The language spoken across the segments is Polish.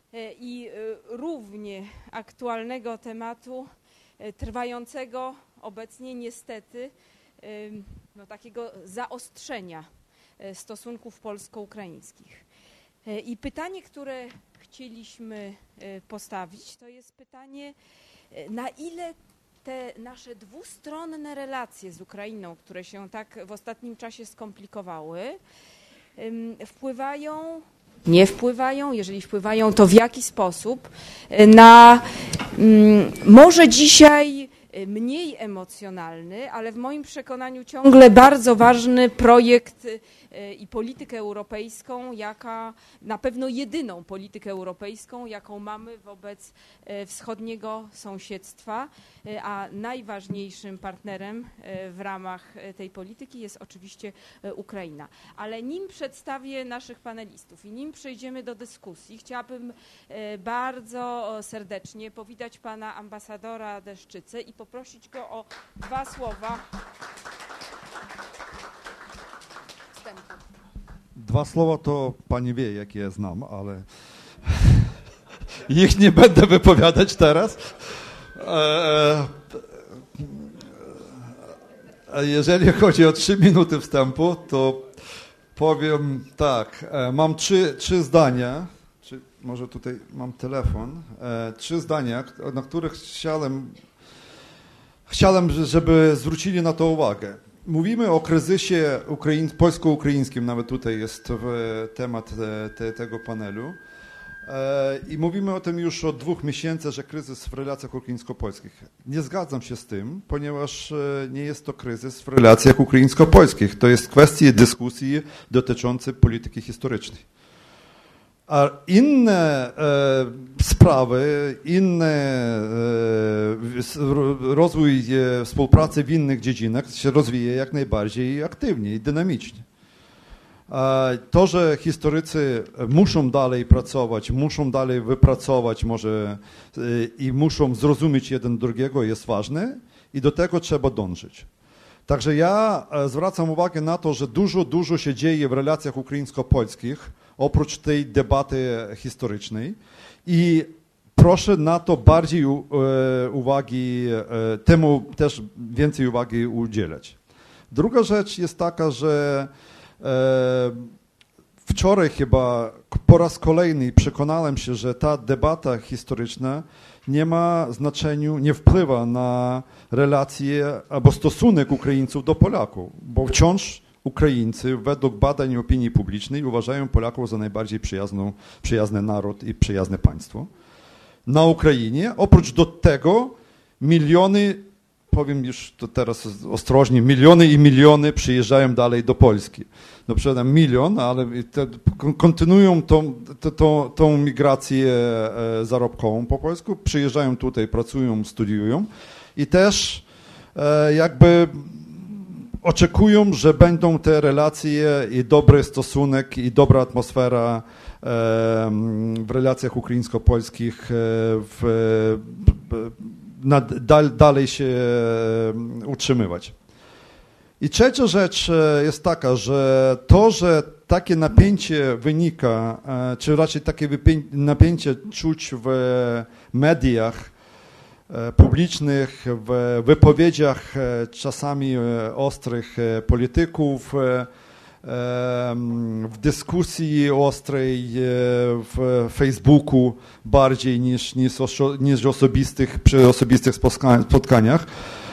i równie aktualnego tematu, trwającego obecnie niestety takiego zaostrzenia stosunków polsko-ukraińskich. I pytanie, które chcieliśmy postawić, to jest pytanie, na ile te nasze dwustronne relacje z Ukrainą, które się tak w ostatnim czasie skomplikowały, wpływają, nie wpływają, jeżeli wpływają, to w jaki sposób na może dzisiaj mniej emocjonalny, ale w moim przekonaniu ciągle bardzo ważny projekt i politykę europejską, jaka na pewno jedyną politykę europejską, jaką mamy wobec wschodniego sąsiedztwa, a najważniejszym partnerem w ramach tej polityki jest oczywiście Ukraina. Ale nim przedstawię naszych panelistów i nim przejdziemy do dyskusji, chciałabym bardzo serdecznie powitać pana ambasadora Deszczycę i poprosić go o 2 słowa wstępu. 2 słowa to pani wie, jakie ja znam, ale ich nie będę wypowiadać teraz. Jeżeli chodzi o 3 minuty wstępu, to powiem tak. Mam trzy zdania. Może tutaj mam telefon. 3 zdania, na których chciałem, żeby zwrócili na to uwagę. Mówimy o kryzysie polsko-ukraińskim, nawet tutaj jest temat tego panelu. I mówimy o tym już od 2 miesięcy, że kryzys w relacjach ukraińsko-polskich. Nie zgadzam się z tym, ponieważ nie jest to kryzys w relacjach ukraińsko-polskich. To jest kwestia dyskusji dotyczącej polityki historycznej. A inne sprawy, rozwój współpracy w innych dziedzinach się rozwija jak najbardziej aktywnie i dynamicznie. To, że historycy muszą dalej pracować, muszą dalej wypracować może i muszą zrozumieć jeden drugiego, jest ważne i do tego trzeba dążyć. Także ja zwracam uwagę na to, że dużo się dzieje w relacjach ukraińsko-polskich, oprócz tej debaty historycznej i proszę na to bardziej uwagi, temu też więcej uwagi udzielać. Druga rzecz jest taka, że wczoraj chyba po raz kolejny przekonałem się, że ta debata historyczna nie ma znaczenia, nie wpływa na relacje albo stosunek Ukraińców do Polaków, bo wciąż Ukraińcy według badań opinii publicznej uważają Polaków za najbardziej przyjazny naród i przyjazne państwo na Ukrainie. Oprócz do tego miliony, powiem już to teraz ostrożnie, miliony i miliony przyjeżdżają dalej do Polski. No przynajmniej milion, ale kontynuują tą migrację zarobkową po polsku, przyjeżdżają tutaj, pracują, studiują i też jakby oczekują, że będą te relacje i dobry stosunek i dobra atmosfera w relacjach ukraińsko-polskich dalej się utrzymywać. I trzecia rzecz jest taka, że to, że takie napięcie wynika, czy raczej takie napięcie czuć w mediach publicznych, w wypowiedziach czasami ostrych polityków, w dyskusji ostrej w Facebooku bardziej niż przy osobistych spotkaniach,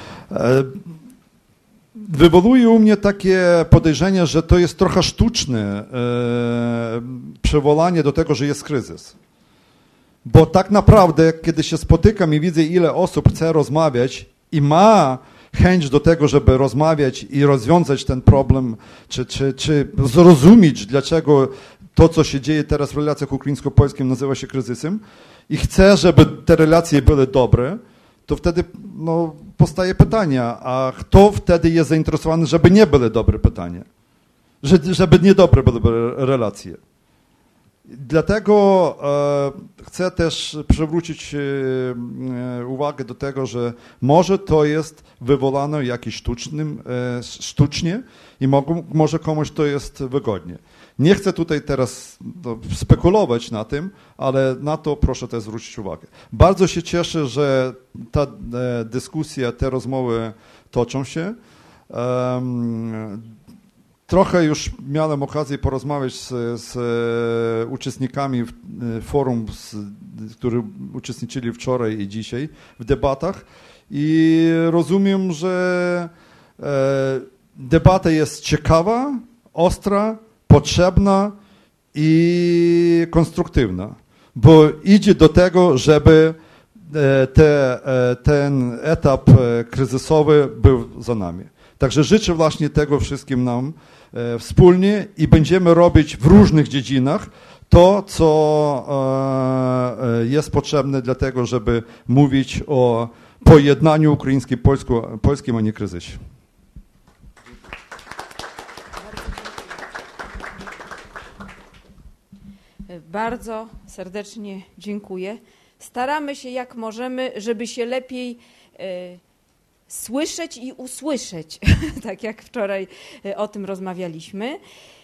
wywołuje u mnie takie podejrzenie, że to jest trochę sztuczne przywołanie do tego, że jest kryzys. Bo tak naprawdę, kiedy się spotykam i widzę, ile osób chce rozmawiać i ma chęć do tego, żeby rozmawiać i rozwiązać ten problem, czy zrozumieć, dlaczego to, co się dzieje teraz w relacjach ukraińsko-polskich nazywa się kryzysem i chce, żeby te relacje były dobre, to wtedy powstaje pytanie, a kto wtedy jest zainteresowany, żeby nie były dobre pytania? Żeby niedobre były relacje. Dlatego chcę też przywrócić uwagę do tego, że może to jest wywołane jakimś sztucznie i może komuś to jest wygodnie. Nie chcę tutaj teraz spekulować na tym, ale na to proszę też zwrócić uwagę. Bardzo się cieszę, że ta dyskusja, te rozmowy toczą się. Trochę już miałem okazję porozmawiać z uczestnikami forum, którzy uczestniczyli wczoraj i dzisiaj w debatach i rozumiem, że debata jest ciekawa, ostra, potrzebna i konstruktywna, bo idzie do tego, żeby ten etap kryzysowy był za nami. Także życzę właśnie tego wszystkim nam wspólnie i będziemy robić w różnych dziedzinach to, co jest potrzebne dla tego, żeby mówić o pojednaniu ukraińskim, a nie kryzysie. Bardzo serdecznie dziękuję. Staramy się jak możemy, żeby się lepiej słyszeć i usłyszeć, tak jak wczoraj o tym rozmawialiśmy.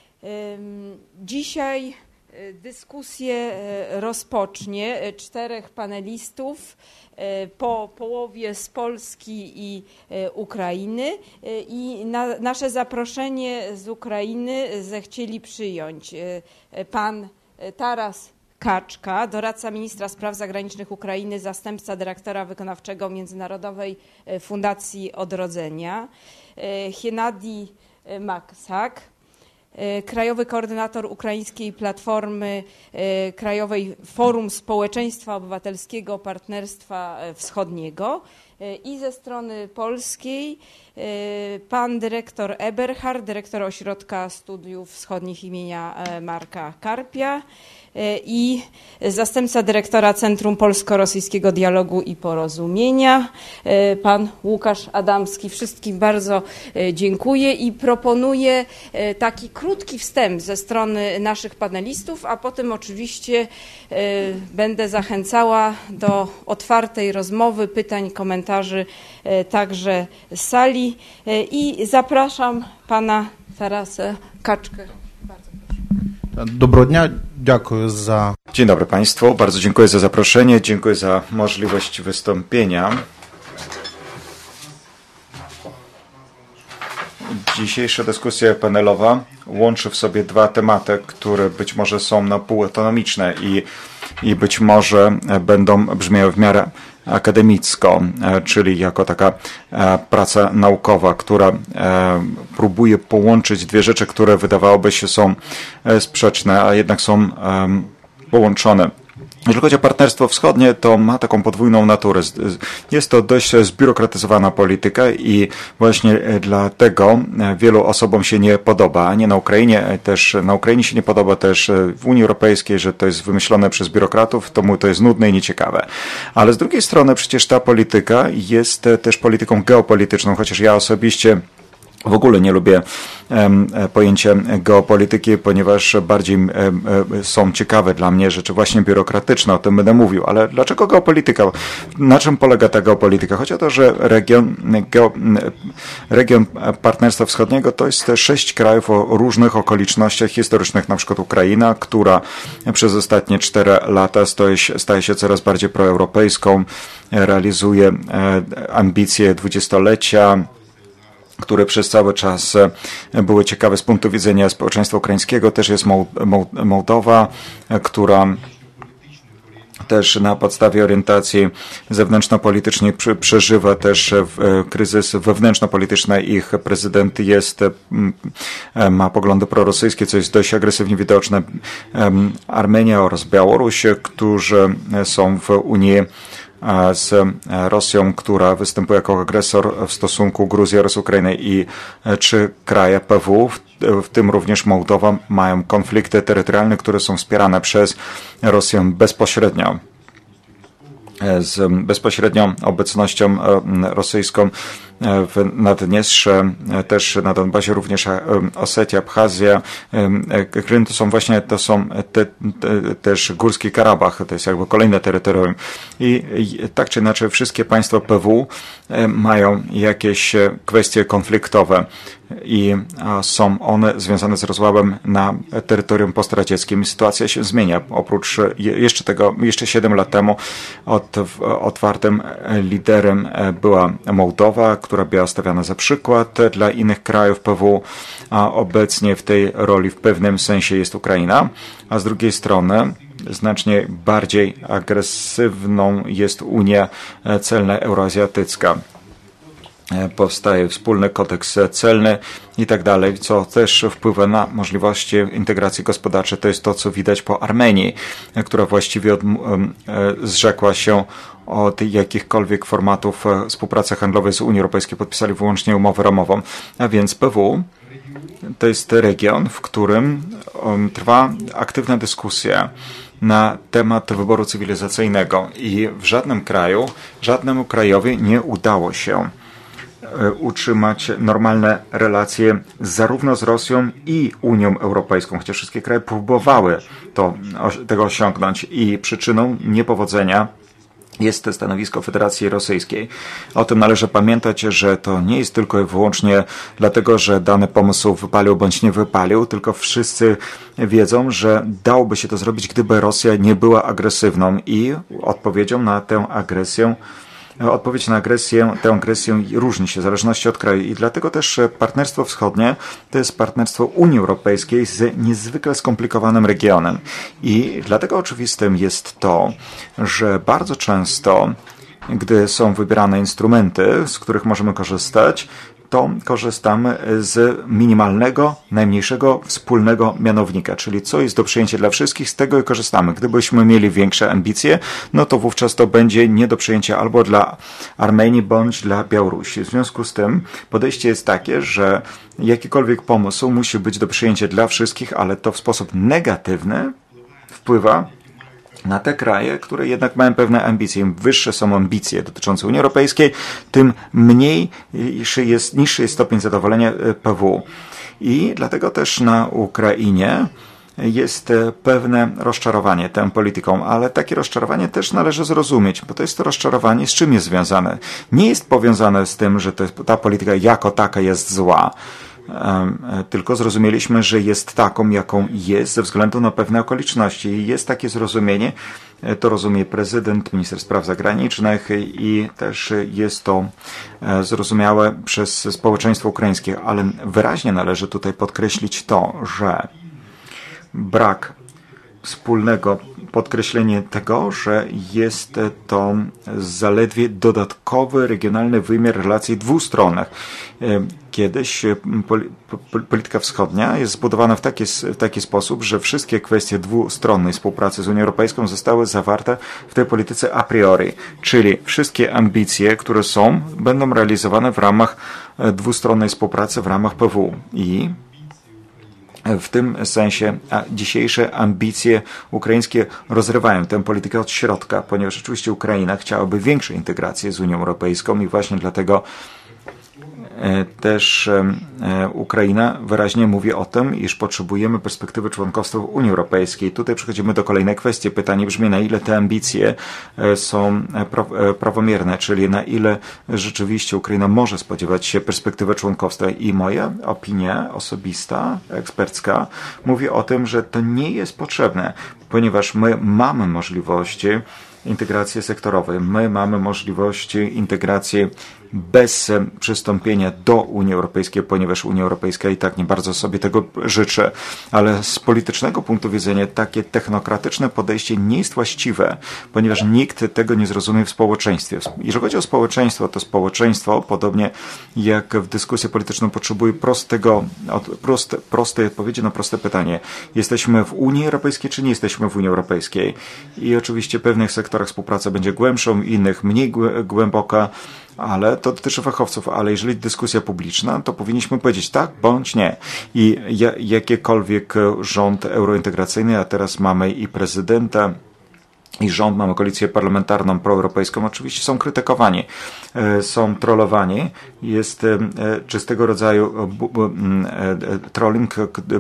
Dzisiaj dyskusję rozpocznie 4 panelistów, po połowie z Polski i Ukrainy i nasze zaproszenie z Ukrainy zechcieli przyjąć pan Taras Kaczka, doradca ministra spraw zagranicznych Ukrainy, zastępca dyrektora wykonawczego Międzynarodowej Fundacji Odrodzenia, Hennadij Maksak, krajowy koordynator Ukraińskiej Platformy Krajowej Forum Społeczeństwa Obywatelskiego Partnerstwa Wschodniego i ze strony polskiej pan dyrektor Eberhard, dyrektor Ośrodka Studiów Wschodnich imienia Marka Karpia i zastępca dyrektora Centrum Polsko-Rosyjskiego Dialogu i Porozumienia, pan Łukasz Adamski. Wszystkim bardzo dziękuję i proponuję taki krótki wstęp ze strony naszych panelistów, a potem oczywiście będę zachęcała do otwartej rozmowy, pytań, komentarzy także z sali i zapraszam pana Tarasa Kaczkę. Доброго дня, дякую za... Dzień dobry Państwu, bardzo dziękuję za zaproszenie, dziękuję za możliwość wystąpienia. Dzisiejsza dyskusja panelowa łączy w sobie 2 tematy, które być może są na pół autonomiczne i być może będą brzmiały w miarę akademicko, czyli jako taka praca naukowa, która próbuje połączyć 2 rzeczy, które wydawałoby się są sprzeczne, a jednak są połączone. Jeżeli chodzi o partnerstwo wschodnie, to ma taką podwójną naturę. Jest to dość zbiurokratyzowana polityka i właśnie dlatego wielu osobom się nie podoba, a nie na Ukrainie, też na Ukrainie się nie podoba, też w Unii Europejskiej, że to jest wymyślone przez biurokratów, to jest nudne i nieciekawe. Ale z drugiej strony przecież ta polityka jest też polityką geopolityczną, chociaż ja osobiście w ogóle nie lubię pojęcia geopolityki, ponieważ bardziej są ciekawe dla mnie rzeczy właśnie biurokratyczne, o tym będę mówił. Ale dlaczego geopolityka? Na czym polega ta geopolityka? Chodzi o to, że region Partnerstwa Wschodniego to jest 6 krajów o różnych okolicznościach historycznych, na przykład Ukraina, która przez ostatnie 4 lata staje się coraz bardziej proeuropejską, realizuje ambicje 20-lecia, które przez cały czas były ciekawe z punktu widzenia społeczeństwa ukraińskiego. Też jest Mołdowa, która też na podstawie orientacji zewnętrzno-politycznej przeżywa też kryzys wewnętrzno-polityczny. Ich prezydent ma poglądy prorosyjskie, co jest dość agresywnie widoczne. Armenia oraz Białoruś, którzy są w Unii z Rosją, która występuje jako agresor w stosunku Gruzji oraz Ukrainy i 3 kraje PW, w tym również Mołdowa, mają konflikty terytorialne, które są wspierane przez Rosję bezpośrednio. Z bezpośrednią obecnością rosyjską w Naddniestrze, też na Donbasie, również Osetia, Abchazja, Krym, to są też Górski Karabach, to jest jakby kolejne terytorium. I tak czy inaczej wszystkie państwa PW mają jakieś kwestie konfliktowe i są one związane z rozładem na terytorium postradzieckim. Sytuacja się zmienia. Oprócz jeszcze 7 lat temu otwartym liderem była Mołdowa, która była stawiana za przykład dla innych krajów PW, a obecnie w tej roli w pewnym sensie jest Ukraina, a z drugiej strony znacznie bardziej agresywną jest Unia Celna Euroazjatycka. Powstaje wspólny kodeks celny i tak dalej, co też wpływa na możliwości integracji gospodarczej. To jest to, co widać po Armenii, która właściwie zrzekła się od jakichkolwiek formatów współpracy handlowej z Unią Europejską, podpisali wyłącznie umowę ramową. A więc PW to jest region, w którym trwa aktywna dyskusja na temat wyboru cywilizacyjnego i w żadnemu krajowi nie udało się utrzymać normalne relacje zarówno z Rosją i Unią Europejską, chociaż wszystkie kraje próbowały tego osiągnąć i przyczyną niepowodzenia jest stanowisko Federacji Rosyjskiej. O tym należy pamiętać, że to nie jest tylko i wyłącznie dlatego, że dany pomysł wypalił bądź nie wypalił, tylko wszyscy wiedzą, że dałoby się to zrobić, gdyby Rosja nie była agresywną i odpowiedź na tę agresję różni się w zależności od kraju i dlatego też Partnerstwo Wschodnie to jest partnerstwo Unii Europejskiej z niezwykle skomplikowanym regionem i dlatego oczywistym jest to, że bardzo często, gdy są wybierane instrumenty, z których możemy korzystać, to korzystamy z minimalnego, najmniejszego wspólnego mianownika, czyli co jest do przyjęcia dla wszystkich, z tego i korzystamy. Gdybyśmy mieli większe ambicje, no to wówczas to będzie nie do przyjęcia albo dla Armenii, bądź dla Białorusi. W związku z tym podejście jest takie, że jakikolwiek pomysł musi być do przyjęcia dla wszystkich, ale to w sposób negatywny wpływa na te kraje, które jednak mają pewne ambicje. Im wyższe są ambicje dotyczące Unii Europejskiej, tym niższy jest stopień zadowolenia PW. I dlatego też na Ukrainie jest pewne rozczarowanie tą polityką, ale takie rozczarowanie też należy zrozumieć, bo to jest to rozczarowanie, z czym jest związane. Nie jest powiązane z tym, że ta polityka jako taka jest zła, tylko zrozumieliśmy, że jest taką, jaką jest ze względu na pewne okoliczności. I jest takie zrozumienie, to rozumie prezydent, minister spraw zagranicznych i też jest to zrozumiałe przez społeczeństwo ukraińskie, ale wyraźnie należy tutaj podkreślić to, że brak wspólnego podkreślenie tego, że jest to zaledwie dodatkowy regionalny wymiar relacji dwustronnych. Kiedyś polityka wschodnia jest zbudowana w taki sposób, że wszystkie kwestie dwustronnej współpracy z Unią Europejską zostały zawarte w tej polityce a priori, czyli wszystkie ambicje, które są, będą realizowane w ramach dwustronnej współpracy, w ramach PW. I w tym sensie dzisiejsze ambicje ukraińskie rozrywają tę politykę od środka, ponieważ oczywiście Ukraina chciałaby większej integracji z Unią Europejską i właśnie dlatego też Ukraina wyraźnie mówi o tym, iż potrzebujemy perspektywy członkostwa w Unii Europejskiej. Tutaj przechodzimy do kolejnej kwestii. Pytanie brzmi, na ile te ambicje są prawomierne, czyli na ile rzeczywiście Ukraina może spodziewać się perspektywy członkostwa. I moja opinia osobista, ekspercka, mówi o tym, że to nie jest potrzebne, ponieważ my mamy możliwości integracji sektorowej. My mamy możliwości integracji bez przystąpienia do Unii Europejskiej, ponieważ Unia Europejska i tak nie bardzo sobie tego życzy. Ale z politycznego punktu widzenia takie technokratyczne podejście nie jest właściwe, ponieważ nikt tego nie zrozumie w społeczeństwie. Jeżeli chodzi o społeczeństwo, to społeczeństwo, podobnie jak w dyskusji politycznej, potrzebuje prostej odpowiedzi na proste pytanie. Jesteśmy w Unii Europejskiej, czy nie jesteśmy w Unii Europejskiej? I oczywiście w pewnych sektorach współpraca będzie głębszą, innych mniej głęboka, ale to dotyczy fachowców, ale jeżeli dyskusja publiczna, to powinniśmy powiedzieć tak bądź nie. I jakiekolwiek rząd eurointegracyjny, a teraz mamy i prezydenta, i rząd, mamy koalicję parlamentarną proeuropejską, oczywiście są krytykowani, są trollowani. Jest czystego rodzaju trolling,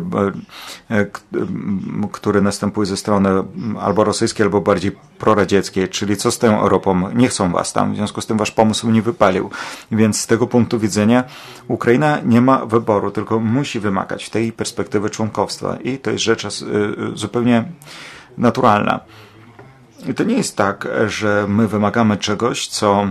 który następuje ze strony albo rosyjskiej, albo bardziej proradzieckiej, czyli co z tą Europą? Nie chcą was tam, w związku z tym wasz pomysł nie wypalił. Więc z tego punktu widzenia Ukraina nie ma wyboru, tylko musi wymagać tej perspektywy członkostwa i to jest rzecz zupełnie naturalna. I to nie jest tak, że my wymagamy czegoś, co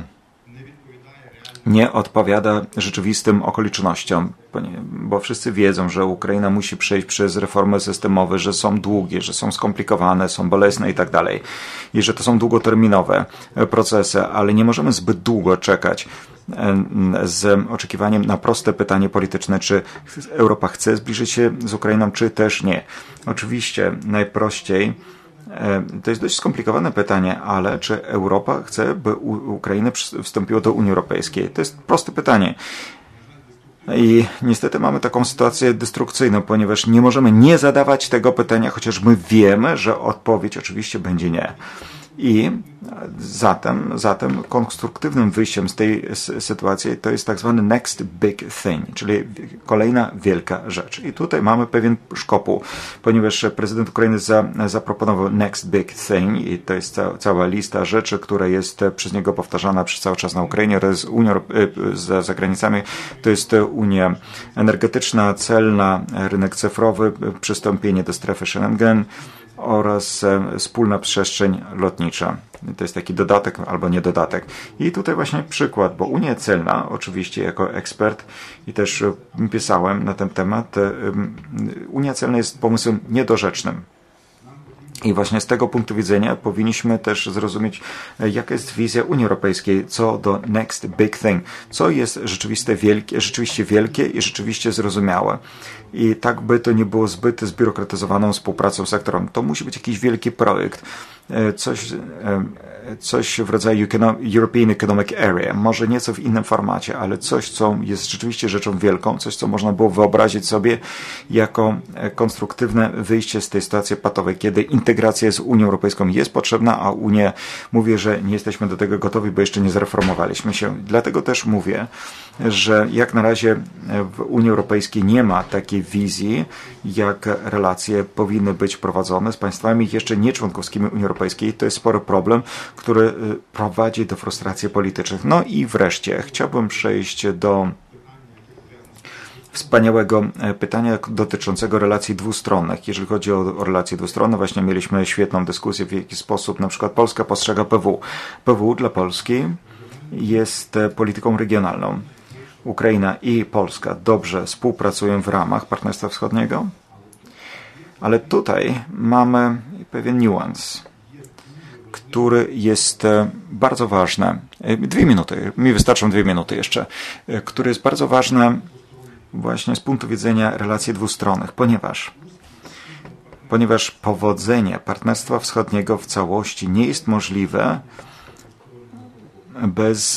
nie odpowiada rzeczywistym okolicznościom, bo wszyscy wiedzą, że Ukraina musi przejść przez reformy systemowe, że są długie, że są skomplikowane, są bolesne i tak dalej. I że to są długoterminowe procesy, ale nie możemy zbyt długo czekać z oczekiwaniem na proste pytanie polityczne, czy Europa chce zbliżyć się z Ukrainą, czy też nie. Oczywiście najprościej to jest dość skomplikowane pytanie, ale czy Europa chce, by Ukraina wstąpiła do Unii Europejskiej? To jest proste pytanie. I niestety mamy taką sytuację destrukcyjną, ponieważ nie możemy nie zadawać tego pytania, chociaż my wiemy, że odpowiedź oczywiście będzie nie. I zatem konstruktywnym wyjściem z tej sytuacji to jest tak zwany next big thing, czyli kolejna wielka rzecz. I tutaj mamy pewien szkopuł, ponieważ prezydent Ukrainy zaproponował next big thing i to jest cała lista rzeczy, która jest przez niego powtarzana przez cały czas na Ukrainie oraz za granicami. To jest Unia energetyczna, celna, rynek cyfrowy, przystąpienie do strefy Schengen oraz wspólna przestrzeń lotnicza. To jest taki dodatek albo niedodatek. I tutaj właśnie przykład, bo Unia Celna, oczywiście jako ekspert i też pisałem na ten temat, Unia Celna jest pomysłem niedorzecznym. I właśnie z tego punktu widzenia powinniśmy też zrozumieć, jaka jest wizja Unii Europejskiej co do next big thing, co jest rzeczywiście wielkie i rzeczywiście zrozumiałe. I tak by to nie było zbyt zbiurokratyzowaną współpracą z sektorem. To musi być jakiś wielki projekt, coś w rodzaju European Economic Area, może nieco w innym formacie, ale coś, co jest rzeczywiście rzeczą wielką, coś, co można było wyobrazić sobie jako konstruktywne wyjście z tej sytuacji patowej, kiedy integracja z Unią Europejską jest potrzebna, a Unia mówi, że nie jesteśmy do tego gotowi, bo jeszcze nie zreformowaliśmy się. Dlatego też mówię, że jak na razie w Unii Europejskiej nie ma takiej wizji, jak relacje powinny być prowadzone z państwami jeszcze nie członkowskimi Unii Europejskiej. To jest spory problem, który prowadzi do frustracji politycznych. No i wreszcie chciałbym przejść do wspaniałego pytania dotyczącego relacji dwustronnych. Jeżeli chodzi o relacje dwustronne, właśnie mieliśmy świetną dyskusję, w jaki sposób na przykład Polska postrzega PW. PW dla Polski jest polityką regionalną. Ukraina i Polska dobrze współpracują w ramach Partnerstwa Wschodniego, ale tutaj mamy pewien niuans, który jest bardzo ważny. 2 minuty, mi wystarczą 2 minuty jeszcze, który jest bardzo ważny właśnie z punktu widzenia relacji dwustronnych, ponieważ powodzenie Partnerstwa Wschodniego w całości nie jest możliwe bez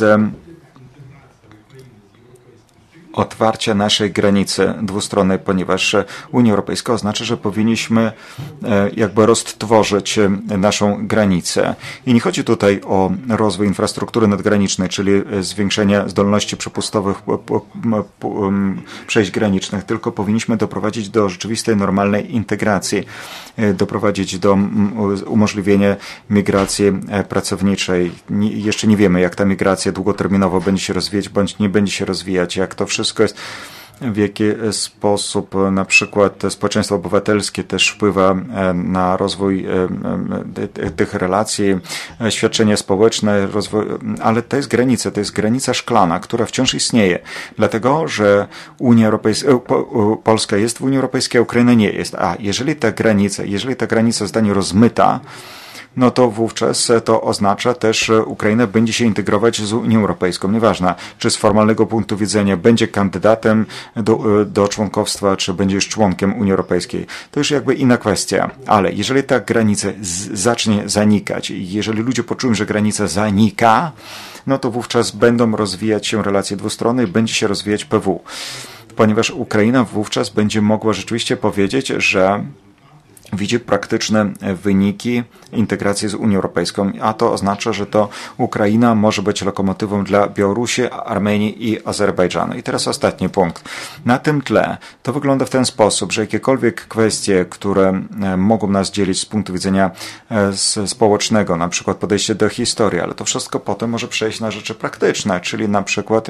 otwarcia naszej granicy dwustronnej, ponieważ Unia Europejska oznacza, że powinniśmy jakby roztworzyć naszą granicę. I nie chodzi tutaj o rozwój infrastruktury nadgranicznej, czyli zwiększenie zdolności przepustowych przejść granicznych, tylko powinniśmy doprowadzić do rzeczywistej, normalnej integracji, doprowadzić do umożliwienia migracji pracowniczej. Jeszcze nie wiemy, jak ta migracja długoterminowo będzie się rozwijać, bądź nie będzie się rozwijać, jak to wszystko jest, w jaki sposób na przykład społeczeństwo obywatelskie też wpływa na rozwój tych relacji, świadczenia społeczne, rozwój, ale to jest granica szklana, która wciąż istnieje, dlatego, że Polska jest w Unii Europejskiej, a Ukraina nie jest. A jeżeli ta granica zostanie rozmyta, no to wówczas to oznacza też, że Ukraina będzie się integrować z Unią Europejską. Nieważne, czy z formalnego punktu widzenia będzie kandydatem do członkowstwa, czy będzie już członkiem Unii Europejskiej. To już jakby inna kwestia. Ale jeżeli ta granica zacznie zanikać, jeżeli ludzie poczują, że granica zanika, no to wówczas będą rozwijać się relacje dwustronne i będzie się rozwijać PW. Ponieważ Ukraina wówczas będzie mogła rzeczywiście powiedzieć, że widzi praktyczne wyniki integracji z Unią Europejską, a to oznacza, że to Ukraina może być lokomotywą dla Białorusi, Armenii i Azerbejdżanu. I teraz ostatni punkt. Na tym tle to wygląda w ten sposób, że jakiekolwiek kwestie, które mogą nas dzielić z punktu widzenia społecznego, na przykład podejście do historii, ale to wszystko potem może przejść na rzeczy praktyczne, czyli na przykład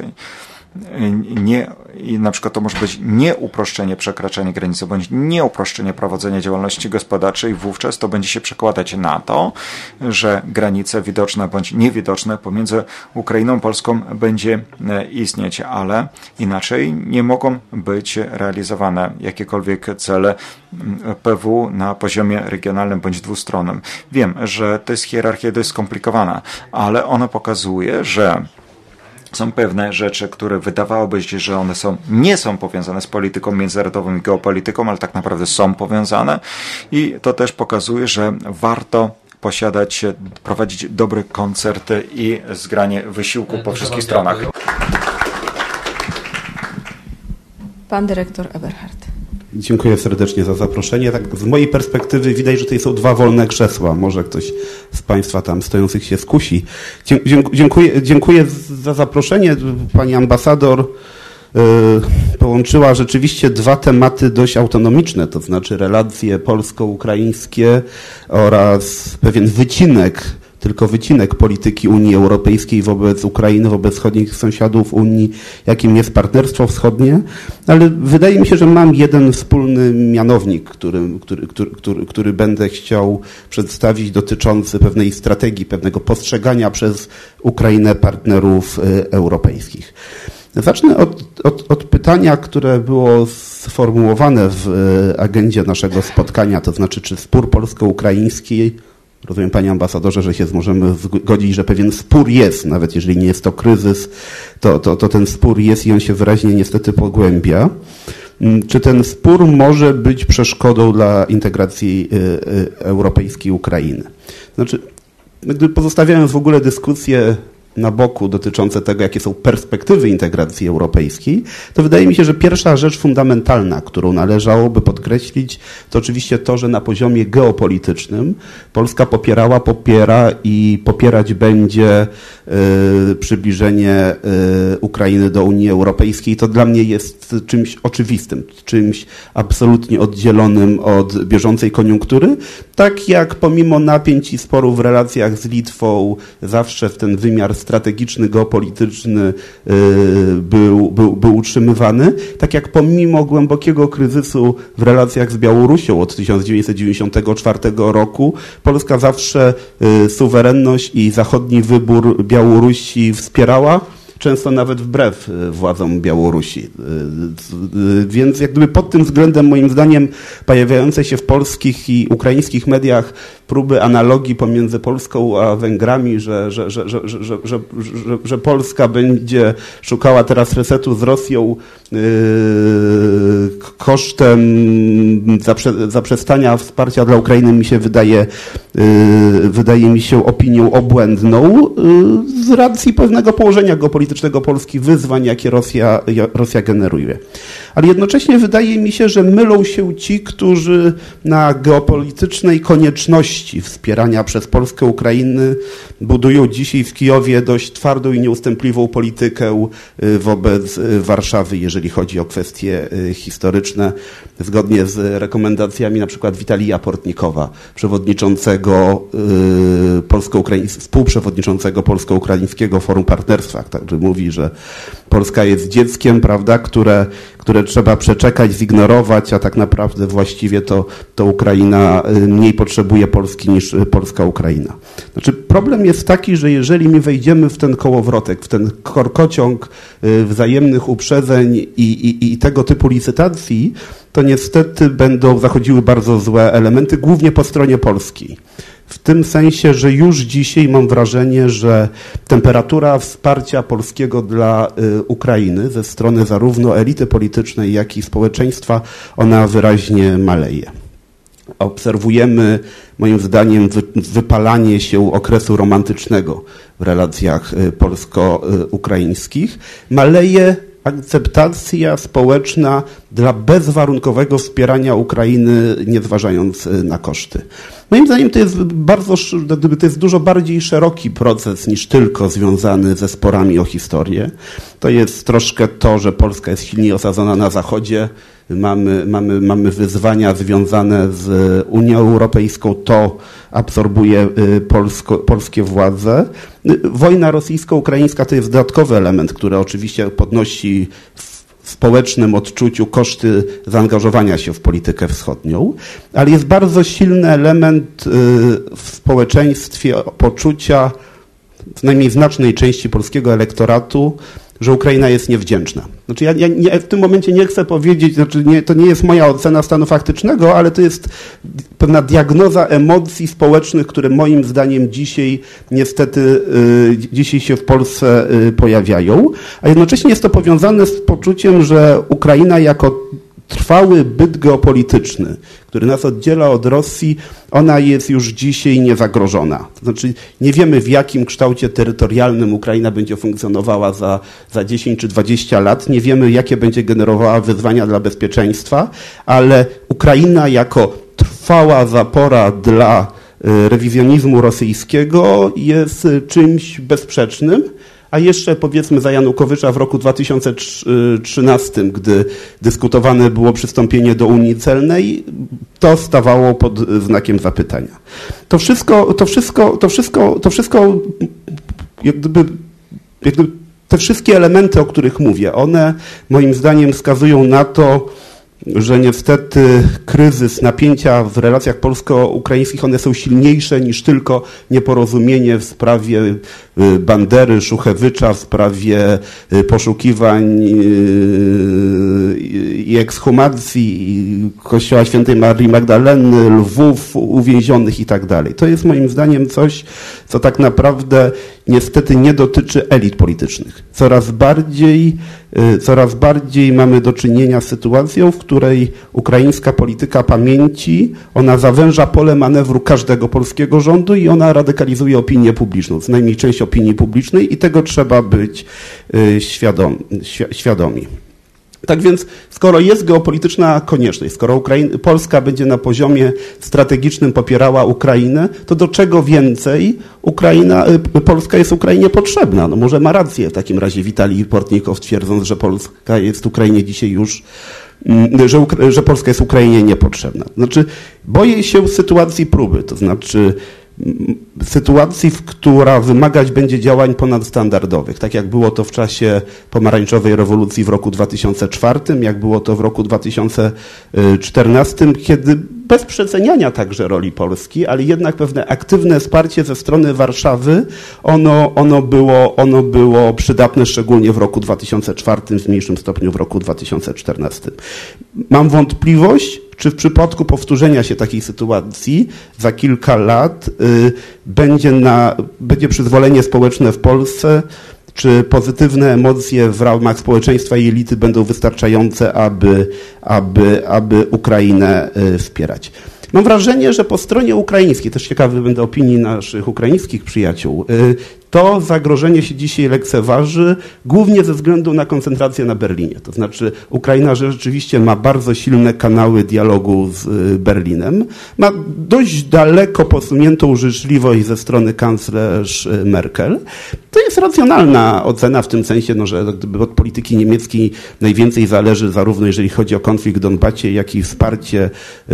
na przykład to może być nie uproszczenie przekraczania granicy, bądź nie uproszczenie prowadzenia działalności gospodarczej, wówczas to będzie się przekładać na to, że granice widoczne bądź niewidoczne pomiędzy Ukrainą a Polską będzie istnieć, ale inaczej nie mogą być realizowane jakiekolwiek cele PW na poziomie regionalnym bądź dwustronnym. Wiem, że to jest hierarchia dość skomplikowana, ale ona pokazuje, że są pewne rzeczy, które wydawałoby się, że one nie są powiązane z polityką międzynarodową i geopolityką, ale tak naprawdę są powiązane i to też pokazuje, że warto prowadzić dobry koncert i zgranie wysiłku po wszystkich stronach. Pan dyrektor Eberhard. Dziękuję serdecznie za zaproszenie. Tak, z mojej perspektywy widać, że tutaj są dwa wolne krzesła. Może ktoś z Państwa tam stojących się skusi. Dziękuję za zaproszenie. Pani ambasador połączyła rzeczywiście dwa tematy dość autonomiczne, to znaczy relacje polsko-ukraińskie oraz pewien tylko wycinek polityki Unii Europejskiej wobec Ukrainy, wobec wschodnich sąsiadów Unii, jakim jest partnerstwo wschodnie, ale wydaje mi się, że mam jeden wspólny mianownik, który będę chciał przedstawić, dotyczący pewnej strategii, pewnego postrzegania przez Ukrainę partnerów europejskich. Zacznę od pytania, które było sformułowane w agendzie naszego spotkania, to znaczy, czy spór polsko-ukraiński, rozumiem, panie ambasadorze, że się możemy zgodzić, że pewien spór jest, nawet jeżeli nie jest to kryzys, to ten spór jest i on się wyraźnie niestety pogłębia. Czy ten spór może być przeszkodą dla integracji europejskiej Ukrainy? Znaczy, gdy pozostawiając w ogóle dyskusję na boku dotyczące tego, jakie są perspektywy integracji europejskiej, to wydaje mi się, że pierwsza rzecz fundamentalna, którą należałoby podkreślić, to oczywiście to, że na poziomie geopolitycznym Polska popiera i popierać będzie przybliżenie Ukrainy do Unii Europejskiej. To dla mnie jest czymś oczywistym, czymś absolutnie oddzielonym od bieżącej koniunktury. Tak jak pomimo napięć i sporów w relacjach z Litwą zawsze w ten wymiar strategiczny, geopolityczny był utrzymywany, tak jak pomimo głębokiego kryzysu w relacjach z Białorusią od 1994 roku, Polska zawsze suwerenność i zachodni wybór Białorusi wspierała, często nawet wbrew władzom Białorusi. Więc jak gdyby pod tym względem, moim zdaniem, pojawiające się w polskich i ukraińskich mediach próby analogii pomiędzy Polską a Węgrami, że Polska będzie szukała teraz resetu z Rosją kosztem zaprzestania wsparcia dla Ukrainy, wydaje mi się opinią obłędną z racji pewnego położenia geopolitycznego Polski, wyzwań, jakie Rosja generuje. Ale jednocześnie wydaje mi się, że mylą się ci, którzy na geopolitycznej konieczności wspierania przez Polskę Ukrainy budują dzisiaj w Kijowie dość twardą i nieustępliwą politykę wobec Warszawy, jeżeli chodzi o kwestie historyczne, zgodnie z rekomendacjami na przykład Witalija Portnikowa, współprzewodniczącego Polsko-Ukraińskiego Forum Partnerstwa, który mówi, że Polska jest dzieckiem, prawda, które trzeba przeczekać, zignorować, a tak naprawdę właściwie to Ukraina mniej potrzebuje Polski niż Polska Ukraina. Znaczy problem jest taki, że jeżeli my wejdziemy w ten kołowrotek, w ten korkociąg wzajemnych uprzedzeń i tego typu licytacji, to niestety będą zachodziły bardzo złe elementy, głównie po stronie polskiej. W tym sensie, że już dzisiaj mam wrażenie, że temperatura wsparcia polskiego dla Ukrainy ze strony zarówno elity politycznej, jak i społeczeństwa, ona wyraźnie maleje. Obserwujemy, moim zdaniem, wypalanie się okresu romantycznego w relacjach polsko-ukraińskich. Maleje akceptacja społeczna dla bezwarunkowego wspierania Ukrainy, nie zważając na koszty. Moim zdaniem to jest dużo bardziej szeroki proces niż tylko związany ze sporami o historię. To jest troszkę to, że Polska jest silnie osadzona na Zachodzie. Mamy wyzwania związane z Unią Europejską, to absorbuje polskie władze. Wojna rosyjsko-ukraińska to jest dodatkowy element, który oczywiście podnosi w społecznym odczuciu koszty zaangażowania się w politykę wschodnią, ale jest bardzo silny element w społeczeństwie poczucia, przynajmniej znacznej części polskiego elektoratu, że Ukraina jest niewdzięczna. Znaczy ja w tym momencie nie chcę powiedzieć, to nie jest moja ocena stanu faktycznego, ale to jest pewna diagnoza emocji społecznych, które moim zdaniem dzisiaj niestety się w Polsce pojawiają, a jednocześnie jest to powiązane z poczuciem, że Ukraina jako trwały byt geopolityczny, który nas oddziela od Rosji, ona jest już dzisiaj niezagrożona. To znaczy nie wiemy, w jakim kształcie terytorialnym Ukraina będzie funkcjonowała za 10 czy 20 lat, nie wiemy, jakie będzie generowała wyzwania dla bezpieczeństwa, ale Ukraina jako trwała zapora dla rewizjonizmu rosyjskiego jest czymś bezsprzecznym. A jeszcze powiedzmy za Janukowycza w roku 2013, gdy dyskutowane było przystąpienie do Unii Celnej, to stawało pod znakiem zapytania. To wszystko jak gdyby te wszystkie elementy, o których mówię, one moim zdaniem wskazują na to, że niestety kryzys, napięcia w relacjach polsko-ukraińskich, one są silniejsze niż tylko nieporozumienie w sprawie Bandery, Szuchewycza, w sprawie poszukiwań i ekshumacji Kościoła Świętej Marii Magdaleny, Lwów uwięzionych i tak dalej. To jest moim zdaniem coś, co tak naprawdę niestety nie dotyczy elit politycznych. Coraz bardziej mamy do czynienia z sytuacją, w której ukraińska polityka pamięci, ona zawęża pole manewru każdego polskiego rządu i ona radykalizuje opinię publiczną, co najmniej część opinii publicznej i tego trzeba być świadomi. Tak więc, skoro jest geopolityczna konieczność, skoro Polska będzie na poziomie strategicznym popierała Ukrainę, to do czego więcej Polska jest Ukrainie potrzebna? No może ma rację w takim razie Witalij Portnikow, twierdząc, że Polska jest Ukrainie dzisiaj już, że Polska jest Ukrainie niepotrzebna. Znaczy, boję się sytuacji próby, to znaczy sytuacji, która wymagać będzie działań ponadstandardowych, tak jak było to w czasie pomarańczowej rewolucji w roku 2004, jak było to w roku 2014, kiedy bez przeceniania także roli Polski, ale jednak pewne aktywne wsparcie ze strony Warszawy, ono było przydatne szczególnie w roku 2004, w mniejszym stopniu w roku 2014. Mam wątpliwość, czy w przypadku powtórzenia się takiej sytuacji za kilka lat będzie przyzwolenie społeczne w Polsce, czy pozytywne emocje w ramach społeczeństwa i elity będą wystarczające, aby Ukrainę wspierać. Mam wrażenie, że po stronie ukraińskiej, też ciekawy będę opinii naszych ukraińskich przyjaciół, to zagrożenie się dzisiaj lekceważy głównie ze względu na koncentrację na Berlinie. To znaczy Ukraina rzeczywiście ma bardzo silne kanały dialogu z Berlinem, ma dość daleko posuniętą życzliwość ze strony kanclerz Merkel. To jest racjonalna ocena w tym sensie, no, że gdyby od polityki niemieckiej najwięcej zależy zarówno jeżeli chodzi o konflikt w Donbacie, jak i wsparcie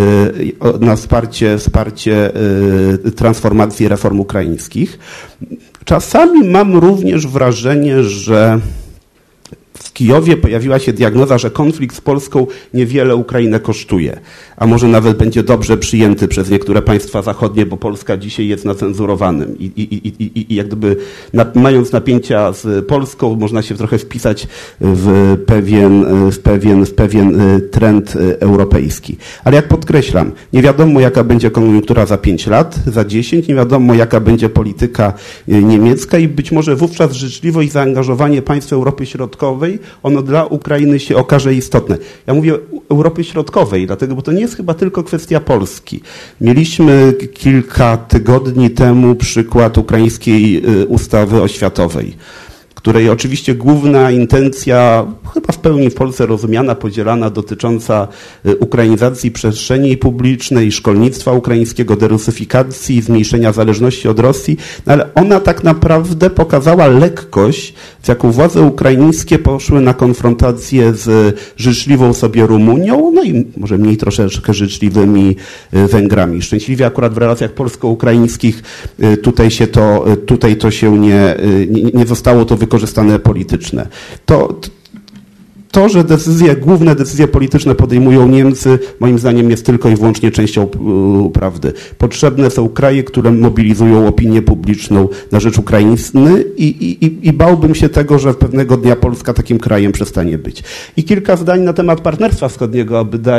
transformacji reform ukraińskich. Czasami mam również wrażenie, że w Kijowie pojawiła się diagnoza, że konflikt z Polską niewiele Ukrainę kosztuje, a może nawet będzie dobrze przyjęty przez niektóre państwa zachodnie, bo Polska dzisiaj jest na cenzurowanym i jak gdyby mając napięcia z Polską można się trochę wpisać w pewien trend europejski. Ale jak podkreślam, nie wiadomo jaka będzie koniunktura za 5 lat, za 10, nie wiadomo jaka będzie polityka niemiecka i być może wówczas życzliwość i zaangażowanie państw Europy Środkowej ono dla Ukrainy się okaże istotne. Ja mówię Europy Środkowej, dlatego, bo to nie jest chyba tylko kwestia Polski. Mieliśmy kilka tygodni temu przykład ukraińskiej ustawy oświatowej, której oczywiście główna intencja, chyba w pełni w Polsce rozumiana, podzielana, dotycząca ukrainizacji przestrzeni publicznej, szkolnictwa ukraińskiego, derusyfikacji, zmniejszenia zależności od Rosji, no ale ona tak naprawdę pokazała lekkość, z jaką władze ukraińskie poszły na konfrontację z życzliwą sobie Rumunią, no i może mniej troszeczkę życzliwymi Węgrami. Szczęśliwie akurat w relacjach polsko-ukraińskich tutaj to się nie zostało to wykorzystane polityczne. To, że główne decyzje polityczne podejmują Niemcy, moim zdaniem jest tylko i wyłącznie częścią prawdy. Potrzebne są kraje, które mobilizują opinię publiczną na rzecz Ukrainy i bałbym się tego, że pewnego dnia Polska takim krajem przestanie być. I kilka zdań na temat Partnerstwa Wschodniego,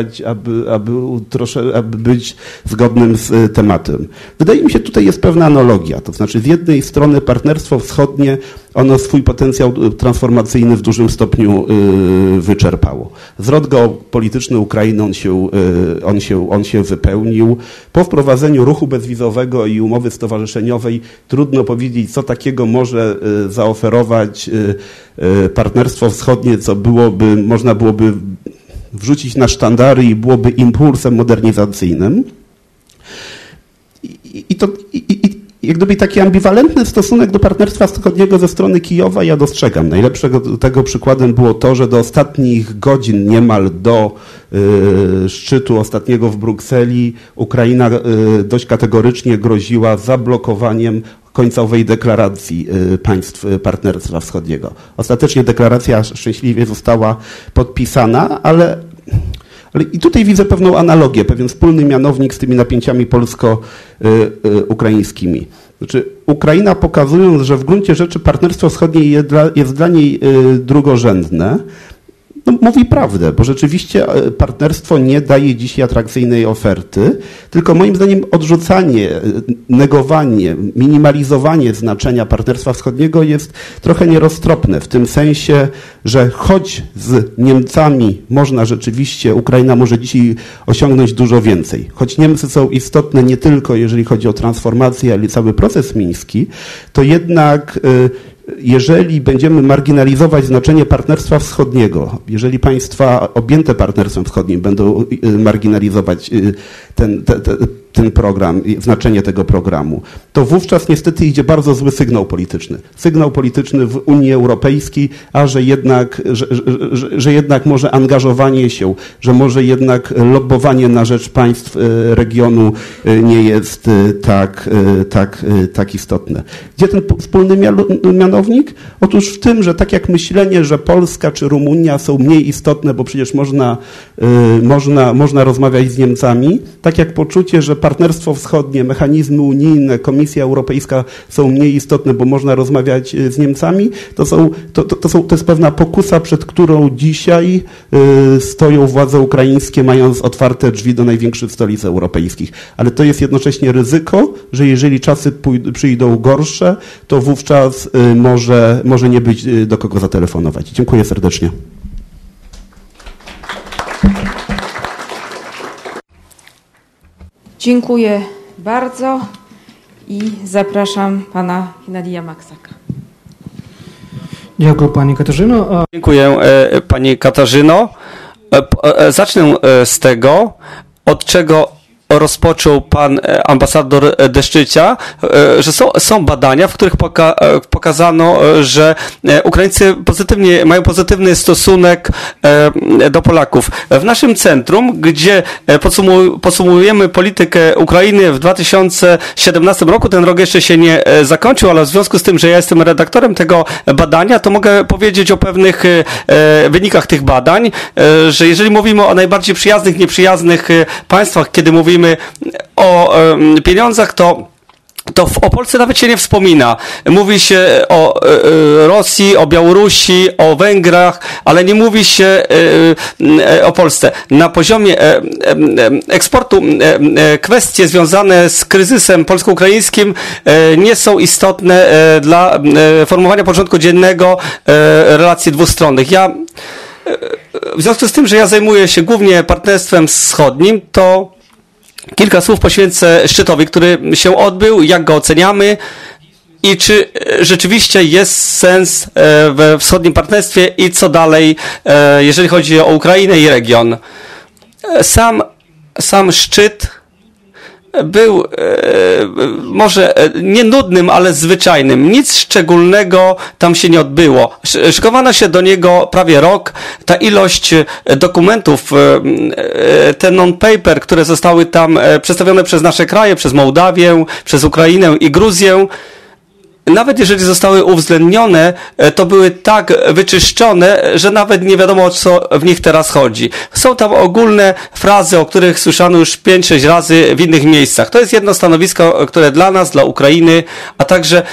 aby być zgodnym z tematem. Wydaje mi się, tutaj jest pewna analogia. To znaczy z jednej strony Partnerstwo Wschodnie, ono swój potencjał transformacyjny w dużym stopniu wyczerpało. Zwrot geopolityczny Ukrainy on się wypełnił. Po wprowadzeniu ruchu bezwizowego i umowy stowarzyszeniowej trudno powiedzieć, co takiego może zaoferować Partnerstwo Wschodnie, co można byłoby wrzucić na sztandary i byłoby impulsem modernizacyjnym. Jak gdyby taki ambiwalentny stosunek do Partnerstwa Wschodniego ze strony Kijowa ja dostrzegam. Najlepszego tego przykładem było to, że do ostatnich godzin, niemal do szczytu ostatniego w Brukseli, Ukraina dość kategorycznie groziła zablokowaniem końcowej deklaracji państw Partnerstwa Wschodniego. Ostatecznie deklaracja szczęśliwie została podpisana, ale i tutaj widzę pewną analogię, pewien wspólny mianownik z tymi napięciami polsko-ukraińskimi. Znaczy, Ukraina pokazując, że w gruncie rzeczy Partnerstwo Wschodnie jest dla niej drugorzędne, no, mówi prawdę, bo rzeczywiście partnerstwo nie daje dzisiaj atrakcyjnej oferty, tylko moim zdaniem odrzucanie, negowanie, minimalizowanie znaczenia Partnerstwa Wschodniego jest trochę nieroztropne w tym sensie, że choć z Niemcami Ukraina może dzisiaj osiągnąć dużo więcej, choć Niemcy są istotne nie tylko jeżeli chodzi o transformację, ale i cały proces miński, to jednak jeżeli będziemy marginalizować znaczenie Partnerstwa Wschodniego, jeżeli państwa objęte Partnerstwem Wschodnim będą marginalizować ten program, znaczenie tego programu, to wówczas niestety idzie bardzo zły sygnał polityczny. Sygnał polityczny w Unii Europejskiej, że jednak może angażowanie się, że może jednak lobbowanie na rzecz państw regionu nie jest tak istotne. Gdzie ten wspólny mianownik? Otóż w tym, że tak jak myślenie, że Polska czy Rumunia są mniej istotne, bo przecież można rozmawiać z Niemcami, tak jak poczucie, że Partnerstwo Wschodnie, mechanizmy unijne, Komisja Europejska są mniej istotne, bo można rozmawiać z Niemcami, to jest pewna pokusa, przed którą dzisiaj stoją władze ukraińskie, mając otwarte drzwi do największych stolic europejskich. Ale to jest jednocześnie ryzyko, że jeżeli czasy przyjdą gorsze, to wówczas może nie być do kogo zatelefonować. Dziękuję serdecznie. Dziękuję bardzo i zapraszam pana Hennadija Maksaka. Dziękuję pani Katarzyno. Dziękuję pani Katarzyno. Zacznę z tego, od czego rozpoczął pan ambasador Deszczycia, że są badania, w których pokazano, że Ukraińcy mają pozytywny stosunek do Polaków. W naszym centrum, gdzie podsumowujemy politykę Ukrainy w 2017 roku, ten rok jeszcze się nie zakończył, ale w związku z tym, że ja jestem redaktorem tego badania, to mogę powiedzieć o pewnych wynikach tych badań, że jeżeli mówimy o najbardziej przyjaznych, nieprzyjaznych państwach, kiedy mówimy o pieniądzach, to o Polsce nawet się nie wspomina. Mówi się o Rosji, o Białorusi, o Węgrach, ale nie mówi się o Polsce. Na poziomie eksportu kwestie związane z kryzysem polsko-ukraińskim nie są istotne dla formowania porządku dziennego relacji dwustronnych. W związku z tym, że ja zajmuję się głównie Partnerstwem Wschodnim, to kilka słów poświęcę szczytowi, który się odbył, jak go oceniamy I czy rzeczywiście jest sens we wschodnim partnerstwie i co dalej, jeżeli chodzi o Ukrainę i region? Sam szczyt był może nie nudnym, ale zwyczajnym. Nic szczególnego tam się nie odbyło. Szykowano się do niego prawie rok. Ta ilość dokumentów, te non-paper, które zostały tam przedstawione przez nasze kraje, przez Mołdawię, przez Ukrainę i Gruzję, nawet jeżeli zostały uwzględnione, to były tak wyczyszczone, że nawet nie wiadomo, o co w nich teraz chodzi. Są tam ogólne frazy, o których słyszano już 5-6 razy w innych miejscach. To jest jedno stanowisko, które dla nas, dla Ukrainy, a także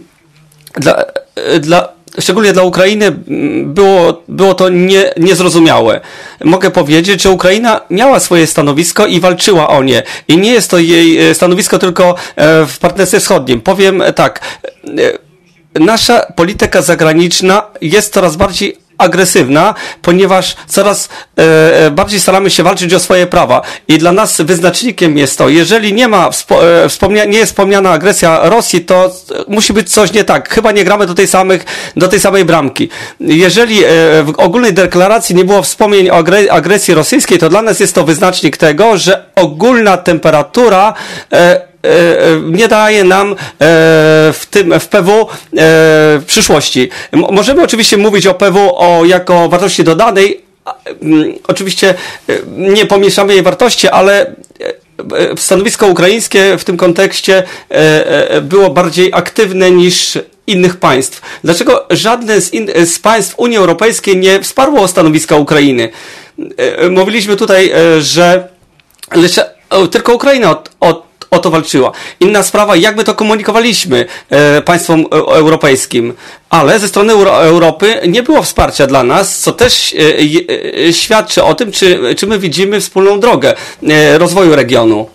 szczególnie dla Ukrainy było to niezrozumiałe. Mogę powiedzieć, że Ukraina miała swoje stanowisko i walczyła o nie. I nie jest to jej stanowisko tylko w partnerstwie wschodnim. Powiem tak, nasza polityka zagraniczna jest coraz bardziej agresywna, ponieważ coraz bardziej staramy się walczyć o swoje prawa. I dla nas wyznacznikiem jest to, jeżeli nie ma nie jest wspomniana agresja Rosji, to musi być coś nie tak. Chyba nie gramy do tej samej bramki. Jeżeli w ogólnej deklaracji nie było wspomnień o agresji rosyjskiej, to dla nas jest to wyznacznik tego, że ogólna temperatura nie daje nam w PW w przyszłości. Możemy oczywiście mówić o PW jako wartości dodanej. Oczywiście nie pomieszamy jej wartości, ale stanowisko ukraińskie w tym kontekście było bardziej aktywne niż innych państw. Dlaczego żadne z państw Unii Europejskiej nie wsparło stanowiska Ukrainy? Mówiliśmy tutaj, że tylko Ukraina o to walczyła. Inna sprawa, jak my to komunikowaliśmy państwom europejskim, ale ze strony Europy nie było wsparcia dla nas, co też świadczy o tym, czy my widzimy wspólną drogę rozwoju regionu.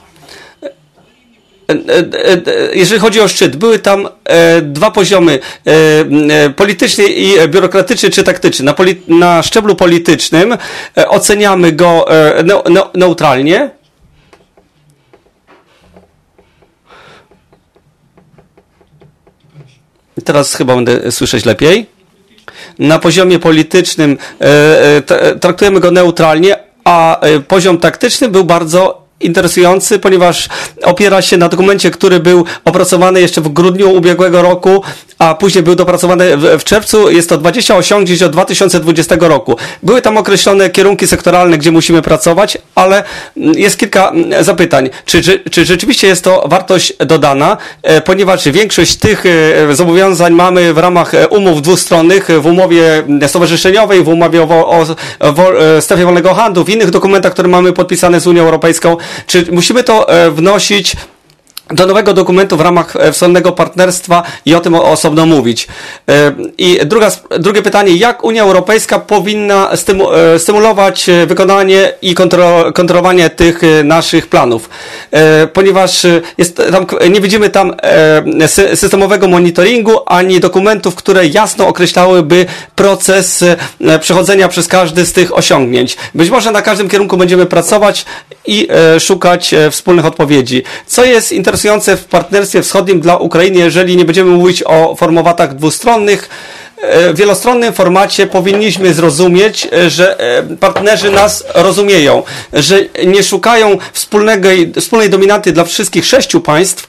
Jeżeli chodzi o szczyt, były tam dwa poziomy, polityczny i biurokratyczny czy taktyczny. Na szczeblu politycznym oceniamy go neutralnie. Teraz chyba będę słyszeć lepiej. Na poziomie politycznym traktujemy go neutralnie, a poziom taktyczny był bardzo interesujący, ponieważ opiera się na dokumencie, który był opracowany jeszcze w grudniu ubiegłego roku, a później był dopracowany w czerwcu. Jest to 20 osiągnięć od 2020 roku. Były tam określone kierunki sektoralne, gdzie musimy pracować, ale jest kilka zapytań. Czy rzeczywiście jest to wartość dodana, ponieważ większość tych zobowiązań mamy w ramach umów dwustronnych, w umowie stowarzyszeniowej, w umowie o strefie wolnego handlu, w innych dokumentach, które mamy podpisane z Unią Europejską. Czy musimy to wnosić do nowego dokumentu w ramach wschodniego partnerstwa i o tym osobno mówić? I drugie pytanie, jak Unia Europejska powinna stymulować wykonanie i kontrolowanie tych naszych planów? Ponieważ nie widzimy tam systemowego monitoringu ani dokumentów, które jasno określałyby proces przechodzenia przez każdy z tych osiągnięć. Być może na każdym kierunku będziemy pracować i szukać wspólnych odpowiedzi. Co jest interesujące w partnerstwie wschodnim dla Ukrainy, jeżeli nie będziemy mówić o formowatach dwustronnych, w wielostronnym formacie powinniśmy zrozumieć, że partnerzy nas rozumieją, że nie szukają wspólnej dominanty dla wszystkich 6 państw,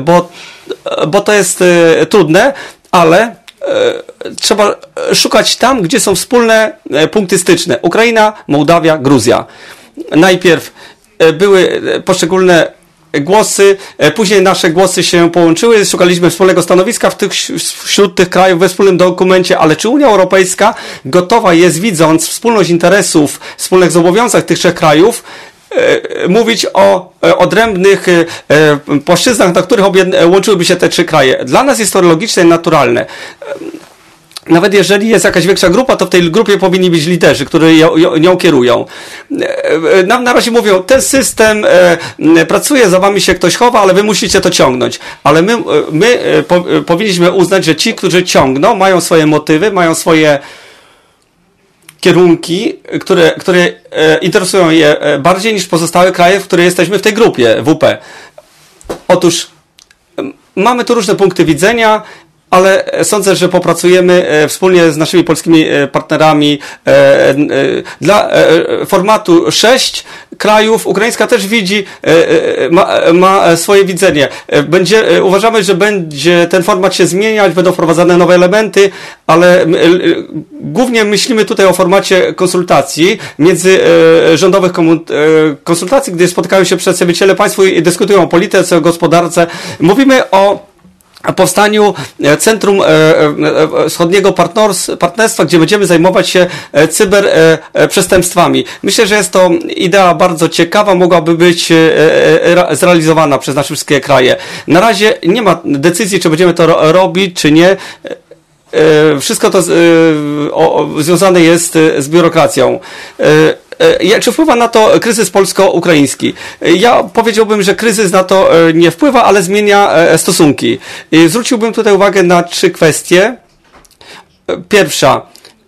bo to jest trudne, ale trzeba szukać tam, gdzie są wspólne punkty styczne. Ukraina, Mołdawia, Gruzja. Najpierw były poszczególne głosy, później nasze głosy się połączyły, szukaliśmy wspólnego stanowiska wśród tych krajów we wspólnym dokumencie, ale czy Unia Europejska gotowa jest, widząc wspólność interesów, wspólnych zobowiązań tych 3 krajów, mówić o odrębnych płaszczyznach, na których łączyłyby się te 3 kraje? Dla nas jest to logiczne i naturalne. Nawet jeżeli jest jakaś większa grupa, to w tej grupie powinni być liderzy, którzy nią kierują. Nam na razie mówią, ten system pracuje, za wami się ktoś chowa, ale wy musicie to ciągnąć. Ale my powinniśmy uznać, że ci, którzy ciągną, mają swoje motywy, mają swoje kierunki, które interesują je bardziej niż pozostałe kraje, w których jesteśmy w tej grupie WP. Otóż Mamy tu różne punkty widzenia, ale sądzę, że popracujemy wspólnie z naszymi polskimi partnerami dla formatu 6 krajów. Ukraińska też widzi, ma swoje widzenie. Uważamy, że będzie ten format się zmieniać, będą wprowadzane nowe elementy, ale głównie myślimy tutaj o formacie konsultacji, międzyrządowych konsultacji, gdzie spotykają się przedstawiciele państw i dyskutują o polityce, o gospodarce. Mówimy o powstaniu Centrum Wschodniego Partnerstwa, gdzie będziemy zajmować się cyberprzestępstwami. Myślę, że jest to idea bardzo ciekawa, mogłaby być zrealizowana przez nasze wszystkie kraje. Na razie nie ma decyzji, czy będziemy to robić, czy nie. Wszystko to związane jest z biurokracją. Czy wpływa na to kryzys polsko-ukraiński? Ja powiedziałbym, że kryzys na to nie wpływa, ale zmienia stosunki. Zwróciłbym tutaj uwagę na 3 kwestie. Pierwsza.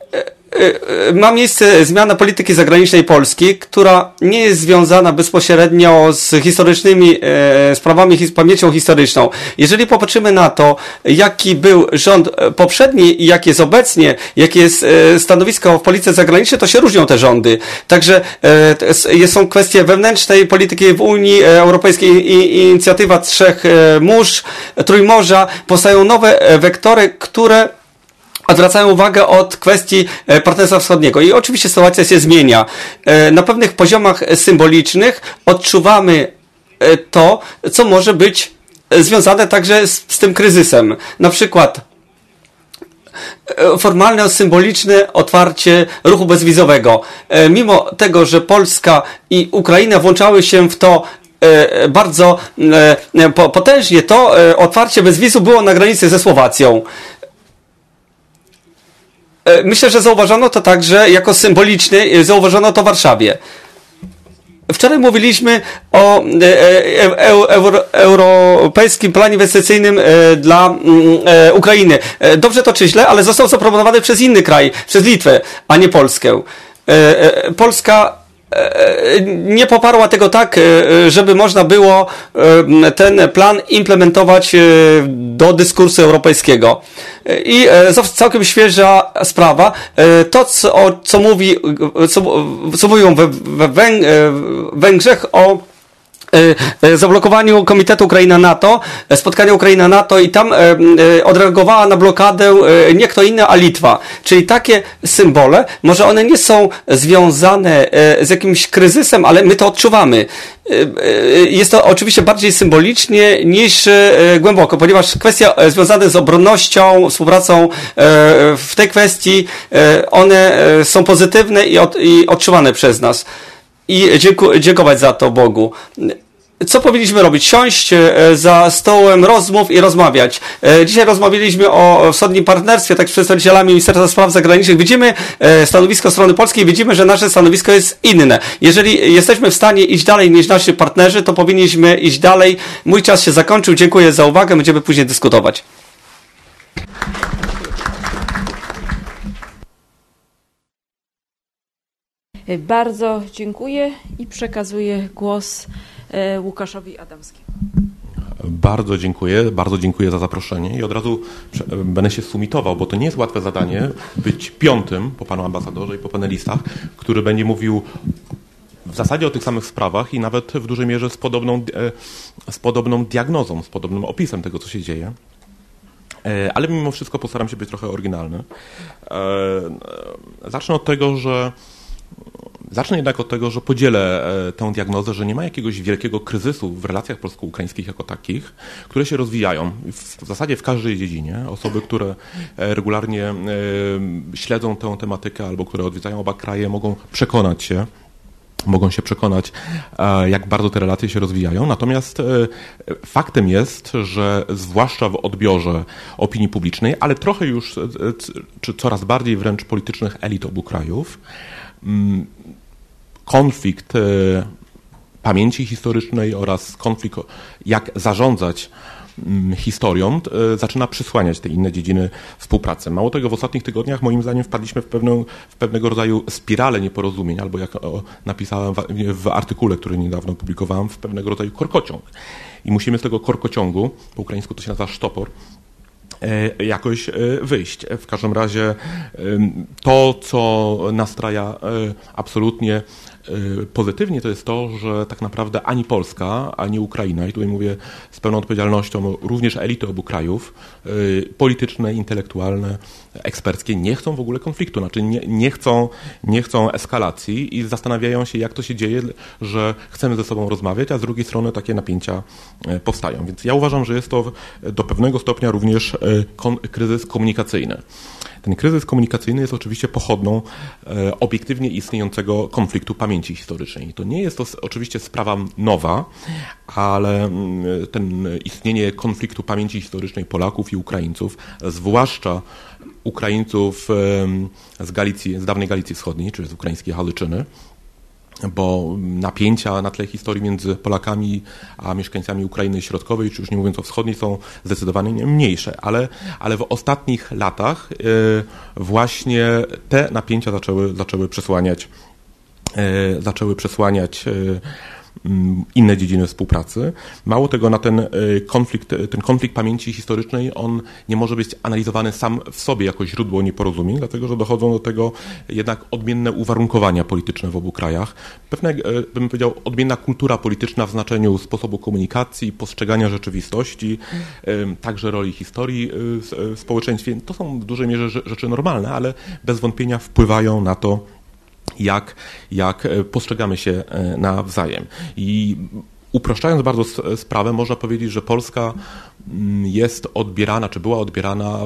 Ma miejsce zmiana polityki zagranicznej Polski, która nie jest związana bezpośrednio z historycznymi sprawami, pamięcią historyczną. Jeżeli popatrzymy na to, jaki był rząd poprzedni i jak jest obecnie, jakie jest stanowisko w polityce zagranicznej, to się różnią te rządy. Także są kwestie wewnętrznej polityki w Unii Europejskiej i inicjatywa 3 mórz, Trójmorza. Powstają nowe wektory, które odwracają uwagę od kwestii partnerstwa wschodniego. I oczywiście sytuacja się zmienia. Na pewnych poziomach symbolicznych odczuwamy to, co może być związane także z tym kryzysem. Na przykład formalne, symboliczne otwarcie ruchu bezwizowego. Mimo tego, że Polska i Ukraina włączały się w to bardzo potężnie, to otwarcie bez wizu było na granicy ze Słowacją. Myślę, że zauważono to także jako symboliczne, zauważono to w Warszawie. Wczoraj mówiliśmy o europejskim planie inwestycyjnym dla Ukrainy. Dobrze to czy źle, ale został zaproponowany przez inny kraj, przez Litwę, a nie Polskę. Polska nie poparła tego tak, żeby można było ten plan implementować do dyskursu europejskiego. I całkiem świeża sprawa. To, co mówią we Węgrzech o zablokowaniu Komitetu Ukraina-NATO, spotkania Ukraina-NATO i tam odreagowała na blokadę nie kto inny, a Litwa. Czyli takie symbole, może one nie są związane z jakimś kryzysem, ale my to odczuwamy. Jest to oczywiście bardziej symbolicznie niż głęboko, ponieważ kwestie związane z obronnością, współpracą w tej kwestii, one są pozytywne i odczuwane przez nas. I dziękować za to Bogu. Co powinniśmy robić? Siąść za stołem rozmów i rozmawiać. Dzisiaj rozmawialiśmy o wschodnim partnerstwie, tak z przedstawicielami Ministerstwa Spraw Zagranicznych. Widzimy stanowisko strony polskiej, widzimy, że nasze stanowisko jest inne. Jeżeli jesteśmy w stanie iść dalej niż nasi partnerzy, to powinniśmy iść dalej. Mój czas się zakończył. Dziękuję za uwagę. Będziemy później dyskutować. Bardzo dziękuję i przekazuję głos Łukaszowi Adamskiemu. Bardzo dziękuję za zaproszenie i od razu będę się sumitował, bo to nie jest łatwe zadanie być 5. po panu ambasadorze i po panelistach, który będzie mówił w zasadzie o tych samych sprawach i nawet w dużej mierze z podobną diagnozą, z podobnym opisem tego, co się dzieje. Ale mimo wszystko postaram się być trochę oryginalny. Zacznę jednak od tego, że podzielę tę diagnozę, że nie ma jakiegoś wielkiego kryzysu w relacjach polsko-ukraińskich jako takich, które się rozwijają w zasadzie w każdej dziedzinie. Osoby, które regularnie śledzą tę tematykę albo które odwiedzają oba kraje, mogą się przekonać, jak bardzo te relacje się rozwijają. Natomiast faktem jest, że zwłaszcza w odbiorze opinii publicznej, ale trochę już, czy coraz bardziej wręcz politycznych elit obu krajów, konflikt pamięci historycznej oraz konflikt, jak zarządzać historią, zaczyna przysłaniać te inne dziedziny współpracy. Mało tego, w ostatnich tygodniach moim zdaniem wpadliśmy w pewnego rodzaju spiralę nieporozumień, albo jak napisałem w artykule, który niedawno publikowałem, w pewnego rodzaju korkociąg. I musimy z tego korkociągu, po ukraińsku to się nazywa sztopor, jakoś wyjść. W każdym razie to, co nastraja absolutnie pozytywnie, to jest to, że tak naprawdę ani Polska, ani Ukraina, i tutaj mówię z pełną odpowiedzialnością, również elity obu krajów, polityczne, intelektualne, eksperckie, nie chcą w ogóle konfliktu, znaczy nie chcą eskalacji i zastanawiają się, jak to się dzieje, że chcemy ze sobą rozmawiać, a z drugiej strony takie napięcia powstają. Więc ja uważam, że jest to do pewnego stopnia również kryzys komunikacyjny. Ten kryzys komunikacyjny jest oczywiście pochodną obiektywnie istniejącego konfliktu pamięci historycznej. To nie jest to oczywiście sprawa nowa, ale istnienie konfliktu pamięci historycznej Polaków i Ukraińców, zwłaszcza Ukraińców z Galicji, z dawnej Galicji Wschodniej, czyli z ukraińskiej Halyczyny, bo napięcia na tle historii między Polakami a mieszkańcami Ukrainy Środkowej, czy już nie mówiąc o wschodniej, są zdecydowanie mniejsze, ale w ostatnich latach właśnie te napięcia zaczęły przesłaniać inne dziedziny współpracy. Mało tego, na ten konflikt pamięci historycznej, on nie może być analizowany sam w sobie jako źródło nieporozumień, dlatego że dochodzą do tego jednak odmienne uwarunkowania polityczne w obu krajach. Pewna, bym powiedział, odmienna kultura polityczna w znaczeniu sposobu komunikacji, postrzegania rzeczywistości, także roli historii w społeczeństwie. To są w dużej mierze rzeczy normalne, ale bez wątpienia wpływają na to, jak postrzegamy się nawzajem. I uproszczając bardzo sprawę, można powiedzieć, że Polska jest odbierana, czy była odbierana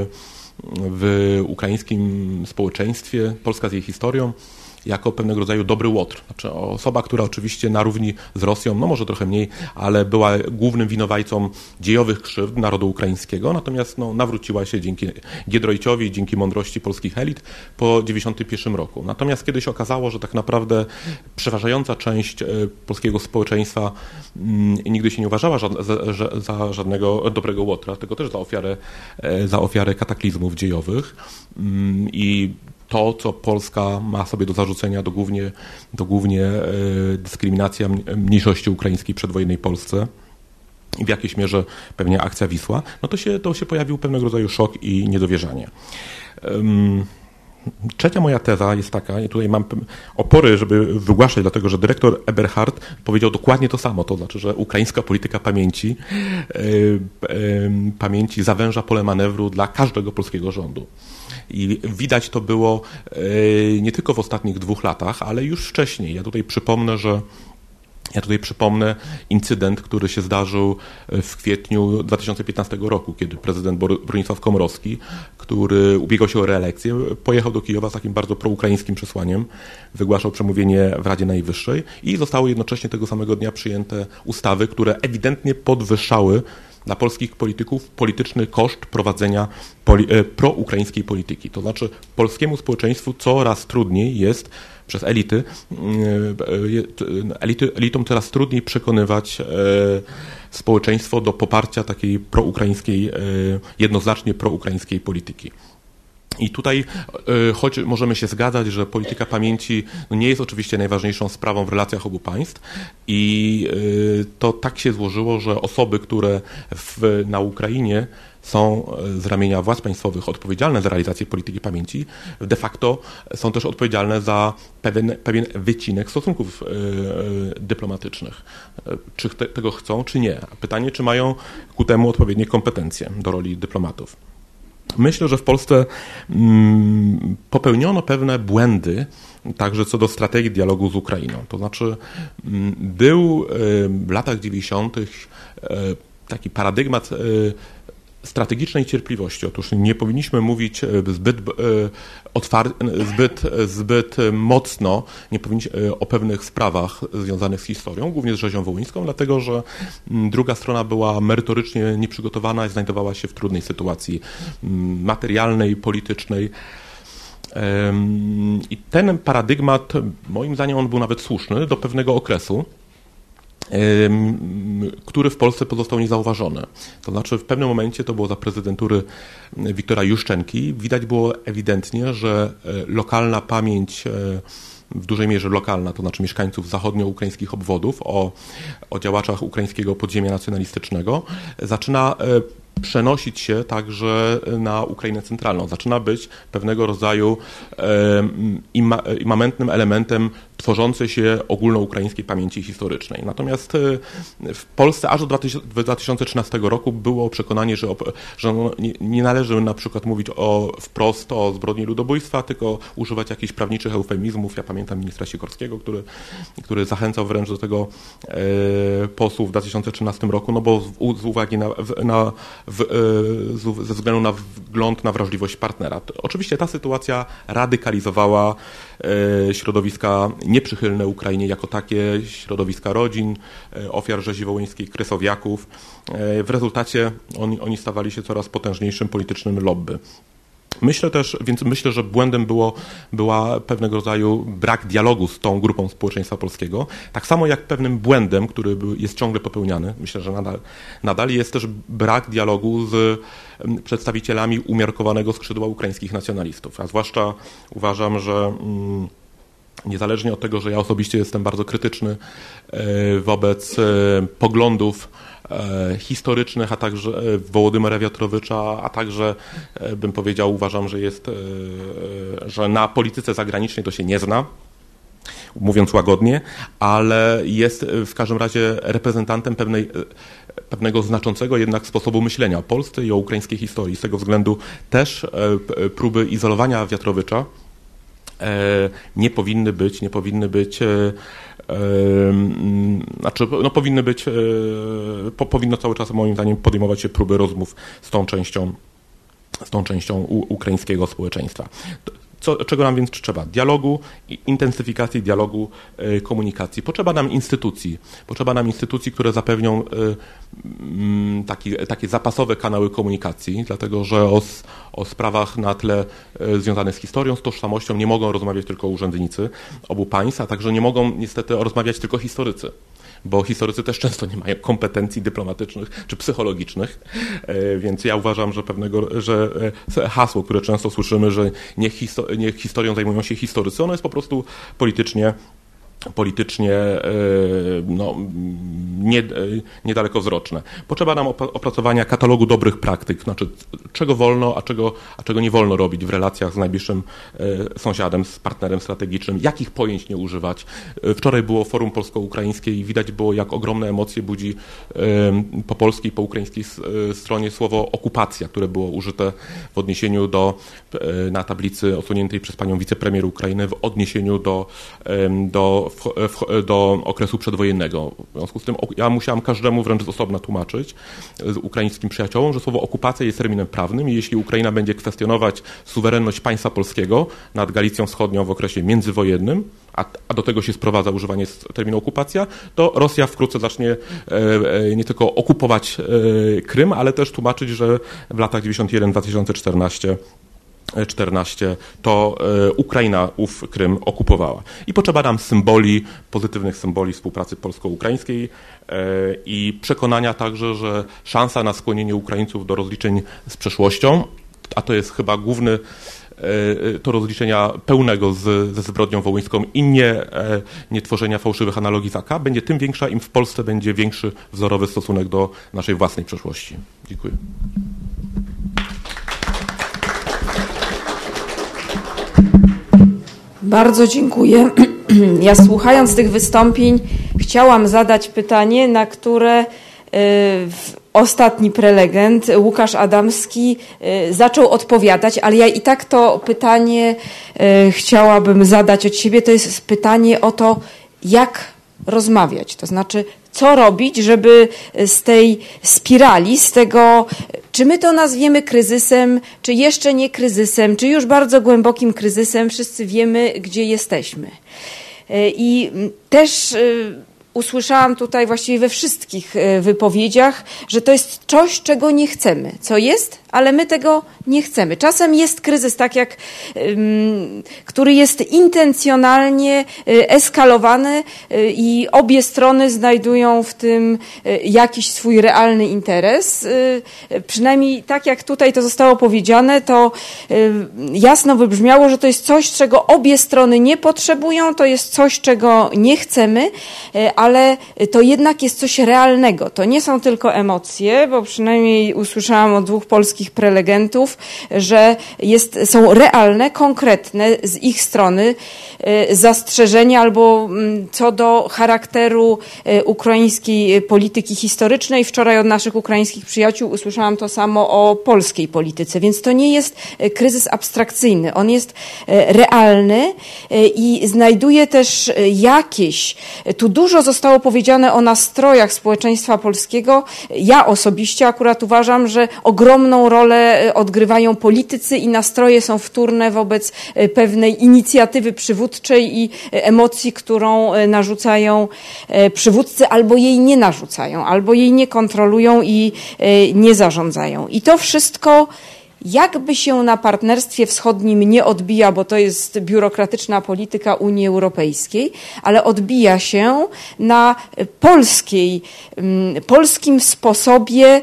w ukraińskim społeczeństwie, Polska z jej historią, jako pewnego rodzaju dobry łotr. Znaczy osoba, która oczywiście na równi z Rosją, no może trochę mniej, ale była głównym winowajcą dziejowych krzywd narodu ukraińskiego, natomiast nawróciła się dzięki Giedroyciowi, dzięki mądrości polskich elit po 1991 roku. Natomiast kiedy się okazało, że tak naprawdę przeważająca część polskiego społeczeństwa nigdy się nie uważała za żadnego dobrego łotra, tylko też za ofiarę kataklizmów dziejowych i to, co Polska ma sobie do zarzucenia, to głównie dyskryminacja mniejszości ukraińskiej w przedwojennej Polsce i w jakiejś mierze pewnie akcja Wisła, no to się pojawił pewnego rodzaju szok i niedowierzanie. Trzecia moja teza jest taka, i tutaj mam opory, żeby wygłaszać, dlatego że dyrektor Eberhard powiedział dokładnie to samo, to znaczy, że ukraińska polityka pamięci zawęża pole manewru dla każdego polskiego rządu. I widać to było nie tylko w ostatnich 2 latach, ale już wcześniej. Ja tutaj przypomnę incydent, który się zdarzył w kwietniu 2015 roku, kiedy prezydent Bronisław Komorowski, który ubiegał się o reelekcję, pojechał do Kijowa z takim bardzo proukraińskim przesłaniem, wygłaszał przemówienie w Radzie Najwyższej i zostały jednocześnie tego samego dnia przyjęte ustawy, które ewidentnie podwyższały dla polskich polityków polityczny koszt prowadzenia proukraińskiej polityki. To znaczy polskiemu społeczeństwu coraz trudniej jest przez elitom coraz trudniej przekonywać społeczeństwo do poparcia takiej proukraińskiej, jednoznacznie proukraińskiej polityki. I tutaj, choć możemy się zgadzać, że polityka pamięci nie jest oczywiście najważniejszą sprawą w relacjach obu państw i to tak się złożyło, że osoby, które na Ukrainie są z ramienia władz państwowych odpowiedzialne za realizację polityki pamięci, de facto są też odpowiedzialne za pewien wycinek stosunków dyplomatycznych. Czy tego chcą, czy nie. Pytanie, czy mają ku temu odpowiednie kompetencje do roli dyplomatów. Myślę, że w Polsce popełniono pewne błędy także co do strategii dialogu z Ukrainą. To znaczy był w latach 90. taki paradygmat strategicznej cierpliwości. Otóż nie powinniśmy mówić zbyt mocno o pewnych sprawach związanych z historią, głównie z rzezią wołyńską, dlatego że druga strona była merytorycznie nieprzygotowana i znajdowała się w trudnej sytuacji materialnej, politycznej. I ten paradygmat, moim zdaniem, on był nawet słuszny do pewnego okresu. który w Polsce pozostał niezauważony. To znaczy w pewnym momencie, to było za prezydentury Wiktora Juszczenki, widać było ewidentnie, że lokalna pamięć, w dużej mierze lokalna, to znaczy mieszkańców zachodnio-ukraińskich obwodów o działaczach ukraińskiego podziemia nacjonalistycznego, zaczyna przenosić się także na Ukrainę centralną. Zaczyna być pewnego rodzaju immamentnym elementem tworzącej się ogólnoukraińskiej pamięci historycznej. Natomiast w Polsce aż do 2013 roku było przekonanie, że nie należy na przykład mówić wprost o zbrodni ludobójstwa, tylko używać jakichś prawniczych eufemizmów. Ja pamiętam ministra Sikorskiego, który zachęcał wręcz do tego posłów w 2013 roku, no bo z uwagi ze względu na wgląd na wrażliwość partnera. Oczywiście ta sytuacja radykalizowała środowiska nieprzychylne Ukrainie jako takie, środowiska rodzin, ofiar rzezi wołyńskiej, kresowiaków. W rezultacie oni stawali się coraz potężniejszym politycznym lobby. Myślę, że błędem była pewnego rodzaju brak dialogu z tą grupą społeczeństwa polskiego. Tak samo jak pewnym błędem, który jest ciągle popełniany, myślę, że nadal jest też brak dialogu z przedstawicielami umiarkowanego skrzydła ukraińskich nacjonalistów. A zwłaszcza uważam, że niezależnie od tego, że ja osobiście jestem bardzo krytyczny wobec poglądów historycznych, a także Wołodymyra Wiatrowicza, a także bym powiedział, uważam, że na polityce zagranicznej to się nie zna, mówiąc łagodnie, ale jest w każdym razie reprezentantem pewnego znaczącego jednak sposobu myślenia o Polsce i o ukraińskiej historii. Z tego względu też próby izolowania Wiatrowicza powinno cały czas moim zdaniem podejmować się próby rozmów z tą częścią ukraińskiego społeczeństwa. Czego nam więc trzeba? Dialogu, intensyfikacji dialogu, komunikacji. Potrzeba nam instytucji, które zapewnią takie zapasowe kanały komunikacji, dlatego że o sprawach na tle związanych z historią, z tożsamością nie mogą rozmawiać tylko urzędnicy obu państw, a także nie mogą niestety rozmawiać tylko historycy. Bo historycy też często nie mają kompetencji dyplomatycznych czy psychologicznych, więc ja uważam, że hasło, które często słyszymy, że niech historią zajmują się historycy, ono jest po prostu politycznie niedalekowzroczne. Potrzeba nam opracowania katalogu dobrych praktyk, znaczy czego wolno, a czego nie wolno robić w relacjach z najbliższym sąsiadem, z partnerem strategicznym, jakich pojęć nie używać. Wczoraj było forum polsko-ukraińskie i widać było, jak ogromne emocje budzi po polskiej, po ukraińskiej stronie słowo okupacja, które było użyte w odniesieniu na tablicy odsuniętej przez panią wicepremier Ukrainy, w odniesieniu do okresu przedwojennego. W związku z tym ja musiałem każdemu wręcz z osobna tłumaczyć, z ukraińskim przyjaciołom, że słowo okupacja jest terminem prawnym i jeśli Ukraina będzie kwestionować suwerenność państwa polskiego nad Galicją Wschodnią w okresie międzywojennym, a do tego się sprowadza używanie terminu okupacja, to Rosja wkrótce zacznie nie tylko okupować Krym, ale też tłumaczyć, że w latach 91-2014 to Ukraina ów Krym okupowała. I potrzeba nam pozytywnych symboli współpracy polsko-ukraińskiej i przekonania także, że szansa na skłonienie Ukraińców do rozliczeń z przeszłością, a to jest chyba główny to rozliczenia pełnego ze zbrodnią wołyńską i nie tworzenia fałszywych analogii z AK, będzie tym większa, im w Polsce będzie większy wzorowy stosunek do naszej własnej przeszłości. Dziękuję. Bardzo dziękuję. Ja słuchając tych wystąpień chciałam zadać pytanie, na które ostatni prelegent, Łukasz Adamski, zaczął odpowiadać, ale ja i tak to pytanie chciałabym zadać od siebie. To jest pytanie o to, jak rozmawiać. To znaczy, co robić, żeby z tej spirali, z tego, czy my to nazwiemy kryzysem, czy jeszcze nie kryzysem, czy już bardzo głębokim kryzysem, wszyscy wiemy, gdzie jesteśmy. I też usłyszałam tutaj właściwie we wszystkich wypowiedziach, że to jest coś, czego nie chcemy. Co jest, ale my tego nie chcemy. Czasem jest kryzys, tak jak, który jest intencjonalnie eskalowany i obie strony znajdują w tym jakiś swój realny interes. Przynajmniej tak jak tutaj to zostało powiedziane, to jasno wybrzmiało, że to jest coś, czego obie strony nie potrzebują, to jest coś, czego nie chcemy, ale to jednak jest coś realnego. To nie są tylko emocje, bo przynajmniej usłyszałam od 2 polskich prelegentów, że są realne, konkretne z ich strony zastrzeżenia albo co do charakteru ukraińskiej polityki historycznej. Wczoraj od naszych ukraińskich przyjaciół usłyszałam to samo o polskiej polityce, więc to nie jest kryzys abstrakcyjny. On jest realny i znajduje też tu dużo zostało powiedziane o nastrojach społeczeństwa polskiego. Ja osobiście akurat uważam, że ogromną rolę odgrywają politycy i nastroje są wtórne wobec pewnej inicjatywy przywódczej i emocji, którą narzucają przywódcy, albo jej nie narzucają, albo jej nie kontrolują i nie zarządzają. I to wszystko jakby się na partnerstwie wschodnim nie odbija, bo to jest biurokratyczna polityka Unii Europejskiej, ale odbija się na polskim sposobie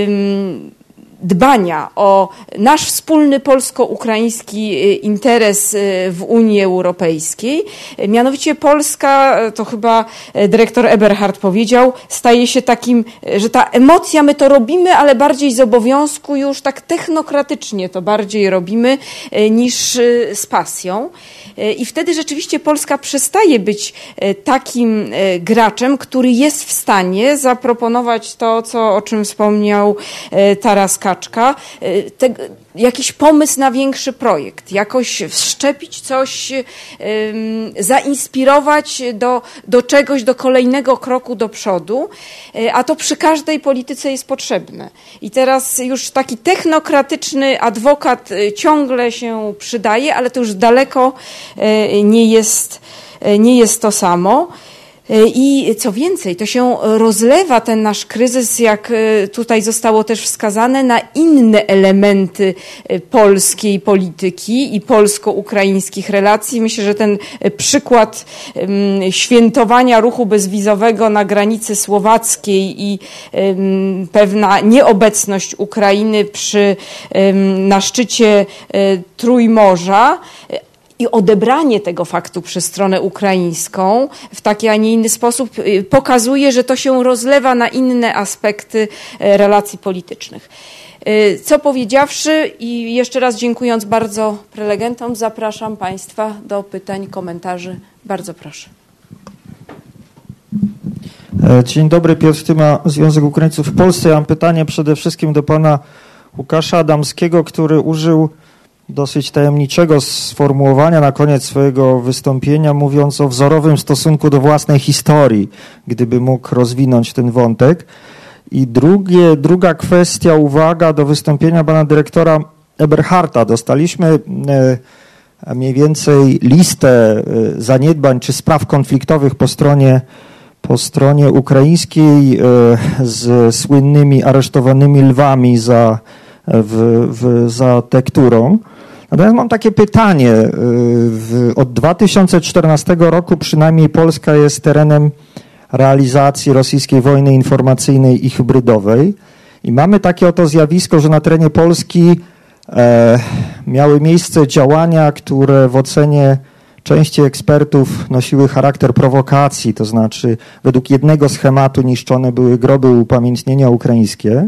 dbania o nasz wspólny polsko-ukraiński interes w Unii Europejskiej. Mianowicie Polska, to chyba dyrektor Eberhard powiedział, staje się takim, że ta emocja, my to robimy, ale bardziej z obowiązku, już tak technokratycznie to bardziej robimy niż z pasją. I wtedy rzeczywiście Polska przestaje być takim graczem, który jest w stanie zaproponować to, o czym wspomniał Taras Kaczka, jakiś pomysł na większy projekt, jakoś wszczepić coś, zainspirować do czegoś, do kolejnego kroku do przodu, a to przy każdej polityce jest potrzebne. I teraz już taki technokratyczny adwokat ciągle się przydaje, ale to już daleko nie jest to samo. I co więcej, to się rozlewa ten nasz kryzys, jak tutaj zostało też wskazane, na inne elementy polskiej polityki i polsko-ukraińskich relacji. Myślę, że ten przykład świętowania ruchu bezwizowego na granicy słowackiej i pewna nieobecność Ukrainy na szczycie Trójmorza i odebranie tego faktu przez stronę ukraińską w taki, a nie inny sposób pokazuje, że to się rozlewa na inne aspekty relacji politycznych. Co powiedziawszy i jeszcze raz dziękując bardzo prelegentom, zapraszam Państwa do pytań, komentarzy. Bardzo proszę. Dzień dobry, Piotr Tyma, Związek Ukraińców w Polsce. Ja mam pytanie przede wszystkim do pana Łukasza Adamskiego, który użył dosyć tajemniczego sformułowania na koniec swojego wystąpienia, mówiąc o wzorowym stosunku do własnej historii, gdyby mógł rozwinąć ten wątek. I druga kwestia, uwaga do wystąpienia pana dyrektora Eberharda. Dostaliśmy mniej więcej listę zaniedbań czy spraw konfliktowych po stronie ukraińskiej z słynnymi aresztowanymi lwami za tekturą. Natomiast mam takie pytanie. Od 2014 roku przynajmniej Polska jest terenem realizacji rosyjskiej wojny informacyjnej i hybrydowej. I mamy takie oto zjawisko, że na terenie Polski miały miejsce działania, które w ocenie części ekspertów nosiły charakter prowokacji, to znaczy według jednego schematu niszczone były groby upamiętnienia ukraińskie.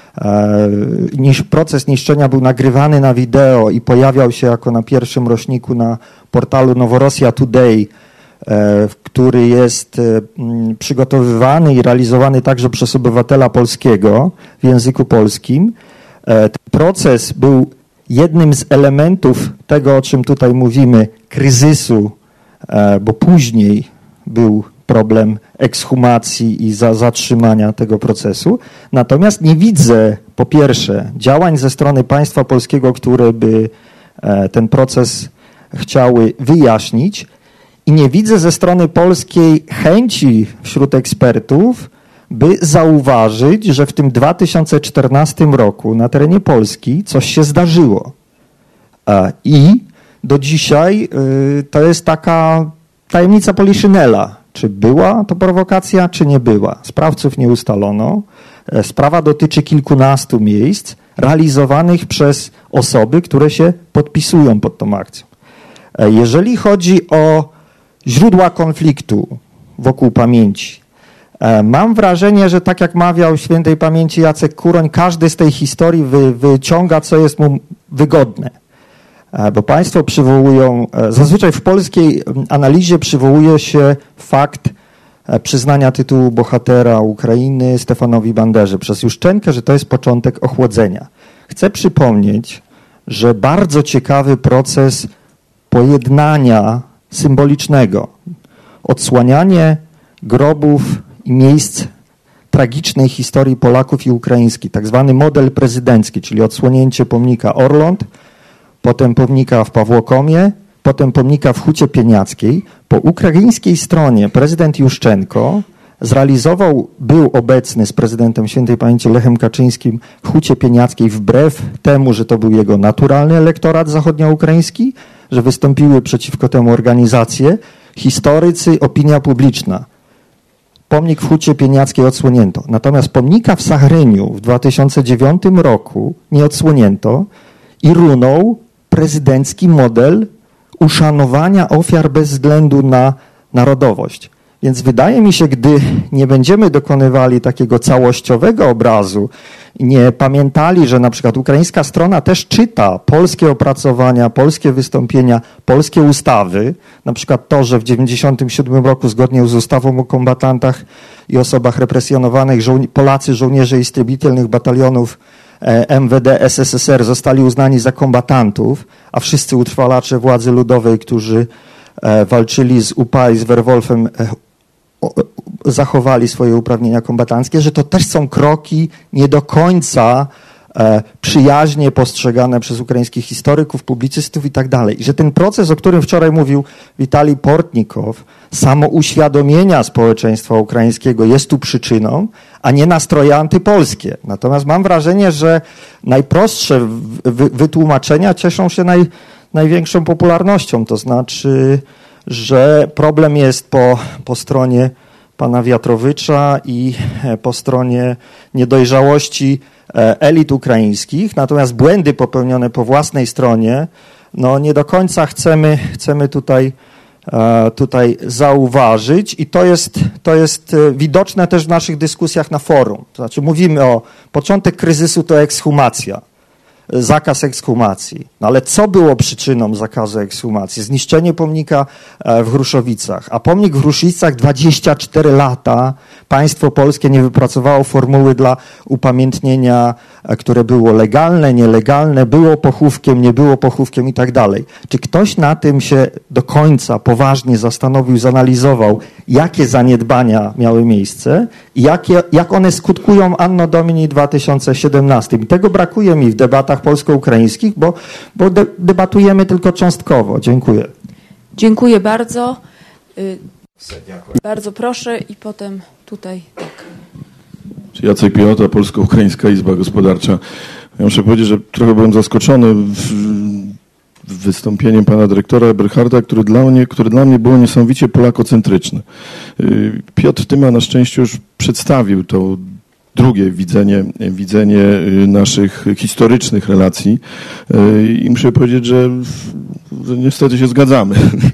Proces niszczenia był nagrywany na wideo i pojawiał się jako na pierwszym roczniku na portalu Noworosja Today, który jest przygotowywany i realizowany także przez obywatela polskiego w języku polskim. Ten proces był jednym z elementów tego, o czym tutaj mówimy, kryzysu, bo później był problem ekshumacji i zatrzymania tego procesu. Natomiast nie widzę, po pierwsze, działań ze strony państwa polskiego, które by ten proces chciały wyjaśnić. I nie widzę ze strony polskiej chęci wśród ekspertów, by zauważyć, że w tym 2014 roku na terenie Polski coś się zdarzyło. I do dzisiaj to jest taka tajemnica Poliszynela. Czy była to prowokacja, czy nie była. Sprawców nie ustalono. Sprawa dotyczy kilkunastu miejsc realizowanych przez osoby, które się podpisują pod tą akcją. Jeżeli chodzi o źródła konfliktu wokół pamięci, mam wrażenie, że tak jak mawiał świętej pamięci Jacek Kuroń, każdy z tej historii wyciąga, co jest mu wygodne. Bo państwo przywołują, zazwyczaj w polskiej analizie przywołuje się fakt przyznania tytułu bohatera Ukrainy Stefanowi Banderze przez Juszczenkę, że to jest początek ochłodzenia. Chcę przypomnieć, że bardzo ciekawy proces pojednania symbolicznego, odsłanianie grobów i miejsc tragicznej historii Polaków i ukraińskich, tak zwany model prezydencki, czyli odsłonięcie pomnika Orląt, potem pomnika w Pawłokomie, potem pomnika w Hucie Pieniackiej. Po ukraińskiej stronie prezydent Juszczenko był obecny z prezydentem świętej pamięci Lechem Kaczyńskim w Hucie Pieniackiej wbrew temu, że to był jego naturalny elektorat zachodnioukraiński, że wystąpiły przeciwko temu organizacje, historycy, opinia publiczna. Pomnik w Hucie Pieniackiej odsłonięto. Natomiast pomnika w Sachryniu w 2009 roku nie odsłonięto i runął prezydencki model uszanowania ofiar bez względu na narodowość. Więc wydaje mi się, gdy nie będziemy dokonywali takiego całościowego obrazu i nie pamiętali, że na przykład ukraińska strona też czyta polskie opracowania, polskie wystąpienia, polskie ustawy, na przykład to, że w 1997 roku zgodnie z ustawą o kombatantach i osobach represjonowanych Polacy, żołnierze istrebitelnych batalionów MWD SSSR zostali uznani za kombatantów, a wszyscy utrwalacze władzy ludowej, którzy walczyli z UPA i z Werwolfem, zachowali swoje uprawnienia kombatanckie, że to też są kroki nie do końca przyjaźnie postrzegane przez ukraińskich historyków, publicystów i tak dalej. I że ten proces, o którym wczoraj mówił Witalij Portnikow, samouświadomienia społeczeństwa ukraińskiego jest tu przyczyną, a nie nastroje antypolskie. Natomiast mam wrażenie, że najprostsze wytłumaczenia cieszą się największą popularnością. To znaczy, że problem jest po stronie pana Wiatrowicza i po stronie niedojrzałości elit ukraińskich, natomiast błędy popełnione po własnej stronie, no nie do końca chcemy tutaj zauważyć i to jest widoczne też w naszych dyskusjach na forum. To znaczy mówimy o początek kryzysu to ekshumacja, zakaz ekshumacji. No ale co było przyczyną zakazu ekshumacji? Zniszczenie pomnika w Hruszowicach. A pomnik w Hruszowicach 24 lata państwo polskie nie wypracowało formuły dla upamiętnienia, które było legalne, nielegalne, było pochówkiem, nie było pochówkiem i tak dalej. Czy ktoś na tym się do końca poważnie zastanowił, zanalizował, jakie zaniedbania miały miejsce i jak one skutkują Anno Domini 2017? I tego brakuje mi w debatach polsko-ukraińskich, bo debatujemy tylko cząstkowo. Dziękuję. Dziękuję bardzo. Bardzo proszę i potem tutaj tak. Jacek Piechota, Polsko-Ukraińska Izba Gospodarcza. Ja muszę powiedzieć, że trochę byłem zaskoczony wystąpieniem pana dyrektora Eberharda, który dla mnie było niesamowicie polakocentryczne. Piotr Tyma na szczęście już przedstawił to drugie widzenie naszych historycznych relacji i muszę powiedzieć, że niestety się zgadzamy,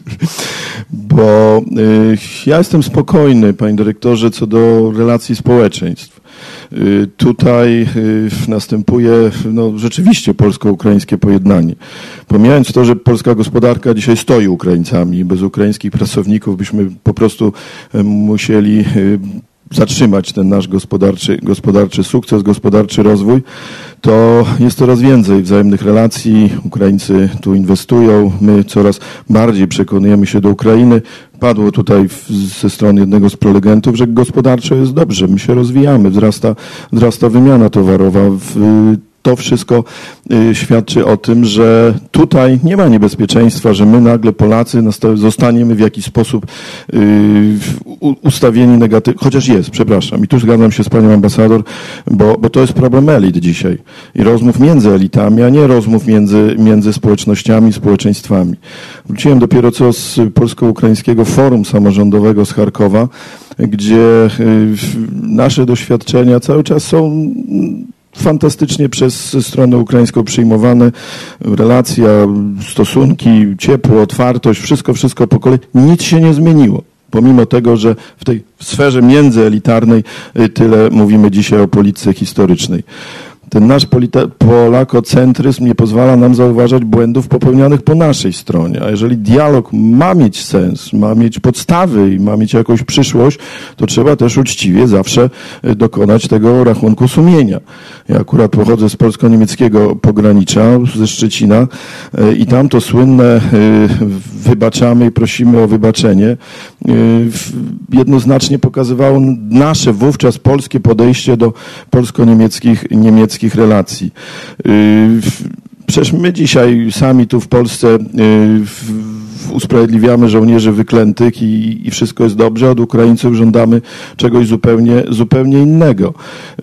bo ja jestem spokojny, panie dyrektorze, co do relacji społeczeństw. Tutaj następuje rzeczywiście polsko-ukraińskie pojednanie. Pomijając to, że polska gospodarka dzisiaj stoi Ukraińcami, bez ukraińskich pracowników byśmy po prostu musieli zatrzymać ten nasz gospodarczy sukces, gospodarczy rozwój, to jest coraz więcej wzajemnych relacji. Ukraińcy tu inwestują, my coraz bardziej przekonujemy się do Ukrainy. Padło tutaj ze strony jednego z prelegentów, że gospodarczo jest dobrze, my się rozwijamy, wzrasta wymiana towarowa. to wszystko świadczy o tym, że tutaj nie ma niebezpieczeństwa, że my nagle Polacy zostaniemy w jakiś sposób ustawieni negatywnie, chociaż jest, przepraszam, i tu zgadzam się z panią ambasador, bo to jest problem elit dzisiaj i rozmów między elitami, a nie rozmów między społecznościami, społeczeństwami. Wróciłem dopiero co z Polsko-Ukraińskiego Forum Samorządowego z Charkowa, gdzie nasze doświadczenia cały czas są fantastycznie przez stronę ukraińską przyjmowane. Relacja, stosunki, ciepło, otwartość, wszystko po kolei. Nic się nie zmieniło. Pomimo tego, że w tej sferze międzyelitarnej tyle mówimy dzisiaj o polityce historycznej. Ten nasz polakocentryzm nie pozwala nam zauważać błędów popełnianych po naszej stronie. A jeżeli dialog ma mieć sens, ma mieć podstawy i ma mieć jakąś przyszłość, to trzeba też uczciwie zawsze dokonać tego rachunku sumienia. Ja akurat pochodzę z polsko-niemieckiego pogranicza, ze Szczecina i tam to słynne wybaczamy i prosimy o wybaczenie jednoznacznie pokazywało nasze wówczas polskie podejście do polsko-niemieckich relacji. Przecież my dzisiaj sami tu w Polsce usprawiedliwiamy żołnierzy wyklętych i wszystko jest dobrze, od Ukraińców żądamy czegoś zupełnie innego.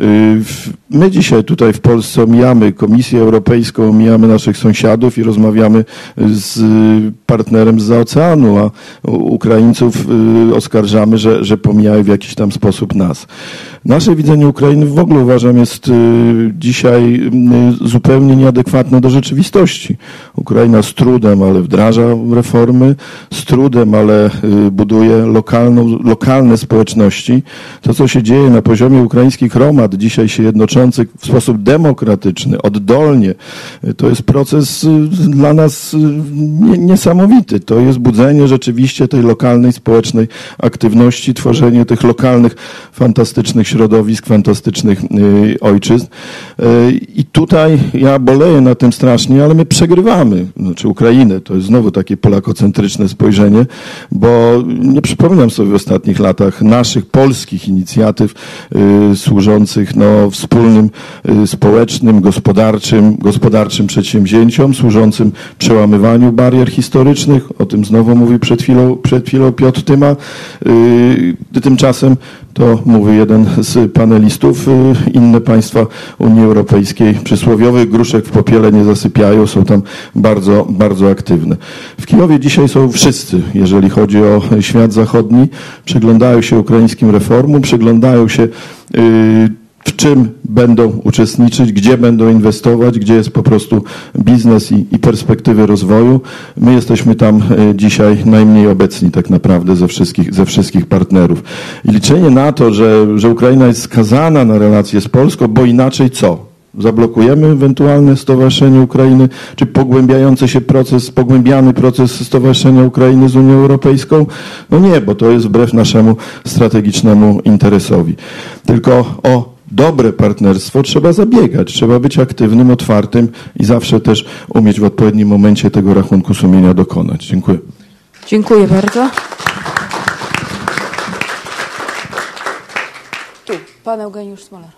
My dzisiaj tutaj w Polsce omijamy Komisję Europejską, omijamy naszych sąsiadów i rozmawiamy z partnerem zza oceanu, a Ukraińców oskarżamy, że pomijają w jakiś tam sposób nas. Nasze widzenie Ukrainy w ogóle uważam jest dzisiaj zupełnie nieadekwatne do rzeczywistości. Ukraina z trudem, ale wdraża reformy, z trudem, ale buduje lokalne społeczności. To, co się dzieje na poziomie ukraińskich romad, dzisiaj się jednoczących w sposób demokratyczny, oddolnie, to jest proces dla nas niesamowity. To jest budzenie rzeczywiście tej lokalnej społecznej aktywności, tworzenie tych lokalnych, fantastycznych środowisk, fantastycznych ojczyzn. I tutaj ja boleję na tym strasznie, ale my przegrywamy. Znaczy Ukrainę, to jest znowu takie polakocentryczne spojrzenie, bo nie przypominam sobie w ostatnich latach naszych polskich inicjatyw służących wspólnym społecznym, gospodarczym przedsięwzięciom, służącym przełamywaniu barier historycznych. O tym znowu mówił przed chwilą Piotr Tyma. Tymczasem to mówi jeden z panelistów, inne państwa Unii Europejskiej przysłowiowych gruszek w popiele nie zasypiają, są tam bardzo, bardzo aktywne. W Kijowie dzisiaj są wszyscy, jeżeli chodzi o świat zachodni, przyglądają się ukraińskim reformom, przyglądają się w czym będą uczestniczyć, gdzie będą inwestować, gdzie jest po prostu biznes i perspektywy rozwoju. My jesteśmy tam dzisiaj najmniej obecni tak naprawdę ze wszystkich partnerów. I liczenie na to, że Ukraina jest skazana na relacje z Polską, bo inaczej co? Zablokujemy ewentualne stowarzyszenie Ukrainy, czy pogłębiany proces stowarzyszenia Ukrainy z Unią Europejską? No nie, bo to jest wbrew naszemu strategicznemu interesowi. Tylko o dobre partnerstwo trzeba zabiegać, trzeba być aktywnym, otwartym i zawsze też umieć w odpowiednim momencie tego rachunku sumienia dokonać. Dziękuję. Dziękuję bardzo. Tu, pan Eugeniusz Smolar.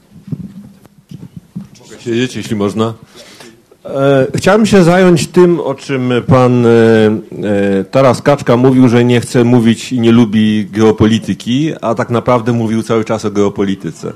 Mogę siedzieć, jeśli można. Chciałem się zająć tym, o czym pan Taras Kaczka mówił, że nie chce mówić i nie lubi geopolityki, a tak naprawdę mówił cały czas o geopolityce.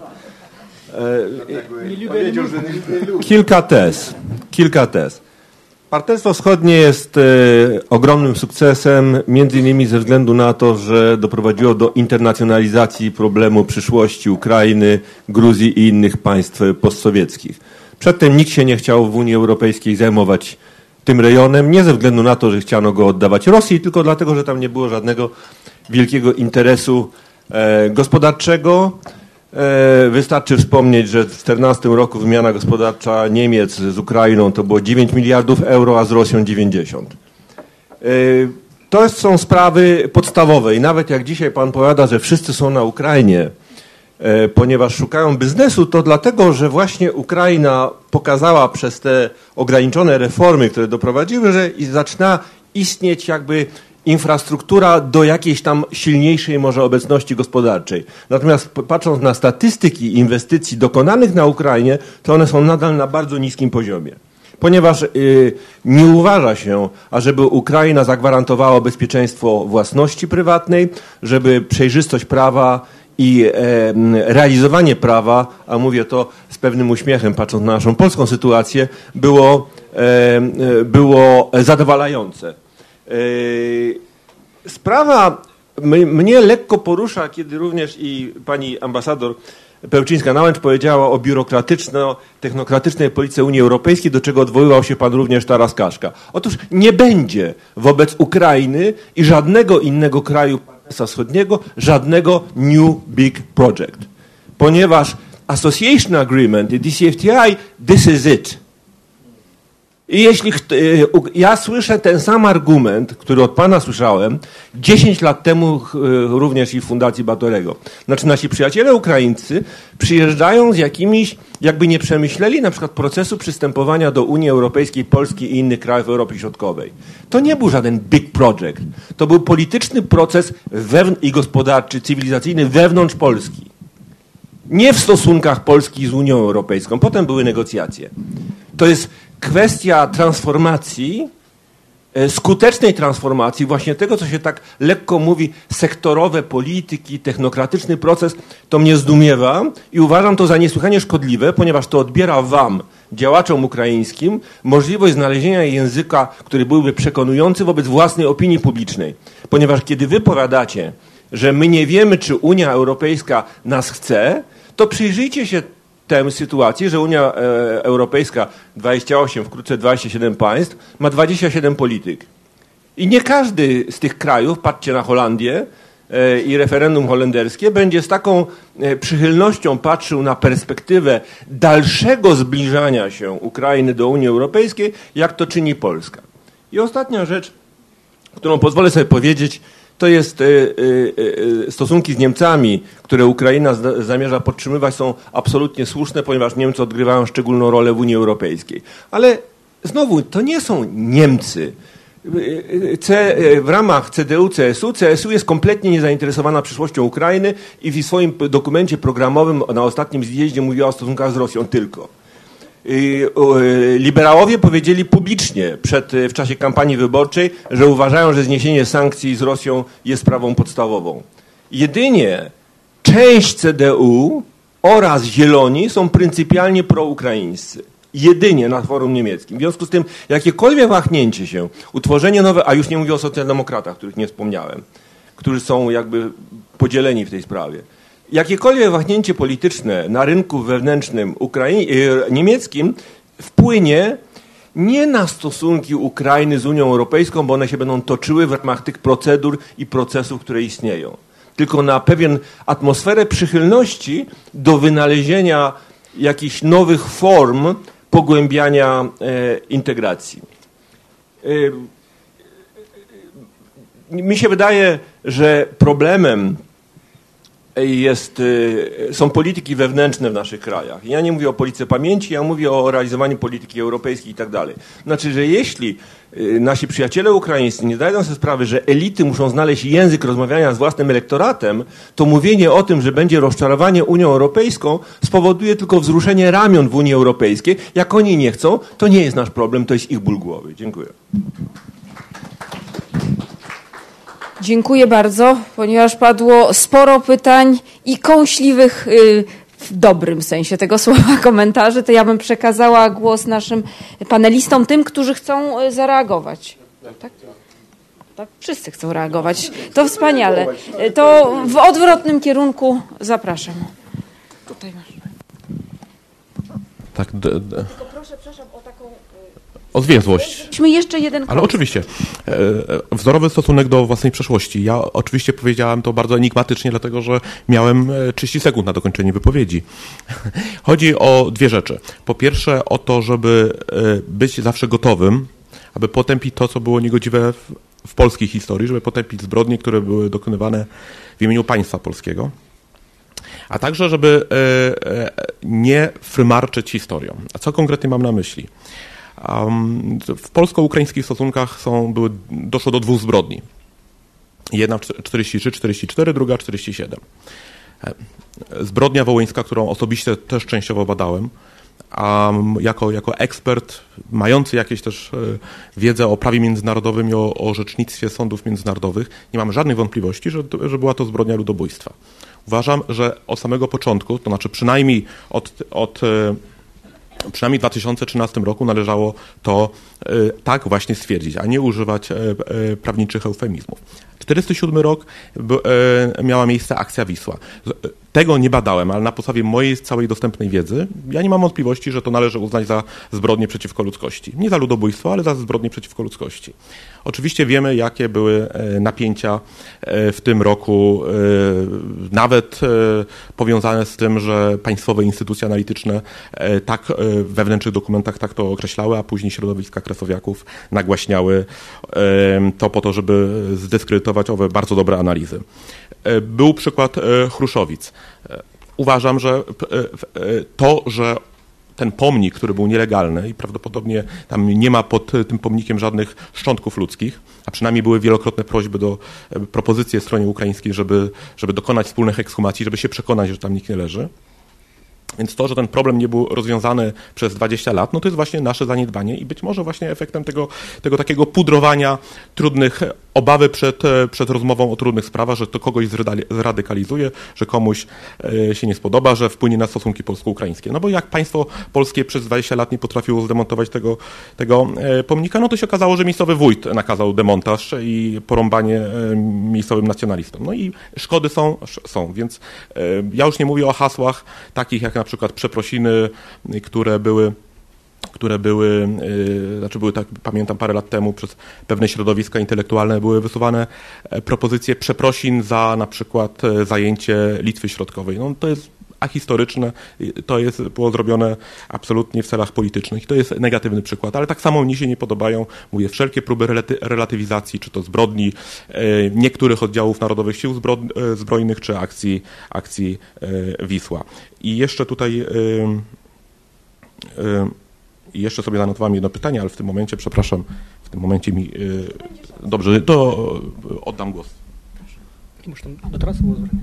Kilka tez. Partnerstwo Wschodnie jest ogromnym sukcesem, między innymi ze względu na to, że doprowadziło do internacjonalizacji problemu przyszłości Ukrainy, Gruzji i innych państw postsowieckich. Przedtem nikt się nie chciał w Unii Europejskiej zajmować tym rejonem, nie ze względu na to, że chciano go oddawać Rosji, tylko dlatego, że tam nie było żadnego wielkiego interesu gospodarczego. Wystarczy wspomnieć, że w 2014 roku wymiana gospodarcza Niemiec z Ukrainą to było 9 miliardów euro, a z Rosją 90. To są sprawy podstawowe i nawet jak dzisiaj pan powiada, że wszyscy są na Ukrainie, ponieważ szukają biznesu, to dlatego, że właśnie Ukraina pokazała przez te ograniczone reformy, które doprowadziły, że zaczyna istnieć jakby infrastruktura do jakiejś tam silniejszej może obecności gospodarczej. Natomiast patrząc na statystyki inwestycji dokonanych na Ukrainie, to one są nadal na bardzo niskim poziomie. Ponieważ nie uważa się, ażeby Ukraina zagwarantowała bezpieczeństwo własności prywatnej, żeby przejrzystość prawa i realizowanie prawa, a mówię to z pewnym uśmiechem, patrząc na naszą polską sytuację, było zadowalające. Sprawa mnie lekko porusza, kiedy również i pani ambasador Pełczyńska-Nałęcz powiedziała o biurokratyczno-technokratycznej polityce Unii Europejskiej, do czego odwoływał się pan również Taras Kaszka. Otóż nie będzie wobec Ukrainy i żadnego innego kraju Partnerstwa Wschodniego żadnego New Big Project. Ponieważ Association Agreement i DCFTA, this is it. I jeśli ja słyszę ten sam argument, który od pana słyszałem 10 lat temu również i w Fundacji Batorego. Znaczy nasi przyjaciele Ukraińcy przyjeżdżają z jakimiś, jakby nie przemyśleli na przykład procesu przystępowania do Unii Europejskiej, Polski i innych krajów Europy Środkowej. To nie był żaden big project. To był polityczny proces i gospodarczy, cywilizacyjny wewnątrz Polski. Nie w stosunkach Polski z Unią Europejską. Potem były negocjacje. To jest kwestia transformacji, skutecznej transformacji, właśnie tego, co się tak lekko mówi, sektorowe polityki, technokratyczny proces, to mnie zdumiewa i uważam to za niesłychanie szkodliwe, ponieważ to odbiera wam, działaczom ukraińskim, możliwość znalezienia języka, który byłby przekonujący wobec własnej opinii publicznej. Ponieważ kiedy wy powiadacie, że my nie wiemy, czy Unia Europejska nas chce, to przyjrzyjcie się tę sytuację, że Unia Europejska, 28, wkrótce 27 państw, ma 27 polityk. I nie każdy z tych krajów, patrzcie na Holandię i referendum holenderskie, będzie z taką przychylnością patrzył na perspektywę dalszego zbliżania się Ukrainy do Unii Europejskiej, jak to czyni Polska. I ostatnia rzecz, którą pozwolę sobie powiedzieć, to jest stosunki z Niemcami, które Ukraina zamierza podtrzymywać, są absolutnie słuszne, ponieważ Niemcy odgrywają szczególną rolę w Unii Europejskiej. Ale znowu, to nie są Niemcy. W ramach CDU-CSU, CSU jest kompletnie niezainteresowana przyszłością Ukrainy i w swoim dokumencie programowym na ostatnim zjeździe mówiła o stosunkach z Rosją tylko. Liberałowie powiedzieli publicznie w czasie kampanii wyborczej, że uważają, że zniesienie sankcji z Rosją jest sprawą podstawową. Jedynie część CDU oraz Zieloni są pryncypialnie proukraińscy. Jedynie na forum niemieckim. W związku z tym jakiekolwiek wahnięcie się, utworzenie nowe, a już nie mówię o socjaldemokratach, których nie wspomniałem, którzy są jakby podzieleni w tej sprawie. Jakiekolwiek wahnięcie polityczne na rynku wewnętrznym niemieckim wpłynie nie na stosunki Ukrainy z Unią Europejską, bo one się będą toczyły w ramach tych procedur i procesów, które istnieją, tylko na pewien atmosferę przychylności do wynalezienia jakichś nowych form pogłębiania integracji. Mi się wydaje, że problemem są polityki wewnętrzne w naszych krajach. Ja nie mówię o polityce pamięci, ja mówię o realizowaniu polityki europejskiej i tak dalej. Znaczy, że jeśli nasi przyjaciele ukraińscy nie zdają sobie sprawy, że elity muszą znaleźć język rozmawiania z własnym elektoratem, to mówienie o tym, że będzie rozczarowanie Unią Europejską, spowoduje tylko wzruszenie ramion w Unii Europejskiej. Jak oni nie chcą, to nie jest nasz problem, to jest ich ból głowy. Dziękuję. Dziękuję bardzo, ponieważ padło sporo pytań i kąśliwych w dobrym sensie tego słowa komentarzy, to ja bym przekazała głos naszym panelistom, tym, którzy chcą zareagować. Tak? Tak? Wszyscy chcą reagować. To wspaniale. To w odwrotnym kierunku zapraszam. Tutaj masz. Tak, tylko proszę, przepraszam o taką... O zwięzłość. Myśmy jeszcze jeden krok. Ale oczywiście. Wzorowy stosunek do własnej przeszłości. Ja oczywiście powiedziałem to bardzo enigmatycznie, dlatego że miałem 30 sekund na dokończenie wypowiedzi. Chodzi o dwie rzeczy. Po pierwsze o to, żeby być zawsze gotowym, aby potępić to, co było niegodziwe w polskiej historii, żeby potępić zbrodnie, które były dokonywane w imieniu państwa polskiego. A także, żeby nie frymarczyć historią. A co konkretnie mam na myśli? W polsko-ukraińskich stosunkach doszło do 2 zbrodni. Jedna 43-44, druga 47. Zbrodnia wołyńska, którą osobiście też częściowo badałem, a jako ekspert mający jakieś też wiedzę o prawie międzynarodowym i o orzecznictwie sądów międzynarodowych, nie mam żadnych wątpliwości, że była to zbrodnia ludobójstwa. Uważam, że od samego początku, to znaczy przynajmniej przynajmniej w 2013 roku należało to tak właśnie stwierdzić, a nie używać prawniczych eufemizmów. 1947 rok miała miejsce akcja Wisła. Tego nie badałem, ale na podstawie mojej całej dostępnej wiedzy ja nie mam wątpliwości, że to należy uznać za zbrodnię przeciwko ludzkości. Nie za ludobójstwo, ale za zbrodnię przeciwko ludzkości. Oczywiście wiemy, jakie były napięcia w tym roku, nawet powiązane z tym, że państwowe instytucje analityczne tak w wewnętrznych dokumentach tak to określały, a później środowiska kresowiaków nagłaśniały to po to, żeby zdyskredytować owe bardzo dobre analizy. Był przykład Chruszowic. Uważam, że to, że ten pomnik, który był nielegalny i prawdopodobnie tam nie ma pod tym pomnikiem żadnych szczątków ludzkich, a przynajmniej były wielokrotne prośby propozycje stronie ukraińskiej, żeby dokonać wspólnych ekshumacji, żeby się przekonać, że tam nikt nie leży. Więc to, że ten problem nie był rozwiązany przez 20 lat, no to jest właśnie nasze zaniedbanie i być może właśnie efektem tego takiego pudrowania trudnych, obawy przed rozmową o trudnych sprawach, że to kogoś zradykalizuje, że komuś się nie spodoba, że wpłynie na stosunki polsko-ukraińskie. No bo jak państwo polskie przez 20 lat nie potrafiło zdemontować tego pomnika, no to się okazało, że miejscowy wójt nakazał demontaż i porąbanie miejscowym nacjonalistom. No i szkody są, więc ja już nie mówię o hasłach takich jak na przykład przeprosiny, które były, tak pamiętam parę lat temu przez pewne środowiska intelektualne były wysuwane propozycje przeprosin za na przykład zajęcie Litwy Środkowej. No to jest ahistoryczne, było zrobione absolutnie w celach politycznych i to jest negatywny przykład, ale tak samo mnie się nie podobają, mówię, wszelkie próby relatywizacji, czy to zbrodni niektórych oddziałów Narodowych Sił Zbrojnych, czy akcji Wisła. I jeszcze tutaj jeszcze sobie zanotowałem jedno pytanie, ale w tym momencie, przepraszam, mi... Dobrze, to oddam głos. Może tam do teraz było zwrotnie.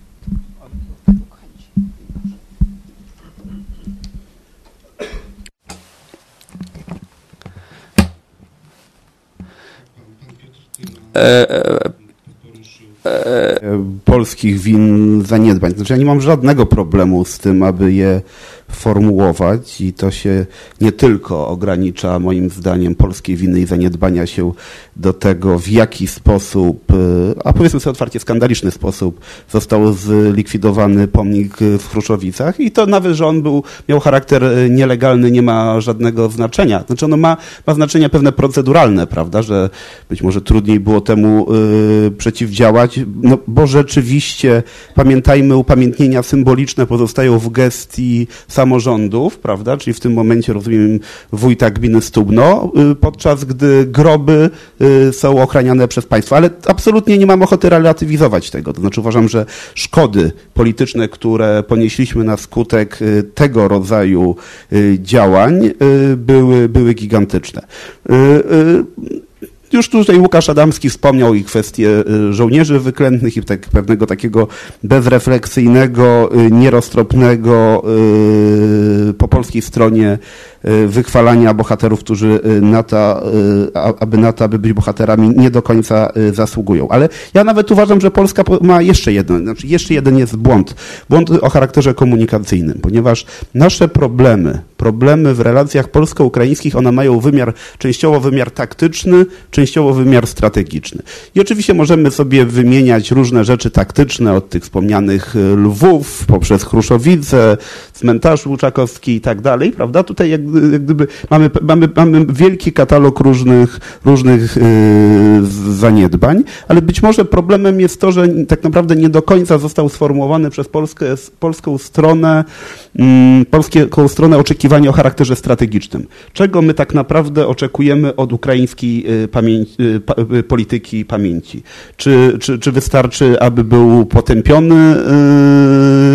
Polskich win zaniedbań. Znaczy ja nie mam żadnego problemu z tym, aby je formułować i to się nie tylko ogranicza moim zdaniem polskie winy i zaniedbania się do tego, w jaki sposób, a powiedzmy sobie otwarcie skandaliczny sposób został zlikwidowany pomnik w Chruszowicach i to nawet, że on miał charakter nielegalny, nie ma żadnego znaczenia. Znaczy ono ma znaczenia pewne proceduralne, prawda, że być może trudniej było temu przeciwdziałać, no bo rzeczywiście pamiętajmy, upamiętnienia symboliczne pozostają w gestii samorządów, prawda, czyli w tym momencie rozumiem wójta gminy Stubno, podczas gdy groby są ochraniane przez państwo, ale absolutnie nie mam ochoty relatywizować tego, to znaczy uważam, że szkody polityczne, które ponieśliśmy na skutek tego rodzaju działań były gigantyczne. Już tutaj Łukasz Adamski wspomniał i kwestię żołnierzy wyklętych i pewnego takiego bezrefleksyjnego, nieroztropnego po polskiej stronie wychwalania bohaterów, którzy aby być bohaterami, nie do końca zasługują. Ale ja nawet uważam, że Polska ma jeszcze jeden jest błąd o charakterze komunikacyjnym, ponieważ nasze problemy w relacjach polsko-ukraińskich, one mają częściowo wymiar taktyczny, częściowo wymiar strategiczny. I oczywiście możemy sobie wymieniać różne rzeczy taktyczne, od tych wspomnianych Lwów, poprzez Chruszowice, cmentarz Łuczakowski i tak dalej, prawda? Tutaj jak gdyby mamy wielki katalog różnych zaniedbań, ale być może problemem jest to, że tak naprawdę nie do końca został sformułowany przez polską stronę oczekiwania o charakterze strategicznym. Czego my tak naprawdę oczekujemy od ukraińskiej polityki pamięci? Czy wystarczy, aby był potępiony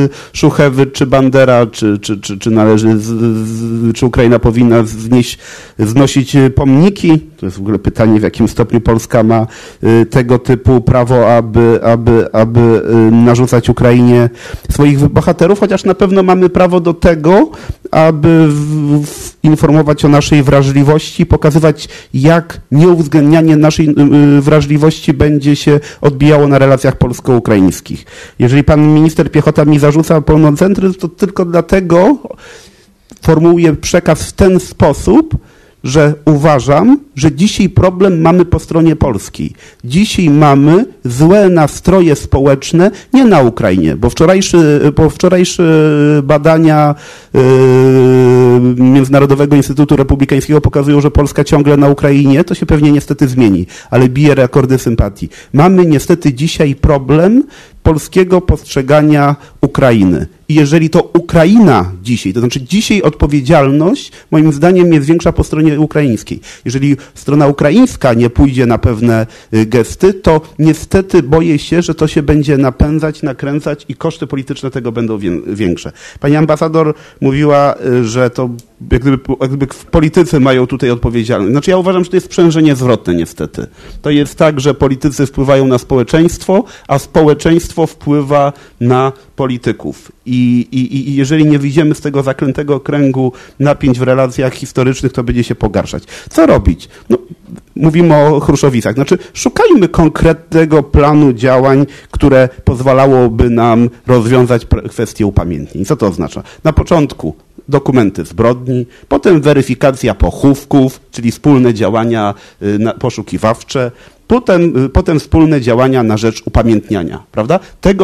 Szuchewicz czy Bandera, czy należy, czy Ukraina powinna znosić pomniki? To jest w ogóle pytanie, w jakim stopniu Polska ma tego typu prawo, aby narzucać Ukrainie swoich bohaterów, chociaż na pewno mamy prawo do tego, aby informować o naszej wrażliwości, pokazywać, jak nieuwzględnianie naszej wrażliwości będzie się odbijało na relacjach polsko-ukraińskich. Jeżeli pan minister Piechota mi zarzuca pełnocentryzm, to tylko dlatego formułuję przekaz w ten sposób, że uważam, że dzisiaj problem mamy po stronie polskiej. Dzisiaj mamy złe nastroje społeczne nie na Ukrainie, bo wczorajsze badania Międzynarodowego Instytutu Republikańskiego pokazują, że Polska ciągle na Ukrainie, to się pewnie niestety zmieni, ale bije rekordy sympatii. Mamy niestety dzisiaj problem polskiego postrzegania Ukrainy. I jeżeli to Ukraina dzisiaj, to znaczy dzisiaj odpowiedzialność moim zdaniem jest większa po stronie ukraińskiej. Jeżeli strona ukraińska nie pójdzie na pewne gesty, to niestety boję się, że to się będzie napędzać, nakręcać i koszty polityczne tego będą większe. Pani ambasador mówiła, że to jak gdyby politycy mają tutaj odpowiedzialność. Znaczy ja uważam, że to jest sprzężenie zwrotne niestety. To jest tak, że politycy wpływają na społeczeństwo, a społeczeństwo wpływa na polityków. I jeżeli nie wyjdziemy z tego zaklętego kręgu napięć w relacjach historycznych, to będzie się pogarszać. Co robić? No, mówimy o Chruszowicach. Znaczy, szukajmy konkretnego planu działań, które pozwalałoby nam rozwiązać kwestię upamiętnień. Co to oznacza? Na początku dokumenty zbrodni, potem weryfikacja pochówków, czyli wspólne działania poszukiwawcze, potem wspólne działania na rzecz upamiętniania, prawda?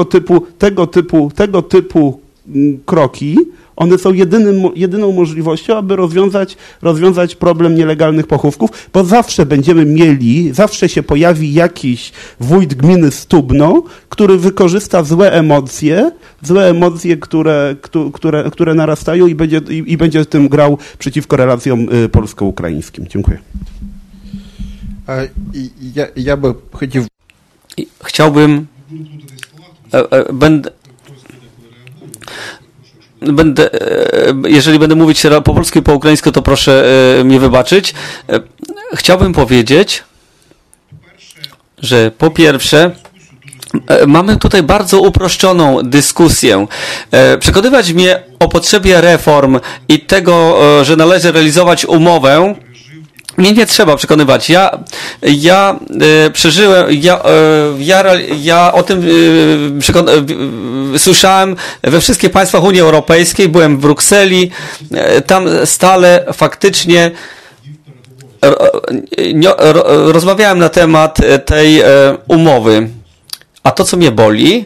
Tego typu kroki, one są jedyną możliwością, aby rozwiązać problem nielegalnych pochówków, bo zawsze się pojawi jakiś wójt gminy Stubno, który wykorzysta złe emocje, które narastają i będzie tym grał przeciwko relacjom polsko-ukraińskim. Dziękuję. Jeżeli będę mówić po polsku i po ukraińsku, to proszę mnie wybaczyć. Chciałbym powiedzieć, że po pierwsze mamy tutaj bardzo uproszczoną dyskusję. Przekonywać mnie o potrzebie reform i tego, że należy realizować umowę, mnie nie trzeba przekonywać. Ja przeżyłem, ja o tym słyszałem we wszystkich państwach Unii Europejskiej, byłem w Brukseli, tam stale faktycznie rozmawiałem na temat tej umowy. A to, co mnie boli,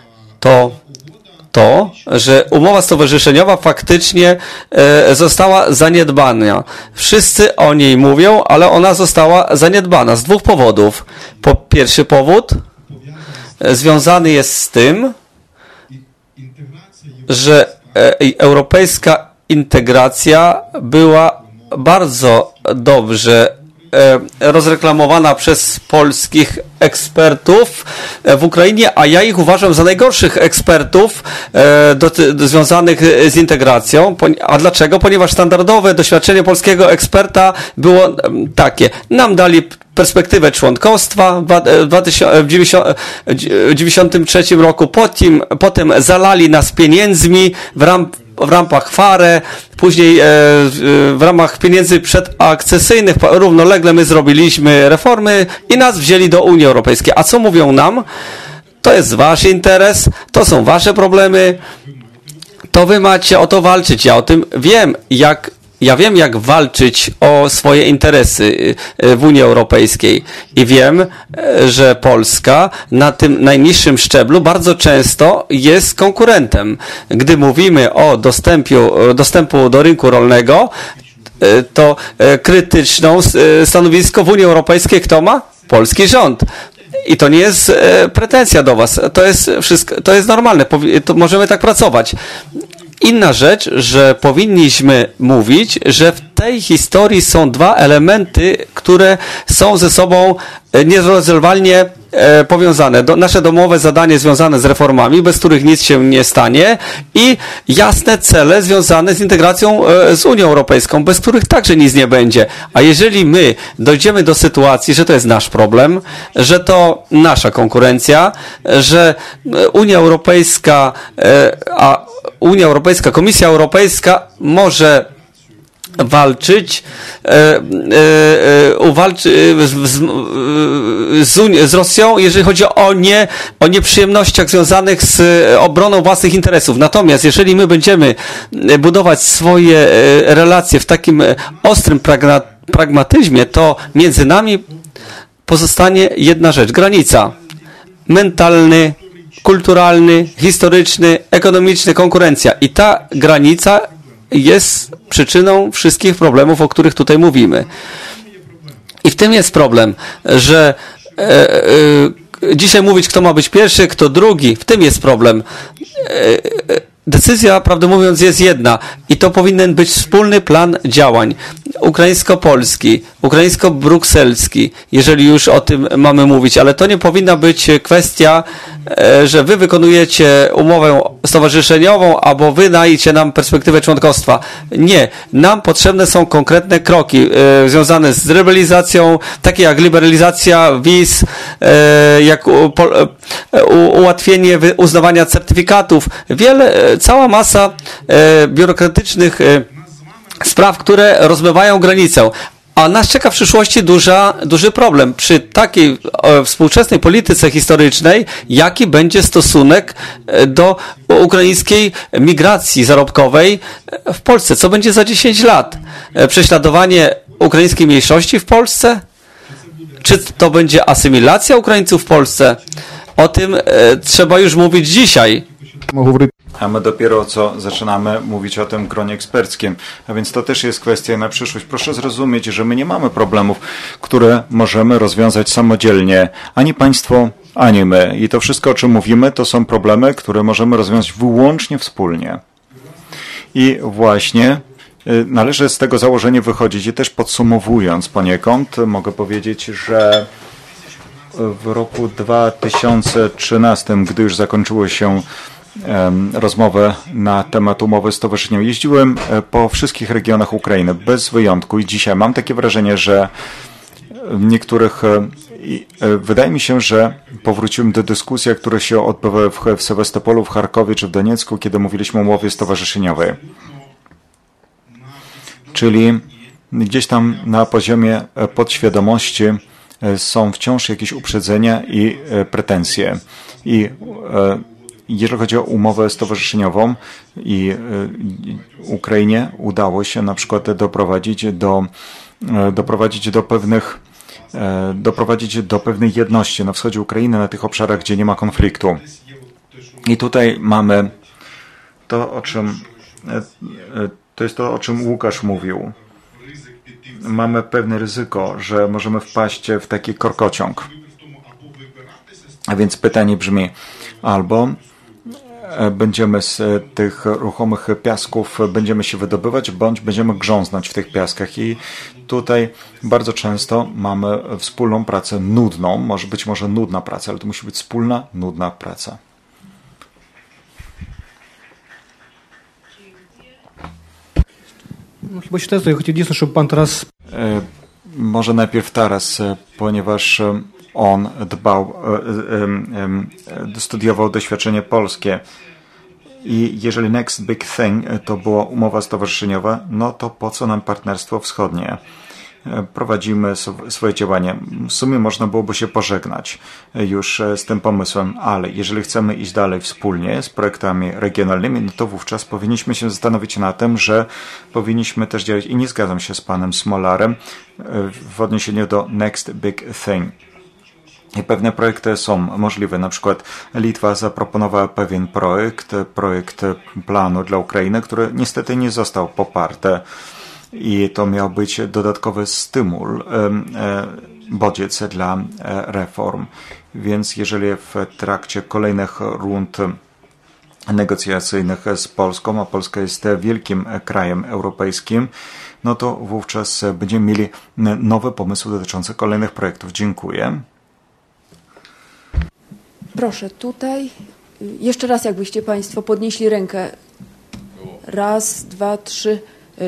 to, że umowa stowarzyszeniowa faktycznie została zaniedbana. Wszyscy o niej mówią, ale ona została zaniedbana z dwóch powodów. Pierwszy powód związany jest z tym, że europejska integracja była bardzo dobrze rozreklamowana przez polskich ekspertów w Ukrainie, a ja ich uważam za najgorszych ekspertów związanych z integracją. A dlaczego? Ponieważ standardowe doświadczenie polskiego eksperta było takie. Nam dali perspektywę członkostwa w 1993 roku, potem zalali nas pieniędzmi w rampach FARE, później w ramach pieniędzy przedakcesyjnych równolegle my zrobiliśmy reformy i nas wzięli do Unii Europejskiej. A co mówią nam? To jest wasz interes, to są wasze problemy, to wy macie o to walczyć. Ja o tym wiem, jak walczyć o swoje interesy w Unii Europejskiej i wiem, że Polska na tym najniższym szczeblu bardzo często jest konkurentem. Gdy mówimy o dostępu do rynku rolnego, to krytyczną stanowisko w Unii Europejskiej kto ma? Polski rząd. I to nie jest pretensja do was. To jest normalne. To możemy tak pracować. Inna rzecz, że powinniśmy mówić, że w tej historii są dwa elementy, które są ze sobą nierozerwalnie powiązane. Nasze domowe zadanie związane z reformami, bez których nic się nie stanie, i jasne cele związane z integracją z Unią Europejską, bez których także nic nie będzie. A jeżeli my dojdziemy do sytuacji, że to jest nasz problem, że to nasza konkurencja, że Unia Europejska, Komisja Europejska może walczyć z Rosją, jeżeli chodzi o nieprzyjemnościach związanych z obroną własnych interesów. Natomiast jeżeli my będziemy budować swoje relacje w takim ostrym pragmatyzmie, to między nami pozostanie jedna rzecz, granica. Mentalny, kulturalny, historyczny, ekonomiczny, konkurencja. I ta granica jest przyczyną wszystkich problemów, o których tutaj mówimy. I w tym jest problem, że dzisiaj mówić, kto ma być pierwszy, kto drugi, w tym jest problem. Decyzja, prawdę mówiąc, jest jedna i to powinien być wspólny plan działań. Ukraińsko-polski, ukraińsko-brukselski, jeżeli już o tym mamy mówić, ale to nie powinna być kwestia, że wy wykonujecie umowę stowarzyszeniową, albo wy dajecie nam perspektywę członkostwa. Nie. Nam potrzebne są konkretne kroki związane z liberalizacją, takie jak liberalizacja wiz, jak ułatwienie uznawania certyfikatów. Cała masa biurokratycznych spraw, które rozmywają granicę. A nas czeka w przyszłości duży problem. Przy takiej współczesnej polityce historycznej, jaki będzie stosunek do ukraińskiej migracji zarobkowej w Polsce? Co będzie za 10 lat? Prześladowanie ukraińskiej mniejszości w Polsce? Czy to będzie asymilacja Ukraińców w Polsce? O tym trzeba już mówić dzisiaj. A my dopiero co zaczynamy mówić o tym gronie eksperckim. A więc to też jest kwestia na przyszłość. Proszę zrozumieć, że my nie mamy problemów, które możemy rozwiązać samodzielnie. Ani państwo, ani my. I to wszystko, o czym mówimy, to są problemy, które możemy rozwiązać wyłącznie wspólnie. I właśnie należy z tego założenia wychodzić. I też podsumowując poniekąd, mogę powiedzieć, że w roku 2013, gdy już zakończyło się rozmowę na temat umowy stowarzyszeniowej, jeździłem po wszystkich regionach Ukrainy, bez wyjątku, i dzisiaj mam takie wrażenie, że w niektórych, wydaje mi się, że powróciłem do dyskusji, które się odbywały w Sewastopolu, w Charkowie czy w Doniecku, kiedy mówiliśmy o umowie stowarzyszeniowej. Czyli gdzieś tam na poziomie podświadomości są wciąż jakieś uprzedzenia i pretensje. I jeżeli chodzi o umowę stowarzyszeniową, i Ukrainie udało się na przykład doprowadzić do pewnej jedności na wschodzie Ukrainy, na tych obszarach, gdzie nie ma konfliktu. I tutaj mamy to, o czym Łukasz mówił. Mamy pewne ryzyko, że możemy wpaść w taki korkociąg. A więc pytanie brzmi, albo będziemy z tych ruchomych piasków będziemy się wydobywać, bądź będziemy grząznąć w tych piaskach. I tutaj bardzo często mamy wspólną pracę nudną, być może nudna praca, ale to musi być wspólna, nudna praca. Może najpierw Taras, ponieważ on studiował doświadczenie polskie. I jeżeli Next Big Thing to była umowa stowarzyszeniowa, no to po co nam partnerstwo wschodnie? Prowadzimy swoje działanie. W sumie można byłoby się pożegnać już z tym pomysłem, ale jeżeli chcemy iść dalej wspólnie z projektami regionalnymi, no to wówczas powinniśmy się zastanowić nad tym, że powinniśmy też działać, i nie zgadzam się z panem Smolarem w odniesieniu do Next Big Thing. I pewne projekty są możliwe. Na przykład Litwa zaproponowała pewien projekt planu dla Ukrainy, który niestety nie został poparty. I to miał być dodatkowy stymul, bodziec dla reform. Więc jeżeli w trakcie kolejnych rund negocjacyjnych z Polską, a Polska jest wielkim krajem europejskim, no to wówczas będziemy mieli nowe pomysły dotyczące kolejnych projektów. Dziękuję. Proszę, tutaj. Jeszcze raz, jakbyście Państwo podnieśli rękę. Raz, dwa, trzy,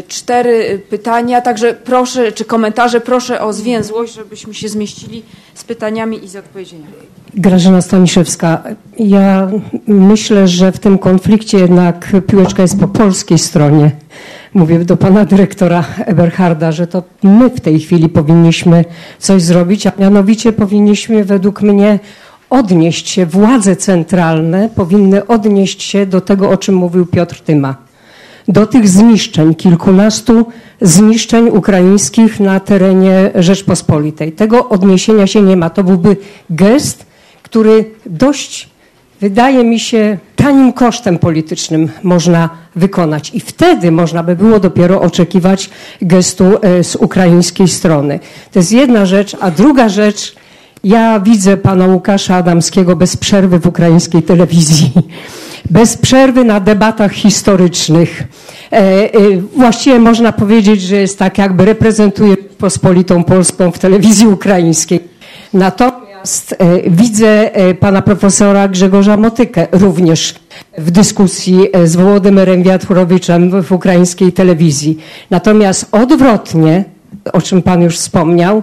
4 pytania. Także proszę, czy komentarze, proszę o zwięzłość, żebyśmy się zmieścili z pytaniami i z odpowiedziami. Grażyna Staniszewska. Ja myślę, że w tym konflikcie jednak piłeczka jest po polskiej stronie. Mówię do pana dyrektora Eberharda, że to my w tej chwili powinniśmy coś zrobić, a mianowicie powinniśmy według mnie odnieść się, władze centralne powinny odnieść się do tego, o czym mówił Piotr Tyma. Do tych zniszczeń, kilkunastu zniszczeń ukraińskich na terenie Rzeczpospolitej. Tego odniesienia się nie ma. To byłby gest, który dość, wydaje mi się, tanim kosztem politycznym można wykonać. I wtedy można by było dopiero oczekiwać gestu z ukraińskiej strony. To jest jedna rzecz, a druga rzecz, ja widzę pana Łukasza Adamskiego bez przerwy w ukraińskiej telewizji. Bez przerwy na debatach historycznych. Właściwie można powiedzieć, że jest tak, jakby reprezentuje Pospolitą Polską w telewizji ukraińskiej. Natomiast widzę pana profesora Grzegorza Motykę również w dyskusji z Wołodymyrem Wiatrowiczem w ukraińskiej telewizji. Natomiast odwrotnie, o czym pan już wspomniał,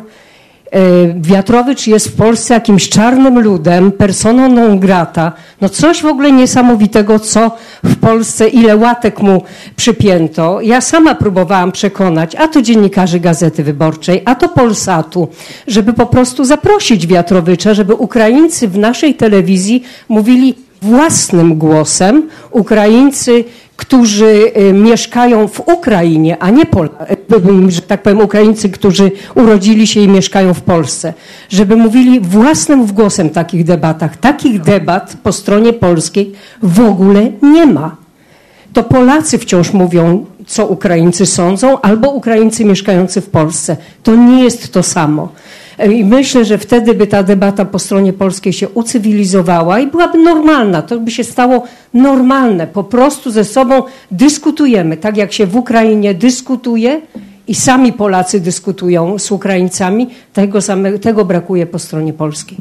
Wiatrowicz jest w Polsce jakimś czarnym ludem, personą non grata. No coś w ogóle niesamowitego, co w Polsce, ile łatek mu przypięto. Ja sama próbowałam przekonać, a to dziennikarzy Gazety Wyborczej, a to Polsatu, żeby po prostu zaprosić Wiatrowicza, żeby Ukraińcy w naszej telewizji mówili własnym głosem. Ukraińcy, którzy mieszkają w Ukrainie, a nie że tak powiem, Ukraińcy, którzy urodzili się i mieszkają w Polsce, żeby mówili własnym głosem w takich debatach. Takich debat po stronie polskiej w ogóle nie ma. To Polacy wciąż mówią, co Ukraińcy sądzą, albo Ukraińcy mieszkający w Polsce. To nie jest to samo. I myślę, że wtedy by ta debata po stronie polskiej się ucywilizowała i byłaby normalna. To by się stało normalne. Po prostu ze sobą dyskutujemy, tak jak się w Ukrainie dyskutuje i sami Polacy dyskutują z Ukraińcami. Tego brakuje po stronie polskiej.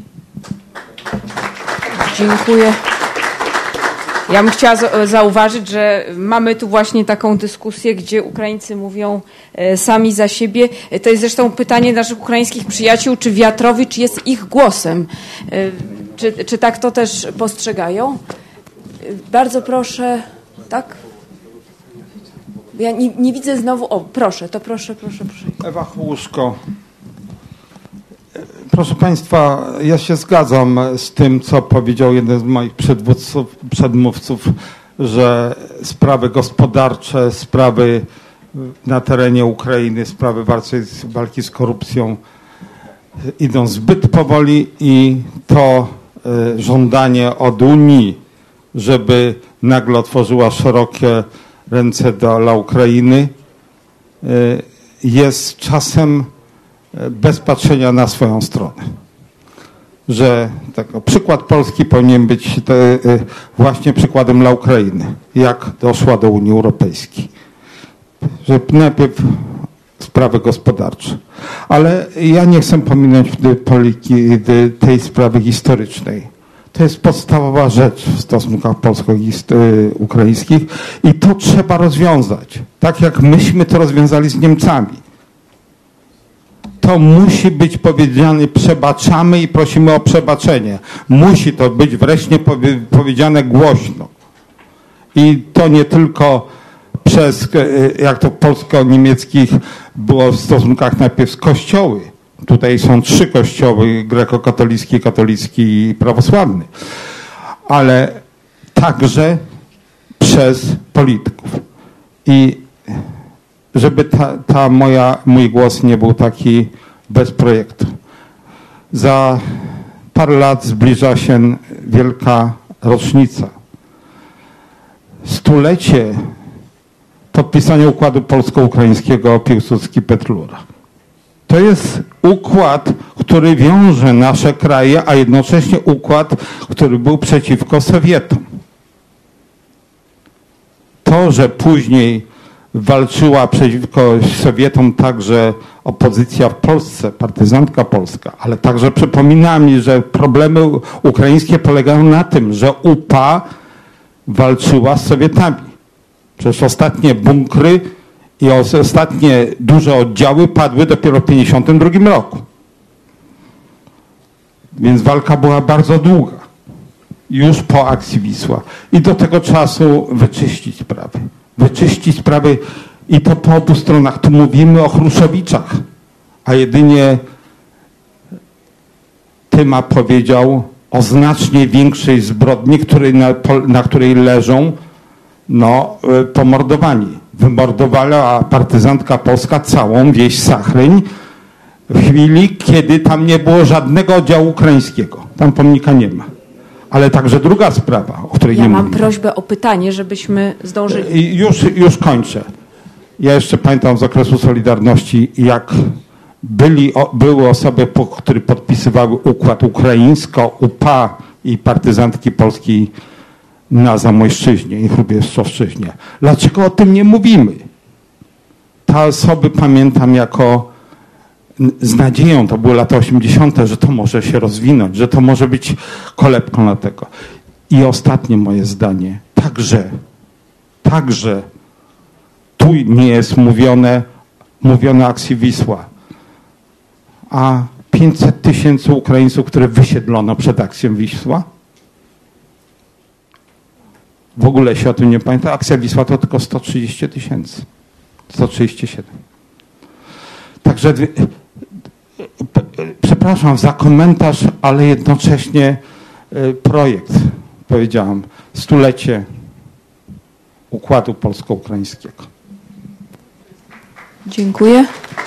Dziękuję. Ja bym chciała zauważyć, że mamy tu właśnie taką dyskusję, gdzie Ukraińcy mówią sami za siebie. To jest zresztą pytanie naszych ukraińskich przyjaciół, czy Wiatrowicz jest ich głosem. Czy tak to też postrzegają? Bardzo proszę. Tak? Ja nie widzę znowu. O, proszę, to proszę. Ewa Chłuszko. Proszę Państwa, ja się zgadzam z tym, co powiedział jeden z moich przedmówców, że sprawy gospodarcze, sprawy na terenie Ukrainy, sprawy walki z korupcją idą zbyt powoli i to żądanie od Unii, żeby nagle otworzyła szerokie ręce dla Ukrainy, jest czasem bez patrzenia na swoją stronę. Że przykład Polski powinien być właśnie przykładem dla Ukrainy, jak doszła do Unii Europejskiej. Że najpierw sprawy gospodarcze. Ale ja nie chcę pominąć tej sprawy historycznej. To jest podstawowa rzecz w stosunkach polsko-ukraińskich i to trzeba rozwiązać. Tak jak myśmy to rozwiązali z Niemcami. To musi być powiedziane, przebaczamy i prosimy o przebaczenie. Musi to być wreszcie powiedziane głośno. I to nie tylko przez, jak to w polsko-niemieckich było w stosunkach najpierw z kościoły. Tutaj są 3 kościoły, grekokatolicki, katolicki i prawosławny. Ale także przez polityków. I żeby mój głos nie był taki bez projektu. Za parę lat zbliża się wielka rocznica. 100-lecie podpisania układu polsko-ukraińskiego Piłsudski-Petlura. To jest układ, który wiąże nasze kraje, a jednocześnie układ, który był przeciwko Sowietom. To, że później walczyła przeciwko Sowietom także opozycja w Polsce, partyzantka polska, ale także przypomina mi, że problemy ukraińskie polegają na tym, że UPA walczyła z Sowietami. Przecież ostatnie bunkry i ostatnie duże oddziały padły dopiero w 1952 roku. Więc walka była bardzo długa. Już po akcji Wisła. I do tego czasu wyczyścić sprawy. Wyczyścić sprawy i to po obu stronach. Tu mówimy o Chruszowiczach, a jedynie Tyma powiedział o znacznie większej zbrodni, na której leżą pomordowani. Wymordowała partyzantka polska całą wieś Sachryń w chwili, kiedy tam nie było żadnego oddziału ukraińskiego. Tam pomnika nie ma. Ale także druga sprawa, o której nie mówimy. Ja mam prośbę o pytanie, żebyśmy zdążyli. Już kończę. Ja jeszcze pamiętam z okresu Solidarności, jak były osoby, które podpisywały układ ukraińsko-UPA i partyzantki polskiej na Zamojszczyźnie i Hrubieszczowszczyźnie. Dlaczego o tym nie mówimy? Te osoby pamiętam jako z nadzieją, to były lata 80., że to może się rozwinąć, że to może być kolebką na tego. I ostatnie moje zdanie. Także tu nie jest mówione o akcji Wisła, a 500 000 Ukraińców, które wysiedlono przed akcją Wisła. W ogóle się o tym nie pamięta. Akcja Wisła to tylko 130 000. 137. Także przepraszam za komentarz, ale jednocześnie projekt, powiedziałam, 100-lecie układu polsko-ukraińskiego. Dziękuję.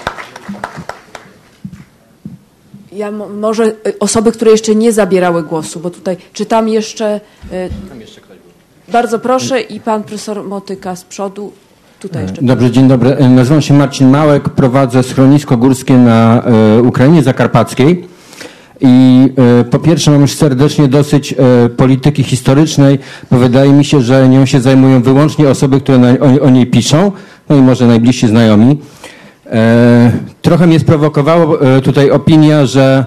Ja może osoby, które jeszcze nie zabierały głosu, bo tutaj czytam jeszcze. Tam jeszcze ktoś był. Bardzo proszę i pan profesor Motyka z przodu. Tutaj jeszcze. Dobrze, dzień dobry. Nazywam się Marcin Małek, prowadzę schronisko górskie na Ukrainie Zakarpackiej. I po pierwsze mam już serdecznie dosyć polityki historycznej, bo wydaje mi się, że nią się zajmują wyłącznie osoby, które o niej piszą, no i może najbliżsi znajomi. Trochę mnie sprowokowało tutaj opinia, że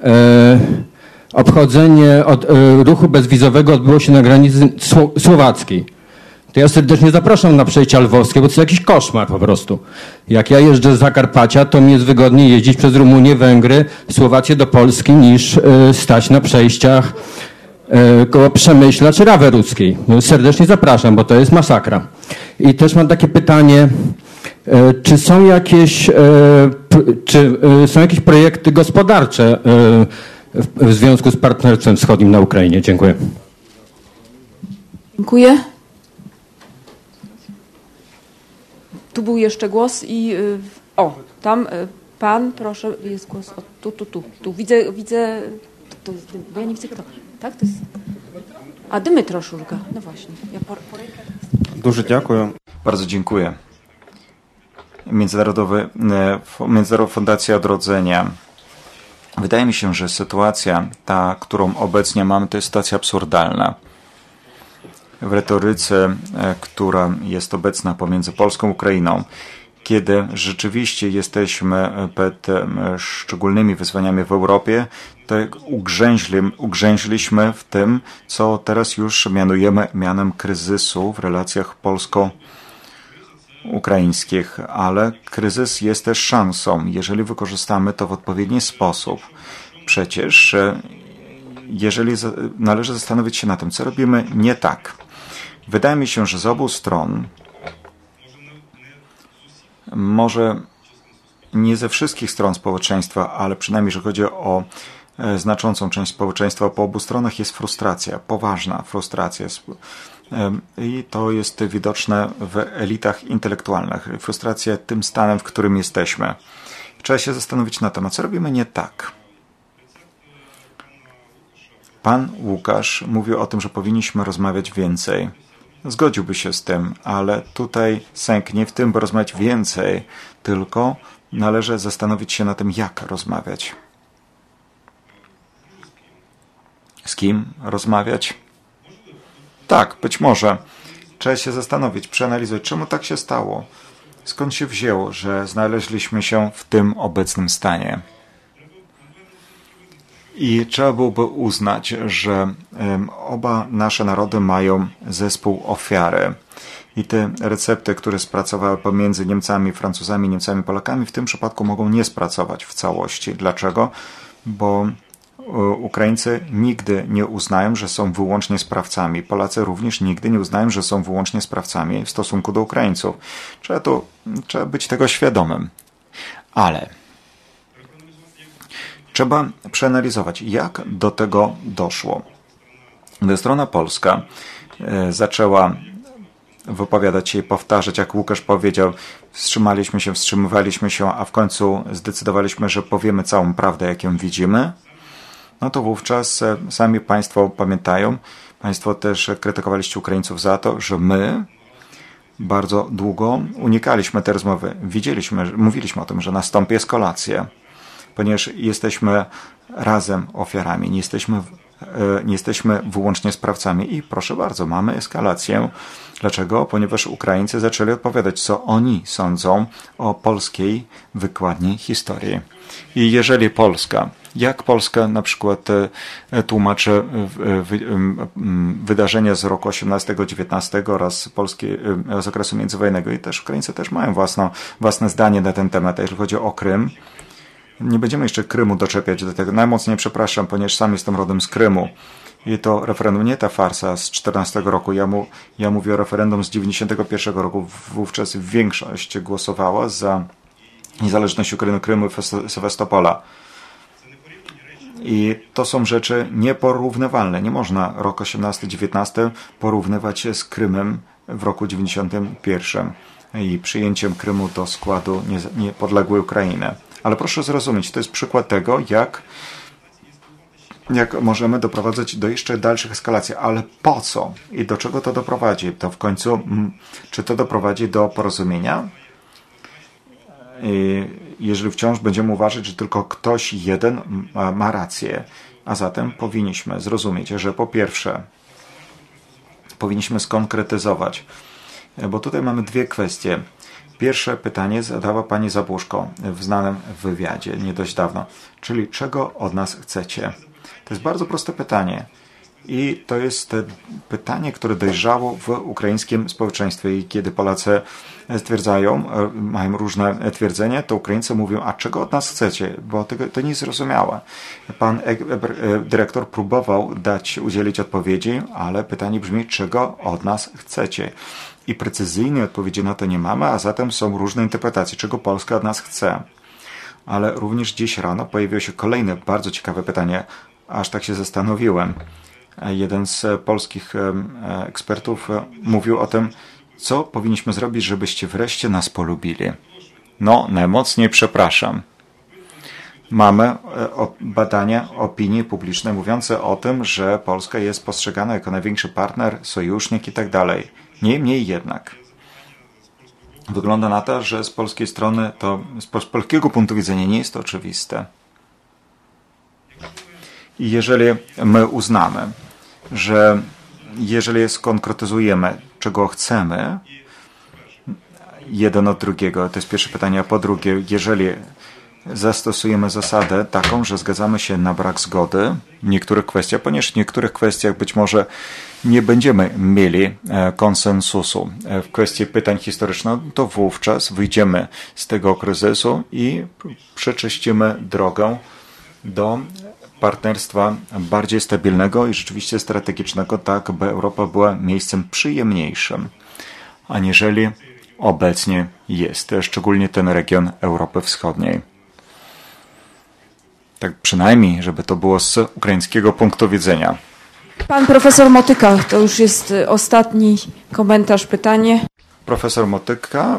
obchodzenie ruchu bezwizowego odbyło się na granicy słowackiej. To ja serdecznie zapraszam na przejścia lwowskie, bo to jest jakiś koszmar po prostu. Jak ja jeżdżę z Zakarpacia, to mi jest wygodniej jeździć przez Rumunię, Węgry, Słowację do Polski, niż stać na przejściach koło Przemyśla czy Rawy Rudzkiej. Serdecznie zapraszam, bo to jest masakra. I też mam takie pytanie, czy są jakieś projekty gospodarcze w związku z Partnerstwem Wschodnim na Ukrainie? Dziękuję. Dziękuję. Tu był jeszcze głos i tam pan, proszę, jest głos. Tu. Widzę, bo ja nie widzę kto. Tak, to jest. A Dmytro Szurka, no właśnie. Ja po rękach. Дуже дякую. Bardzo dziękuję. Międzynarodowa Fundacja Odrodzenia. Wydaje mi się, że sytuacja, ta, którą obecnie mamy, to jest sytuacja absurdalna. W retoryce, która jest obecna pomiędzy Polską a Ukrainą, kiedy rzeczywiście jesteśmy przed szczególnymi wyzwaniami w Europie, to ugrzęźliśmy w tym, co teraz już mianujemy mianem kryzysu w relacjach polsko-ukraińskich, ale kryzys jest też szansą, jeżeli wykorzystamy to w odpowiedni sposób. Przecież jeżeli należy zastanowić się nad tym, co robimy nie tak. Wydaje mi się, że z obu stron, może nie ze wszystkich stron społeczeństwa, ale przynajmniej, że chodzi o znaczącą część społeczeństwa, po obu stronach jest frustracja, poważna frustracja. I to jest widoczne w elitach intelektualnych. Frustracja tym stanem, w którym jesteśmy. Trzeba się zastanowić nad tym, co robimy nie tak. Pan Łukasz mówił o tym, że powinniśmy rozmawiać więcej. Zgodziłby się z tym, ale tutaj sęk nie w tym, by rozmawiać więcej, tylko należy zastanowić się nad tym, jak rozmawiać. Z kim rozmawiać? Tak, być może. trzeba się zastanowić, przeanalizować, czemu tak się stało. Skąd się wzięło, że znaleźliśmy się w tym obecnym stanie. I trzeba byłoby uznać, że oba nasze narody mają zespół ofiary. I te recepty, które spracowały pomiędzy Niemcami, Francuzami, Niemcami, Polakami, w tym przypadku mogą nie spracować w całości. Dlaczego? Bo Ukraińcy nigdy nie uznają, że są wyłącznie sprawcami. Polacy również nigdy nie uznają, że są wyłącznie sprawcami w stosunku do Ukraińców. Trzeba być tego świadomym. Ale trzeba przeanalizować, jak do tego doszło. Gdy strona polska zaczęła wypowiadać się i powtarzać, jak Łukasz powiedział, wstrzymywaliśmy się, a w końcu zdecydowaliśmy, że powiemy całą prawdę, jak ją widzimy, no to wówczas sami Państwo pamiętają, Państwo też krytykowaliście Ukraińców za to, że my bardzo długo unikaliśmy tej rozmowy. Mówiliśmy o tym, że nastąpi eskalacja, ponieważ jesteśmy razem ofiarami, nie jesteśmy wyłącznie sprawcami. I proszę bardzo, mamy eskalację. Dlaczego? Ponieważ Ukraińcy zaczęli odpowiadać, co oni sądzą o polskiej wykładni historii. I jeżeli Polska, jak Polska na przykład tłumaczy wydarzenia z roku 18-19 oraz z okresu międzywojennego, i też Ukraińcy też mają własne zdanie na ten temat. A jeżeli chodzi o Krym, nie będziemy jeszcze Krymu doczepiać do tego. Najmocniej przepraszam, ponieważ sam jestem rodem z Krymu. I to referendum, nie ta farsa z 14 roku. Ja mówię o referendum z 91 roku. Wówczas większość głosowała za niezależność Ukrainy, Krymu i Sewastopola. I to są rzeczy nieporównywalne. Nie można rok 18-19 porównywać z Krymem w roku 91 i przyjęciem Krymu do składu niepodległej Ukrainy. Ale proszę zrozumieć, to jest przykład tego, jak możemy doprowadzać do jeszcze dalszych eskalacji. Ale po co i do czego to doprowadzi? To w końcu, czy to doprowadzi do porozumienia? Jeżeli wciąż będziemy uważać, że tylko ktoś jeden ma rację, a zatem powinniśmy zrozumieć, że po pierwsze powinniśmy skonkretyzować, bo tutaj mamy dwie kwestie. Pierwsze pytanie zadała pani Zabłuszko w znanym wywiadzie nie dość dawno, czyli czego od nas chcecie? To jest bardzo proste pytanie i to jest pytanie, które dojrzało w ukraińskim społeczeństwie i kiedy Polacy stwierdzają, mają różne twierdzenia, to Ukraińcy mówią, a czego od nas chcecie? Bo to niezrozumiałe. Pan dyrektor próbował udzielić odpowiedzi, ale pytanie brzmi, czego od nas chcecie? I precyzyjnej odpowiedzi na to nie mamy, a zatem są różne interpretacje, czego Polska od nas chce. Ale również dziś rano pojawiło się kolejne bardzo ciekawe pytanie, aż tak się zastanowiłem. Jeden z polskich ekspertów mówił o tym, co powinniśmy zrobić, żebyście wreszcie nas polubili. No, najmocniej przepraszam. Mamy badania opinii publicznej mówiące o tym, że Polska jest postrzegana jako największy partner, sojusznik i tak dalej. Niemniej jednak wygląda na to, że z polskiej strony z polskiego punktu widzenia nie jest to oczywiste. I jeżeli my uznamy, że jeżeli skonkretyzujemy, czego chcemy jeden od drugiego, to jest pierwsze pytanie, a po drugie, jeżeli zastosujemy zasadę taką, że zgadzamy się na brak zgody w niektórych kwestiach, ponieważ w niektórych kwestiach być może nie będziemy mieli konsensusu w kwestii pytań historycznych, to wówczas wyjdziemy z tego kryzysu i przeczyścimy drogę do partnerstwa bardziej stabilnego i rzeczywiście strategicznego, tak by Europa była miejscem przyjemniejszym, aniżeli obecnie jest, szczególnie ten region Europy Wschodniej. Tak przynajmniej, żeby to było z ukraińskiego punktu widzenia. Pan profesor Motyka, to już jest ostatni komentarz, pytanie. Profesor Motyka.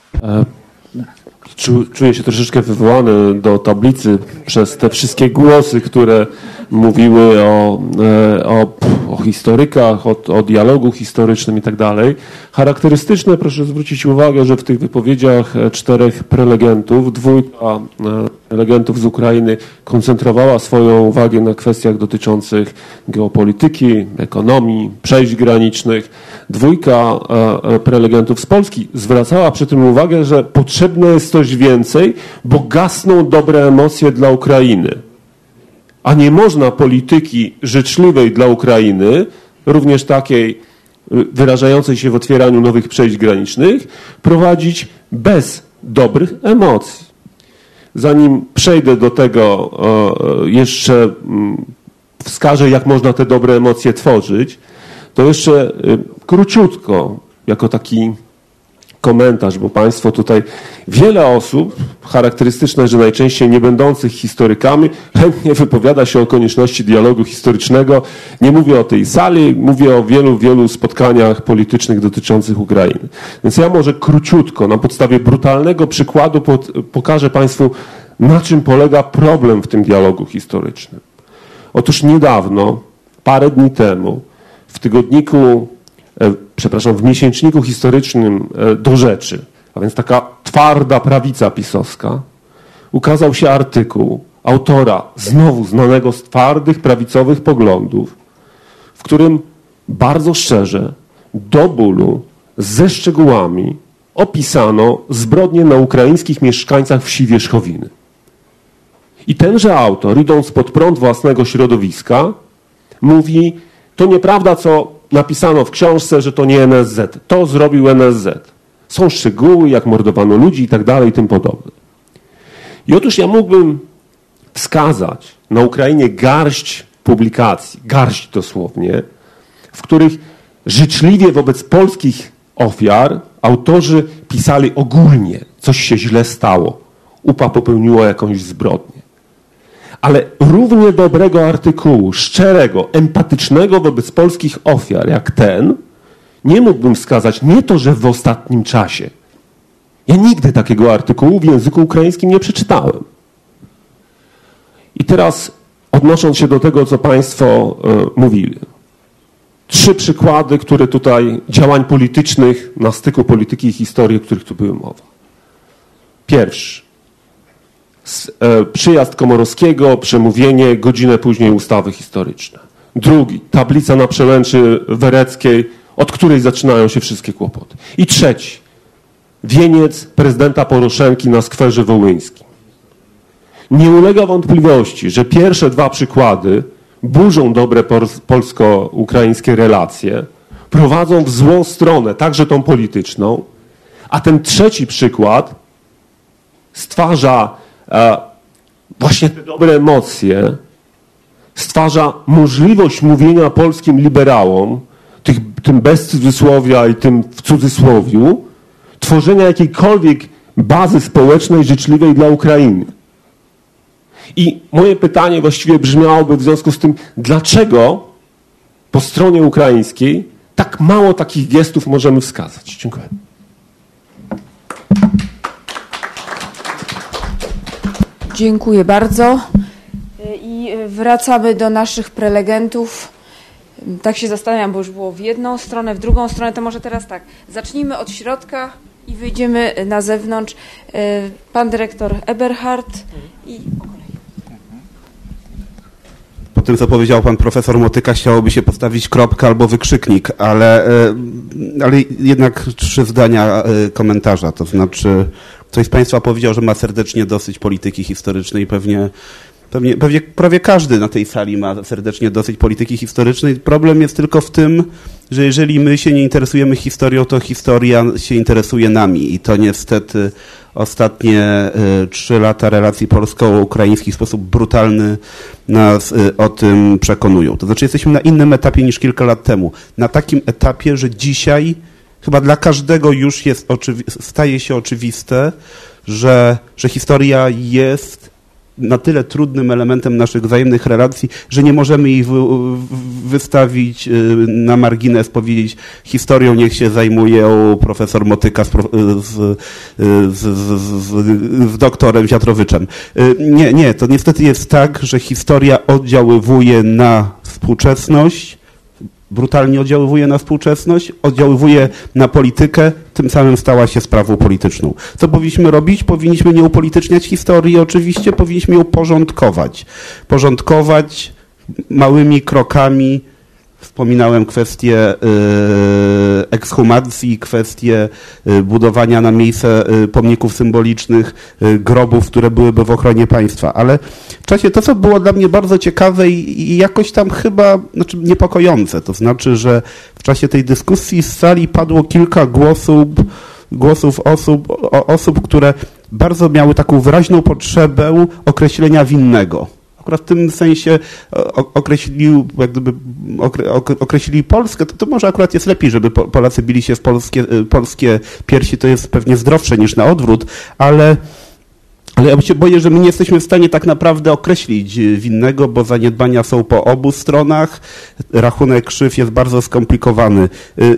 Czuję się troszeczkę wywołany do tablicy przez te wszystkie głosy, które mówiły o historykach, o dialogu historycznym i tak dalej. Charakterystyczne, proszę zwrócić uwagę, że w tych wypowiedziach 4 prelegentów, 2 prelegentów z Ukrainy koncentrowała swoją uwagę na kwestiach dotyczących geopolityki, ekonomii, przejść granicznych. 2 prelegentów z Polski zwracała przy tym uwagę, że potrzebne jest coś więcej, bo gasną dobre emocje dla Ukrainy. A nie można polityki życzliwej dla Ukrainy, również takiej wyrażającej się w otwieraniu nowych przejść granicznych, prowadzić bez dobrych emocji. Zanim przejdę do tego, jeszcze wskażę, jak można te dobre emocje tworzyć, to jeszcze króciutko, jako taki komentarz, bo Państwo tutaj, wiele osób, charakterystyczne, że najczęściej nie będących historykami, chętnie wypowiada się o konieczności dialogu historycznego. Nie mówię o tej sali, mówię o wielu spotkaniach politycznych dotyczących Ukrainy. Więc ja może króciutko, na podstawie brutalnego przykładu pokażę Państwu, na czym polega problem w tym dialogu historycznym. Otóż niedawno, parę dni temu, w miesięczniku historycznym Do Rzeczy, a więc taka twarda prawica pisowska, ukazał się artykuł autora, znowu znanego z twardych prawicowych poglądów, w którym bardzo szczerze, do bólu, ze szczegółami opisano zbrodnie na ukraińskich mieszkańcach wsi Wierzchowiny. I tenże autor, idąc pod prąd własnego środowiska, mówi, to nieprawda, co napisano w książce, że to nie NSZ. To zrobił NSZ. Są szczegóły, jak mordowano ludzi i tak dalej, i tym podobne. I otóż ja mógłbym wskazać na Ukrainie garść publikacji, garść dosłownie, w których życzliwie wobec polskich ofiar autorzy pisali ogólnie, coś się źle stało, UPA popełniło jakąś zbrodnię. Ale równie dobrego artykułu, szczerego, empatycznego wobec polskich ofiar jak ten, nie mógłbym wskazać nie to, że w ostatnim czasie. Ja nigdy takiego artykułu w języku ukraińskim nie przeczytałem. I teraz odnosząc się do tego, co Państwo mówili. 3 przykłady, które tutaj działań politycznych na styku polityki i historii, o których tu były mowa. Pierwszy. Przyjazd Komorowskiego, przemówienie, godzinę później ustawy historyczne. Drugi, tablica na Przełęczy Wereckiej, od której zaczynają się wszystkie kłopoty. I trzeci, wieniec prezydenta Poroszenki na skwerze wołyńskim. Nie ulega wątpliwości, że pierwsze 2 przykłady burzą dobre polsko-ukraińskie relacje, prowadzą w złą stronę, także tą polityczną, a ten trzeci przykład stwarza właśnie te dobre emocje, stwarza możliwość mówienia polskim liberałom, tym bez cudzysłowia i tym w cudzysłowiu, tworzenia jakiejkolwiek bazy społecznej życzliwej dla Ukrainy. I moje pytanie właściwie brzmiałoby w związku z tym, dlaczego po stronie ukraińskiej tak mało takich gestów możemy wskazać? Dziękuję. Dziękuję bardzo. I wracamy do naszych prelegentów. Tak się zastanawiam, bo już było w jedną stronę, w drugą stronę, to może teraz tak. Zacznijmy od środka i wyjdziemy na zewnątrz. Pan dyrektor Eberhard i po kolei. Po tym, co powiedział pan profesor Motyka, chciałoby się postawić kropkę albo wykrzyknik, ale jednak 3 zdania komentarza. To znaczy, ktoś z Państwa powiedział, że ma serdecznie dosyć polityki historycznej. Pewnie prawie każdy na tej sali ma serdecznie dosyć polityki historycznej. Problem jest tylko w tym, że jeżeli my się nie interesujemy historią, to historia się interesuje nami i to niestety ostatnie 3 lata relacji polsko-ukraińskich w sposób brutalny nas o tym przekonują. To znaczy jesteśmy na innym etapie niż kilka lat temu. Na takim etapie, że dzisiaj chyba dla każdego już staje się oczywiste, że historia jest na tyle trudnym elementem naszych wzajemnych relacji, że nie możemy ich wystawić na margines, powiedzieć historią niech się zajmuje profesor Motyka z doktorem Wiatrowyczem. Nie, to niestety jest tak, że historia oddziaływuje na współczesność brutalnie oddziaływuje na współczesność, oddziaływuje na politykę, tym samym stała się sprawą polityczną. Co powinniśmy robić? Powinniśmy nie upolityczniać historii, oczywiście, powinniśmy ją porządkować. Porządkować małymi krokami. Wspominałem kwestię ekshumacji, kwestię budowania na miejsce pomników symbolicznych, grobów, które byłyby w ochronie państwa. Ale w czasie to, co było dla mnie bardzo ciekawe i jakoś tam chyba, znaczy niepokojące, to znaczy, że w czasie tej dyskusji z sali padło kilka głosów osób, które bardzo miały taką wyraźną potrzebę określenia winnego. Akurat w tym sensie określili Polskę, to może akurat jest lepiej, żeby Polacy bili się w polskie piersi, to jest pewnie zdrowsze niż na odwrót, ale ja się boję, że my nie jesteśmy w stanie tak naprawdę określić winnego, bo zaniedbania są po obu stronach, rachunek krzyw jest bardzo skomplikowany.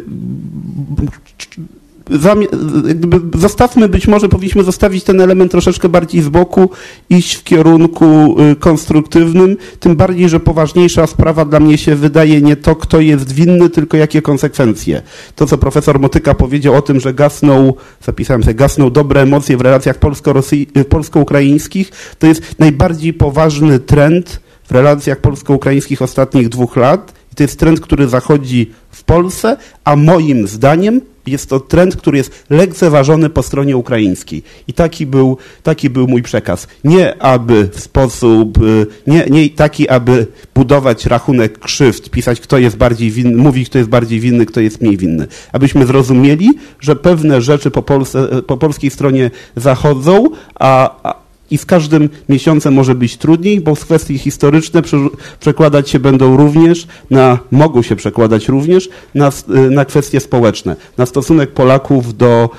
Zostawmy, być może powinniśmy zostawić ten element troszeczkę bardziej z boku, iść w kierunku konstruktywnym, tym bardziej, że poważniejsza sprawa dla mnie się wydaje nie to, kto jest winny, tylko jakie konsekwencje. To, co profesor Motyka powiedział o tym, że gasną dobre emocje w relacjach polsko-ukraińskich, to jest najbardziej poważny trend w relacjach polsko-ukraińskich ostatnich 2 lat. I to jest trend, który zachodzi w Polsce, a moim zdaniem jest to trend, który jest lekceważony po stronie ukraińskiej. I taki był mój przekaz. Nie aby w sposób, nie taki, aby budować rachunek krzywd, pisać, kto jest bardziej winny, mówić, kto jest bardziej winny, kto jest mniej winny. Abyśmy zrozumieli, że pewne rzeczy po polskiej stronie zachodzą, i z każdym miesiącem może być trudniej, bo kwestie historyczne przekładać się mogą się przekładać również na kwestie społeczne, na stosunek Polaków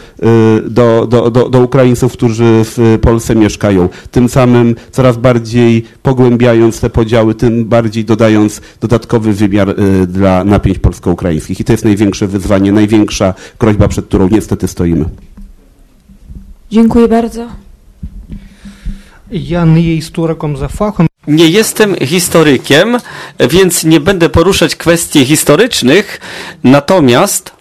do Ukraińców, którzy w Polsce mieszkają. Tym samym coraz bardziej pogłębiając te podziały, tym bardziej dodając dodatkowy wymiar dla napięć polsko-ukraińskich. I to jest największe wyzwanie, największa groźba, przed którą niestety stoimy. Dziękuję bardzo. Ja nie jestem historykiem za fachem. Nie jestem historykiem, więc nie będę poruszać kwestii historycznych, natomiast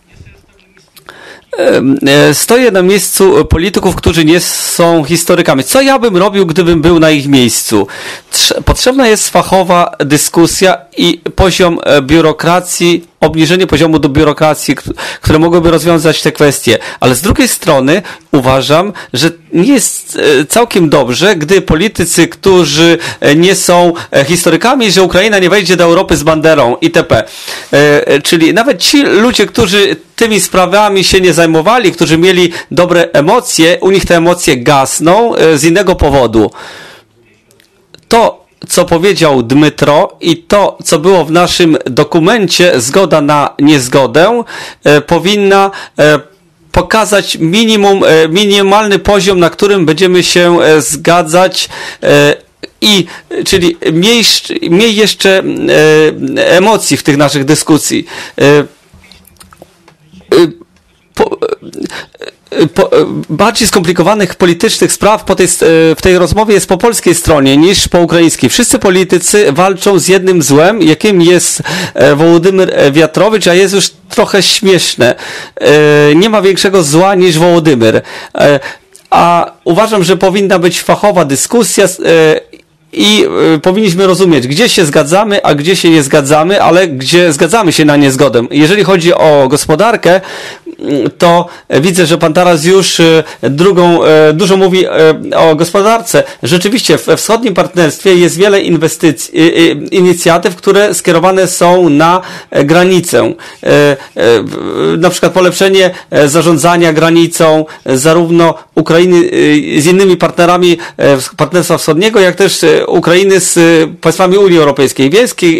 stoję na miejscu polityków, którzy nie są historykami. Co ja bym robił, gdybym był na ich miejscu? Potrzebna jest fachowa dyskusja i poziom biurokracji, obniżenie poziomu do biurokracji, które mogłyby rozwiązać te kwestie. Ale z drugiej strony uważam, że nie jest całkiem dobrze, gdy politycy, którzy nie są historykami, że Ukraina nie wejdzie do Europy z banderą itp. Czyli nawet ci ludzie, którzy tymi sprawami się nie zajmowali, którzy mieli dobre emocje, u nich te emocje gasną z innego powodu. To, co powiedział Dmytro i to, co było w naszym dokumencie, zgoda na niezgodę, powinna pokazać minimalny poziom, na którym będziemy się zgadzać czyli mniej jeszcze emocji w tych naszych dyskusji. Bardziej skomplikowanych politycznych spraw w tej rozmowie jest po polskiej stronie niż po ukraińskiej. Wszyscy politycy walczą z jednym złem, jakim jest Wołodymyr Wiatrowicz, a jest już trochę śmieszne. Nie ma większego zła niż Wołodymyr. A uważam, że powinna być fachowa dyskusja i powinniśmy rozumieć, gdzie się zgadzamy, a gdzie się nie zgadzamy, ale gdzie zgadzamy się na niezgodę. Jeżeli chodzi o gospodarkę, to widzę, że pan Taras już dużo mówi o gospodarce. Rzeczywiście we wschodnim partnerstwie jest wiele inicjatyw, które skierowane są na granicę. Na przykład polepszenie zarządzania granicą zarówno Ukrainy z innymi partnerami Partnerstwa Wschodniego, jak też Ukrainy z państwami Unii Europejskiej.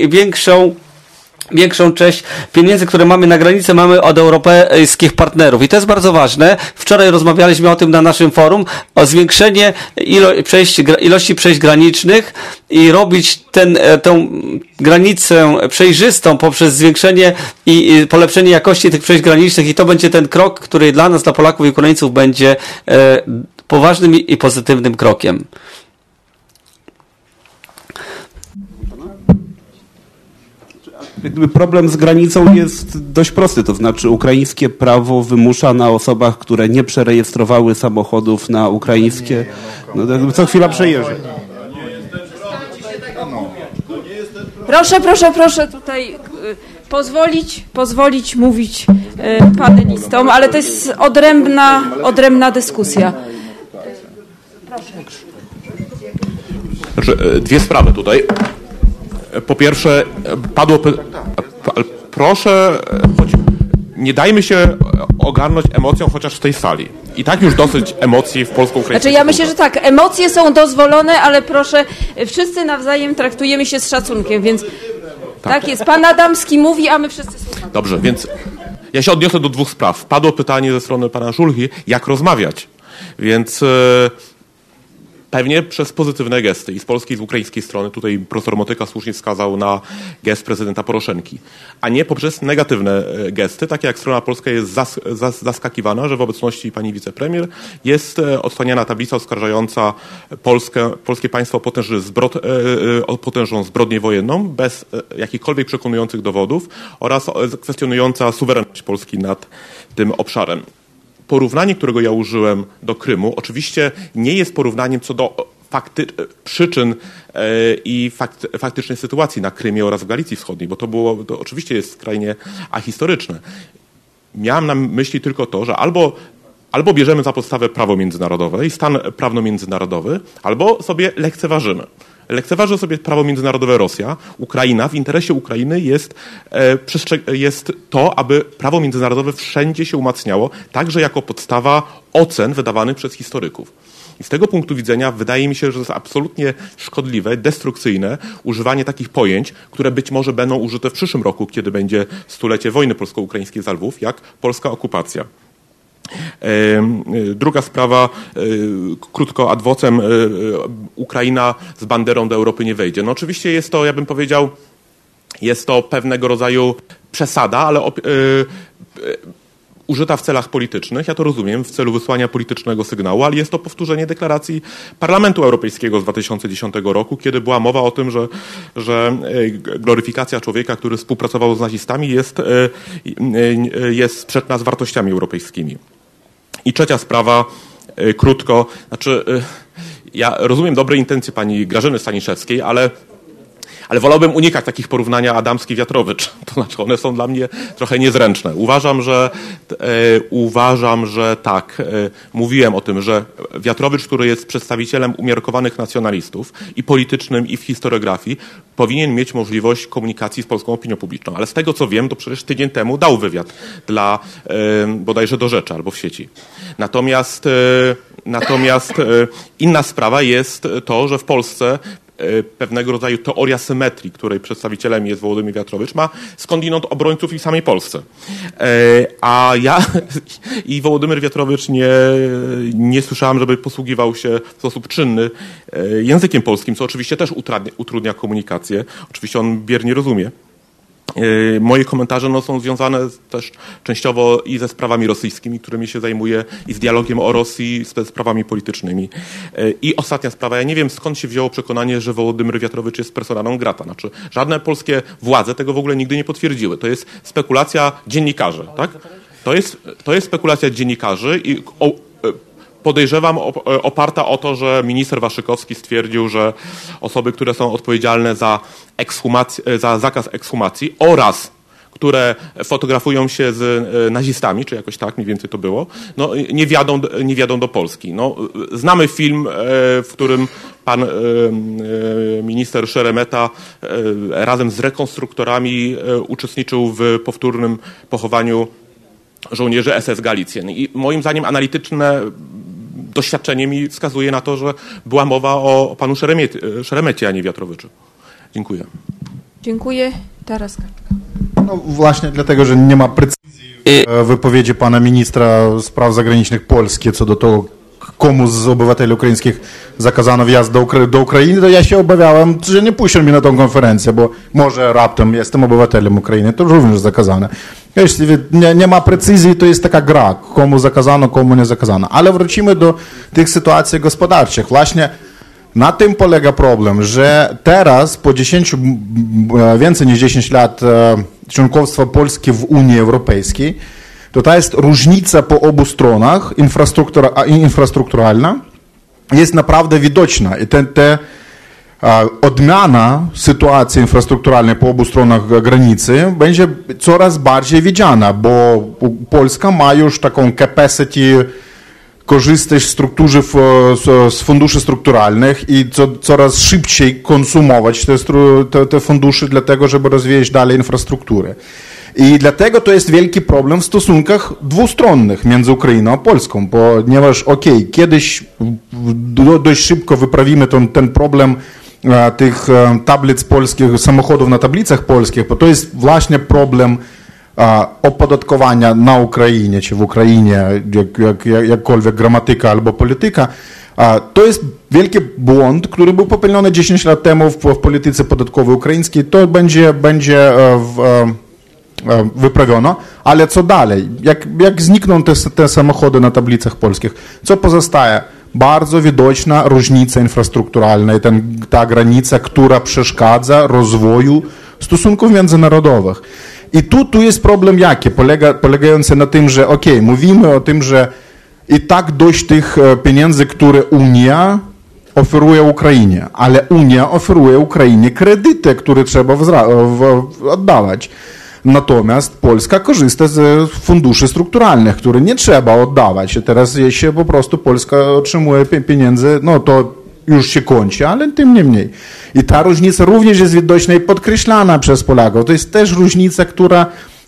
Większą część pieniędzy, które mamy na granicę, mamy od europejskich partnerów. I to jest bardzo ważne. Wczoraj rozmawialiśmy o tym na naszym forum, o zwiększenie ilości przejść granicznych i robić tę granicę przejrzystą poprzez zwiększenie i polepszenie jakości tych przejść granicznych. I to będzie ten krok, który dla nas, dla Polaków i Ukraińców będzie poważnym i pozytywnym krokiem. Problem z granicą jest dość prosty, to znaczy ukraińskie prawo wymusza na osobach, które nie przerejestrowały samochodów na ukraińskie, no, co chwila przejeżdża. Proszę tutaj pozwolić mówić panelistom, ale to jest odrębna dyskusja. Dwie sprawy tutaj. Po pierwsze, proszę, nie dajmy się ogarnąć emocją chociaż w tej sali. I tak już dosyć emocji w polsko-ukraińskiej. Znaczy ja myślę, że tak, emocje są dozwolone, ale proszę, wszyscy nawzajem traktujemy się z szacunkiem, więc tak jest. Pan Adamski mówi, a my wszyscy słuchamy. Dobrze, więc ja się odniosę do dwóch spraw. Padło pytanie ze strony pana Szulgi, jak rozmawiać. Więc pewnie przez pozytywne gesty i z polskiej, i z ukraińskiej strony, tutaj profesor Motyka słusznie wskazał na gest prezydenta Poroszenki, a nie poprzez negatywne gesty, takie jak strona polska jest zaskakiwana, że w obecności pani wicepremier jest odsłaniana tablica oskarżająca polskie państwo o potężną zbrodnię wojenną bez jakichkolwiek przekonujących dowodów oraz kwestionująca suwerenność Polski nad tym obszarem. Porównanie, którego ja użyłem do Krymu, oczywiście nie jest porównaniem co do przyczyn i faktycznej sytuacji na Krymie oraz w Galicji Wschodniej, bo to oczywiście jest skrajnie ahistoryczne. Miałem na myśli tylko to, że albo bierzemy za podstawę prawo międzynarodowe i stan prawno-międzynarodowy, albo sobie lekceważymy. Lekceważy sobie prawo międzynarodowe Rosja. Ukraina, w interesie Ukrainy jest to, aby prawo międzynarodowe wszędzie się umacniało, także jako podstawa ocen wydawanych przez historyków. I z tego punktu widzenia wydaje mi się, że to jest absolutnie szkodliwe, destrukcyjne używanie takich pojęć, które być może będą użyte w przyszłym roku, kiedy będzie stulecie wojny polsko-ukraińskiej za Lwów, jak polska okupacja. Druga sprawa, krótko ad vocem, Ukraina z banderą do Europy nie wejdzie. No oczywiście jest to, ja bym powiedział, jest to pewnego rodzaju przesada, ale użyta w celach politycznych, ja to rozumiem, w celu wysłania politycznego sygnału, ale jest to powtórzenie deklaracji Parlamentu Europejskiego z 2010 roku, kiedy była mowa o tym, że gloryfikacja człowieka, który współpracował z nazistami jest sprzeczna z wartościami europejskimi. I trzecia sprawa, krótko, znaczy ja rozumiem dobre intencje pani Grażyny Staniszewskiej, ale wolałbym unikać takich porównania Adamski-Wiatrowicz. To znaczy one są dla mnie trochę niezręczne. Uważam, że tak, mówiłem o tym, że Wiatrowicz, który jest przedstawicielem umiarkowanych nacjonalistów i politycznym, i w historiografii, powinien mieć możliwość komunikacji z polską opinią publiczną. Ale z tego, co wiem, to przecież tydzień temu dał wywiad dla bodajże do Rzeczy albo w sieci. Natomiast inna sprawa jest to, że w Polsce pewnego rodzaju teoria symetrii, której przedstawicielem jest Wołodymyr Wiatrowicz, ma skądinąd obrońców i w samej Polsce. A ja i Wołodymyr Wiatrowicz nie słyszałem, żeby posługiwał się w sposób czynny językiem polskim, co oczywiście też utrudnia komunikację. Oczywiście on biernie rozumie. Moje komentarze są związane też częściowo i ze sprawami rosyjskimi, którymi się zajmuję, i z dialogiem o Rosji, ze sprawami politycznymi. I ostatnia sprawa, ja nie wiem, skąd się wzięło przekonanie, że Wołodymyr Wiatrowicz jest persona non grata. Znaczy, żadne polskie władze tego w ogóle nigdy nie potwierdziły. To jest spekulacja dziennikarzy, tak? To jest spekulacja dziennikarzy i podejrzewam oparta o to, że minister Waszykowski stwierdził, że osoby, które są odpowiedzialne za zakaz ekshumacji oraz które fotografują się z nazistami, czy jakoś tak, mniej więcej to było, no, nie wjadą do Polski. No, znamy film, w którym pan minister Szeremeta razem z rekonstruktorami uczestniczył w powtórnym pochowaniu żołnierzy SS Galicjen. I moim zdaniem analityczne doświadczenie mi wskazuje na to, że była mowa o panu Szeremecie, a nie Wiatrowiczu. Dziękuję. Dziękuję. Teraz Kaczka. No właśnie dlatego, że nie ma precyzji w wypowiedzi pana ministra spraw zagranicznych Polski co do tego, komu z obywateli ukraińskich zakazano wjazd do Ukrainy, to ja się obawiałem, że nie puszczą mnie na tą konferencję, bo może raptem jestem obywatelem Ukrainy, to również zakazane. Jeśli nie ma precyzji, to jest taka gra, komu zakazano, komu nie zakazano. Ale wrócimy do tych sytuacji gospodarczych. Właśnie Na tym polega problem, że teraz po więcej niż 10 lat członkostwa Polski w Unii Europejskiej, to ta jest różnica po obu stronach infrastrukturalna jest naprawdę widoczna i odmiana sytuacji infrastrukturalnej po obu stronach granicy będzie coraz bardziej widziana, bo Polska ma już taką capacity korzystać w strukturze z funduszy strukturalnych i coraz szybciej konsumować te fundusze dlatego, żeby rozwijać dalej infrastrukturę. I dlatego to jest wielki problem w stosunkach dwustronnych między Ukrainą a Polską, ponieważ kiedyś dość szybko wyprawimy ten problem tych tablic polskich, samochodów na tablicach polskich, bo to jest właśnie problem opodatkowania na Ukrainie, czy w Ukrainie, jakkolwiek gramatyka albo polityka. To jest wielki błąd, który był popełniony 10 lat temu w polityce podatkowej ukraińskiej. To będzie wyprawiono, ale co dalej? Jak znikną te samochody na tablicach polskich? Co pozostaje? Bardzo widoczna różnica infrastrukturalna i ta granica, która przeszkadza rozwoju stosunków międzynarodowych. I tu jest problem jaki? Polegający na tym, że mówimy o tym, że i tak dość tych pieniędzy, które Unia oferuje Ukrainie, ale Unia oferuje Ukrainie kredyty, które trzeba oddawać. Natomiast Polska korzysta z funduszy strukturalnych, które nie trzeba oddawać. I teraz jeśli po prostu Polska otrzymuje pieniądze, no to już się kończy, ale tym niemniej. I ta różnica również jest widoczna i podkreślana przez Polaków. To jest też różnica, którą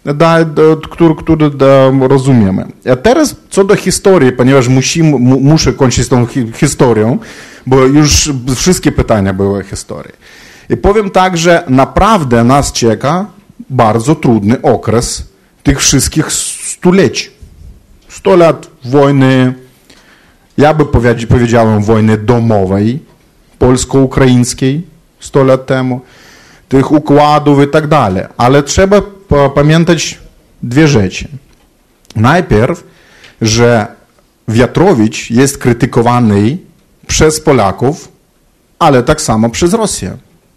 rozumiemy. A teraz co do historii, ponieważ muszę kończyć z tą historią, bo już wszystkie pytania były o historii. I powiem tak, że naprawdę nas czeka bardzo trudny okres tych wszystkich stuleci. 100 lat wojny, ja by powiedziałem wojny domowej, polsko-ukraińskiej 100 lat temu, tych układów i tak dalej. Ale trzeba pamiętać dwie rzeczy. Najpierw, że Wiatrowicz jest krytykowany przez Polaków, ale tak samo przez Rosję.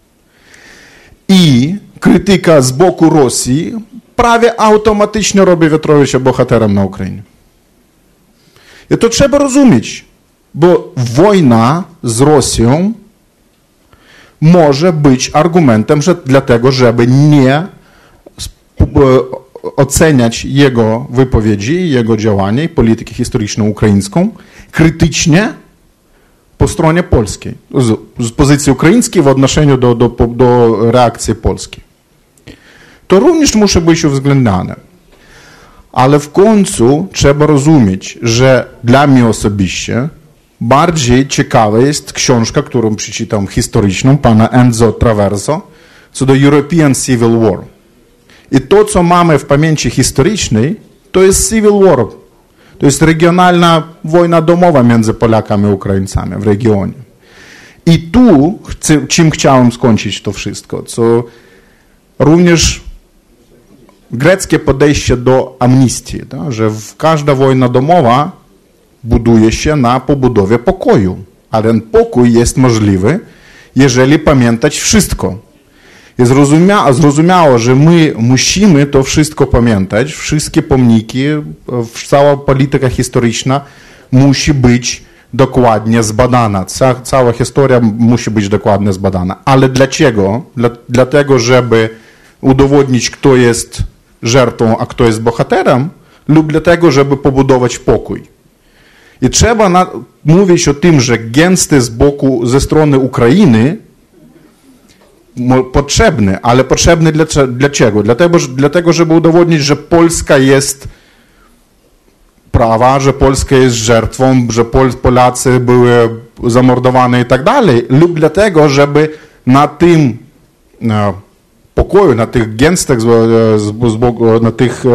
I krytyka z boku Rosji prawie automatycznie robi Wiatrowicza bohaterem na Ukrainie. I to trzeba rozumieć, bo wojna z Rosją może być argumentem dlatego, żeby nie oceniać jego wypowiedzi, jego działania i polityki historyczną ukraińską krytycznie po stronie polskiej, z pozycji ukraińskiej w odnoszeniu do reakcji polskiej. To również musi być uwzględniane. Ale w końcu trzeba rozumieć, że dla mnie osobiście bardziej ciekawa jest książka, którą przeczytam historyczną, pana Enzo Traverso, co do European Civil War. I to, co mamy w pamięci historycznej, to jest Civil War. To jest regionalna wojna domowa między Polakami i Ukraińcami w regionie. I tu, czym chciałem skończyć to wszystko, co również greckie podejście do amnestii, że każda wojna domowa buduje się na pobudowie pokoju, ale ten pokój jest możliwy, jeżeli pamiętać wszystko. I zrozumiało, że my musimy to wszystko pamiętać, wszystkie pomniki, cała polityka historyczna musi być dokładnie zbadana. Cała historia musi być dokładnie zbadana. Ale dlaczego? Dlatego, żeby udowodnić, kto jest żertwą, a kto jest bohaterem, lub dlatego, żeby pobudować pokój. I trzeba mówić o tym, że gęsty ze strony Ukrainy potrzebny, ale potrzebny dlaczego? Dlatego, żeby udowodnić, że Polska jest prawa, że Polska jest żertwą, że Polacy były zamordowani i tak dalej, lub dlatego, żeby na tym pokoju, na tych gęstach na tych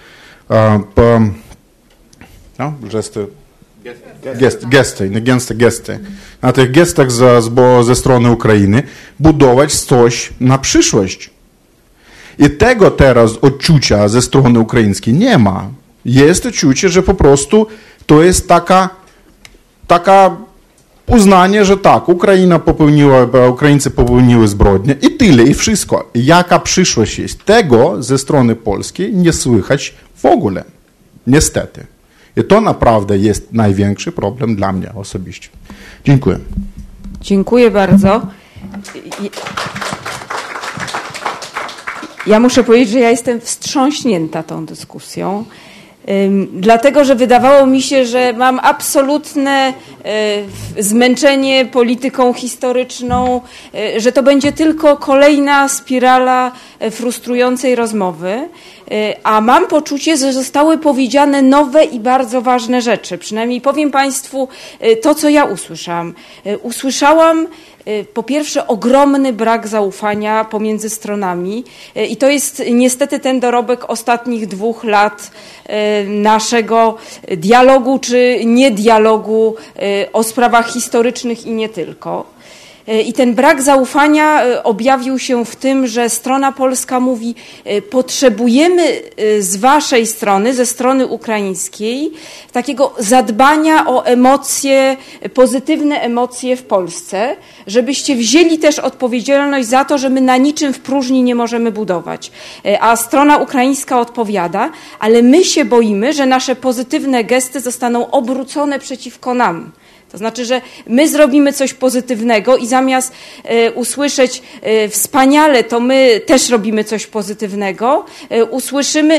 gesty, na tych gestach ze strony Ukrainy budować coś na przyszłość. I tego teraz odczucia ze strony ukraińskiej nie ma. Jest odczucie, że po prostu to jest taka uznanie, że tak, Ukraińcy popełniły zbrodnie i tyle, i wszystko. Jaka przyszłość jest? Tego ze strony polskiej nie słychać w ogóle. Niestety. I to naprawdę jest największy problem dla mnie osobiście. Dziękuję. Dziękuję bardzo. Ja muszę powiedzieć, że ja jestem wstrząśnięta tą dyskusją, dlatego że wydawało mi się, że mam absolutne zmęczenie polityką historyczną, że to będzie tylko kolejna spirala frustrującej rozmowy, a mam poczucie, że zostały powiedziane nowe i bardzo ważne rzeczy. Przynajmniej powiem Państwu to, co ja usłyszałam. Usłyszałam po pierwsze ogromny brak zaufania pomiędzy stronami i to jest niestety ten dorobek ostatnich 2 lat naszego dialogu czy niedialogu o sprawach historycznych i nie tylko. I ten brak zaufania objawił się w tym, że strona polska mówi, potrzebujemy z waszej strony, ze strony ukraińskiej, takiego zadbania o emocje, pozytywne emocje w Polsce, żebyście wzięli też odpowiedzialność za to, że my na niczym w próżni nie możemy budować. A strona ukraińska odpowiada, ale my się boimy, że nasze pozytywne gesty zostaną obrócone przeciwko nam. To znaczy, że my zrobimy coś pozytywnego i zamiast usłyszeć wspaniale, to my też robimy coś pozytywnego, usłyszymy,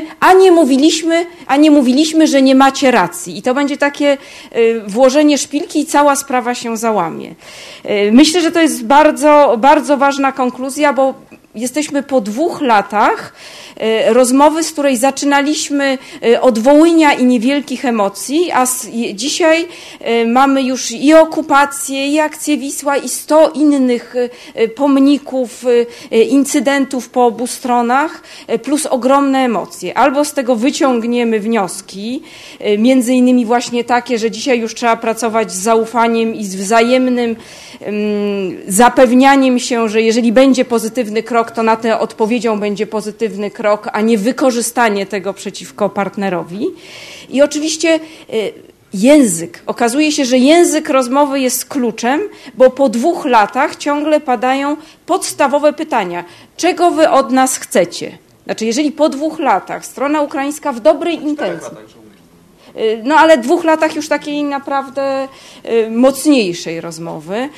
a nie mówiliśmy, że nie macie racji. I to będzie takie włożenie szpilki i cała sprawa się załamie. Myślę, że to jest bardzo, bardzo ważna konkluzja, bo jesteśmy po 2 latach rozmowy, z której zaczynaliśmy od Wołynia i niewielkich emocji, a dzisiaj mamy już i okupację, i akcję Wisła, i 100 innych pomników, incydentów po obu stronach, plus ogromne emocje. Albo z tego wyciągniemy wnioski, między innymi właśnie takie, że dzisiaj już trzeba pracować z zaufaniem i z wzajemnym zapewnianiem się, że jeżeli będzie pozytywny krok, to na tę odpowiedzią będzie pozytywny krok, a nie wykorzystanie tego przeciwko partnerowi. I oczywiście język. Okazuje się, że język rozmowy jest kluczem, bo po 2 latach ciągle padają podstawowe pytania. Czego wy od nas chcecie? Znaczy, jeżeli po 2 latach strona ukraińska w dobrej intencji, no ale 2 latach już takiej naprawdę mocniejszej rozmowy,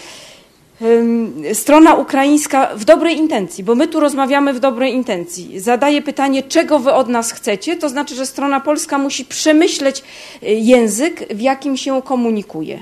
strona ukraińska w dobrej intencji, bo my tu rozmawiamy w dobrej intencji, zadaje pytanie, czego wy od nas chcecie, to znaczy, że strona polska musi przemyśleć język, w jakim się komunikuje.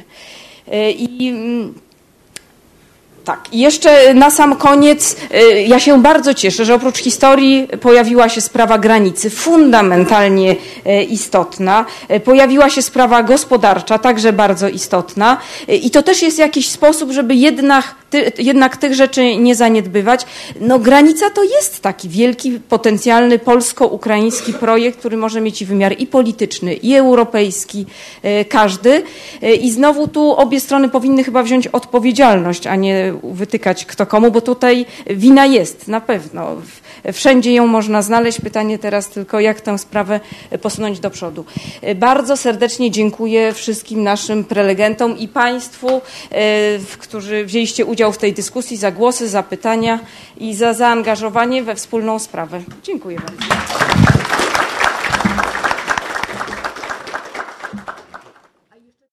Tak, i jeszcze na sam koniec, ja się bardzo cieszę, że oprócz historii pojawiła się sprawa granicy, fundamentalnie istotna, pojawiła się sprawa gospodarcza, także bardzo istotna i to też jest jakiś sposób, żeby jednak tych rzeczy nie zaniedbywać. No granica to jest taki wielki, potencjalny polsko-ukraiński projekt, który może mieć i wymiar i polityczny, i europejski, każdy i znowu tu obie strony powinny chyba wziąć odpowiedzialność, a nie wytykać kto komu, bo tutaj wina jest na pewno. Wszędzie ją można znaleźć. Pytanie teraz tylko, jak tę sprawę posunąć do przodu. Bardzo serdecznie dziękuję wszystkim naszym prelegentom i Państwu, którzy wzięliście udział w tej dyskusji, za głosy, za pytania i za zaangażowanie we wspólną sprawę. Dziękuję bardzo.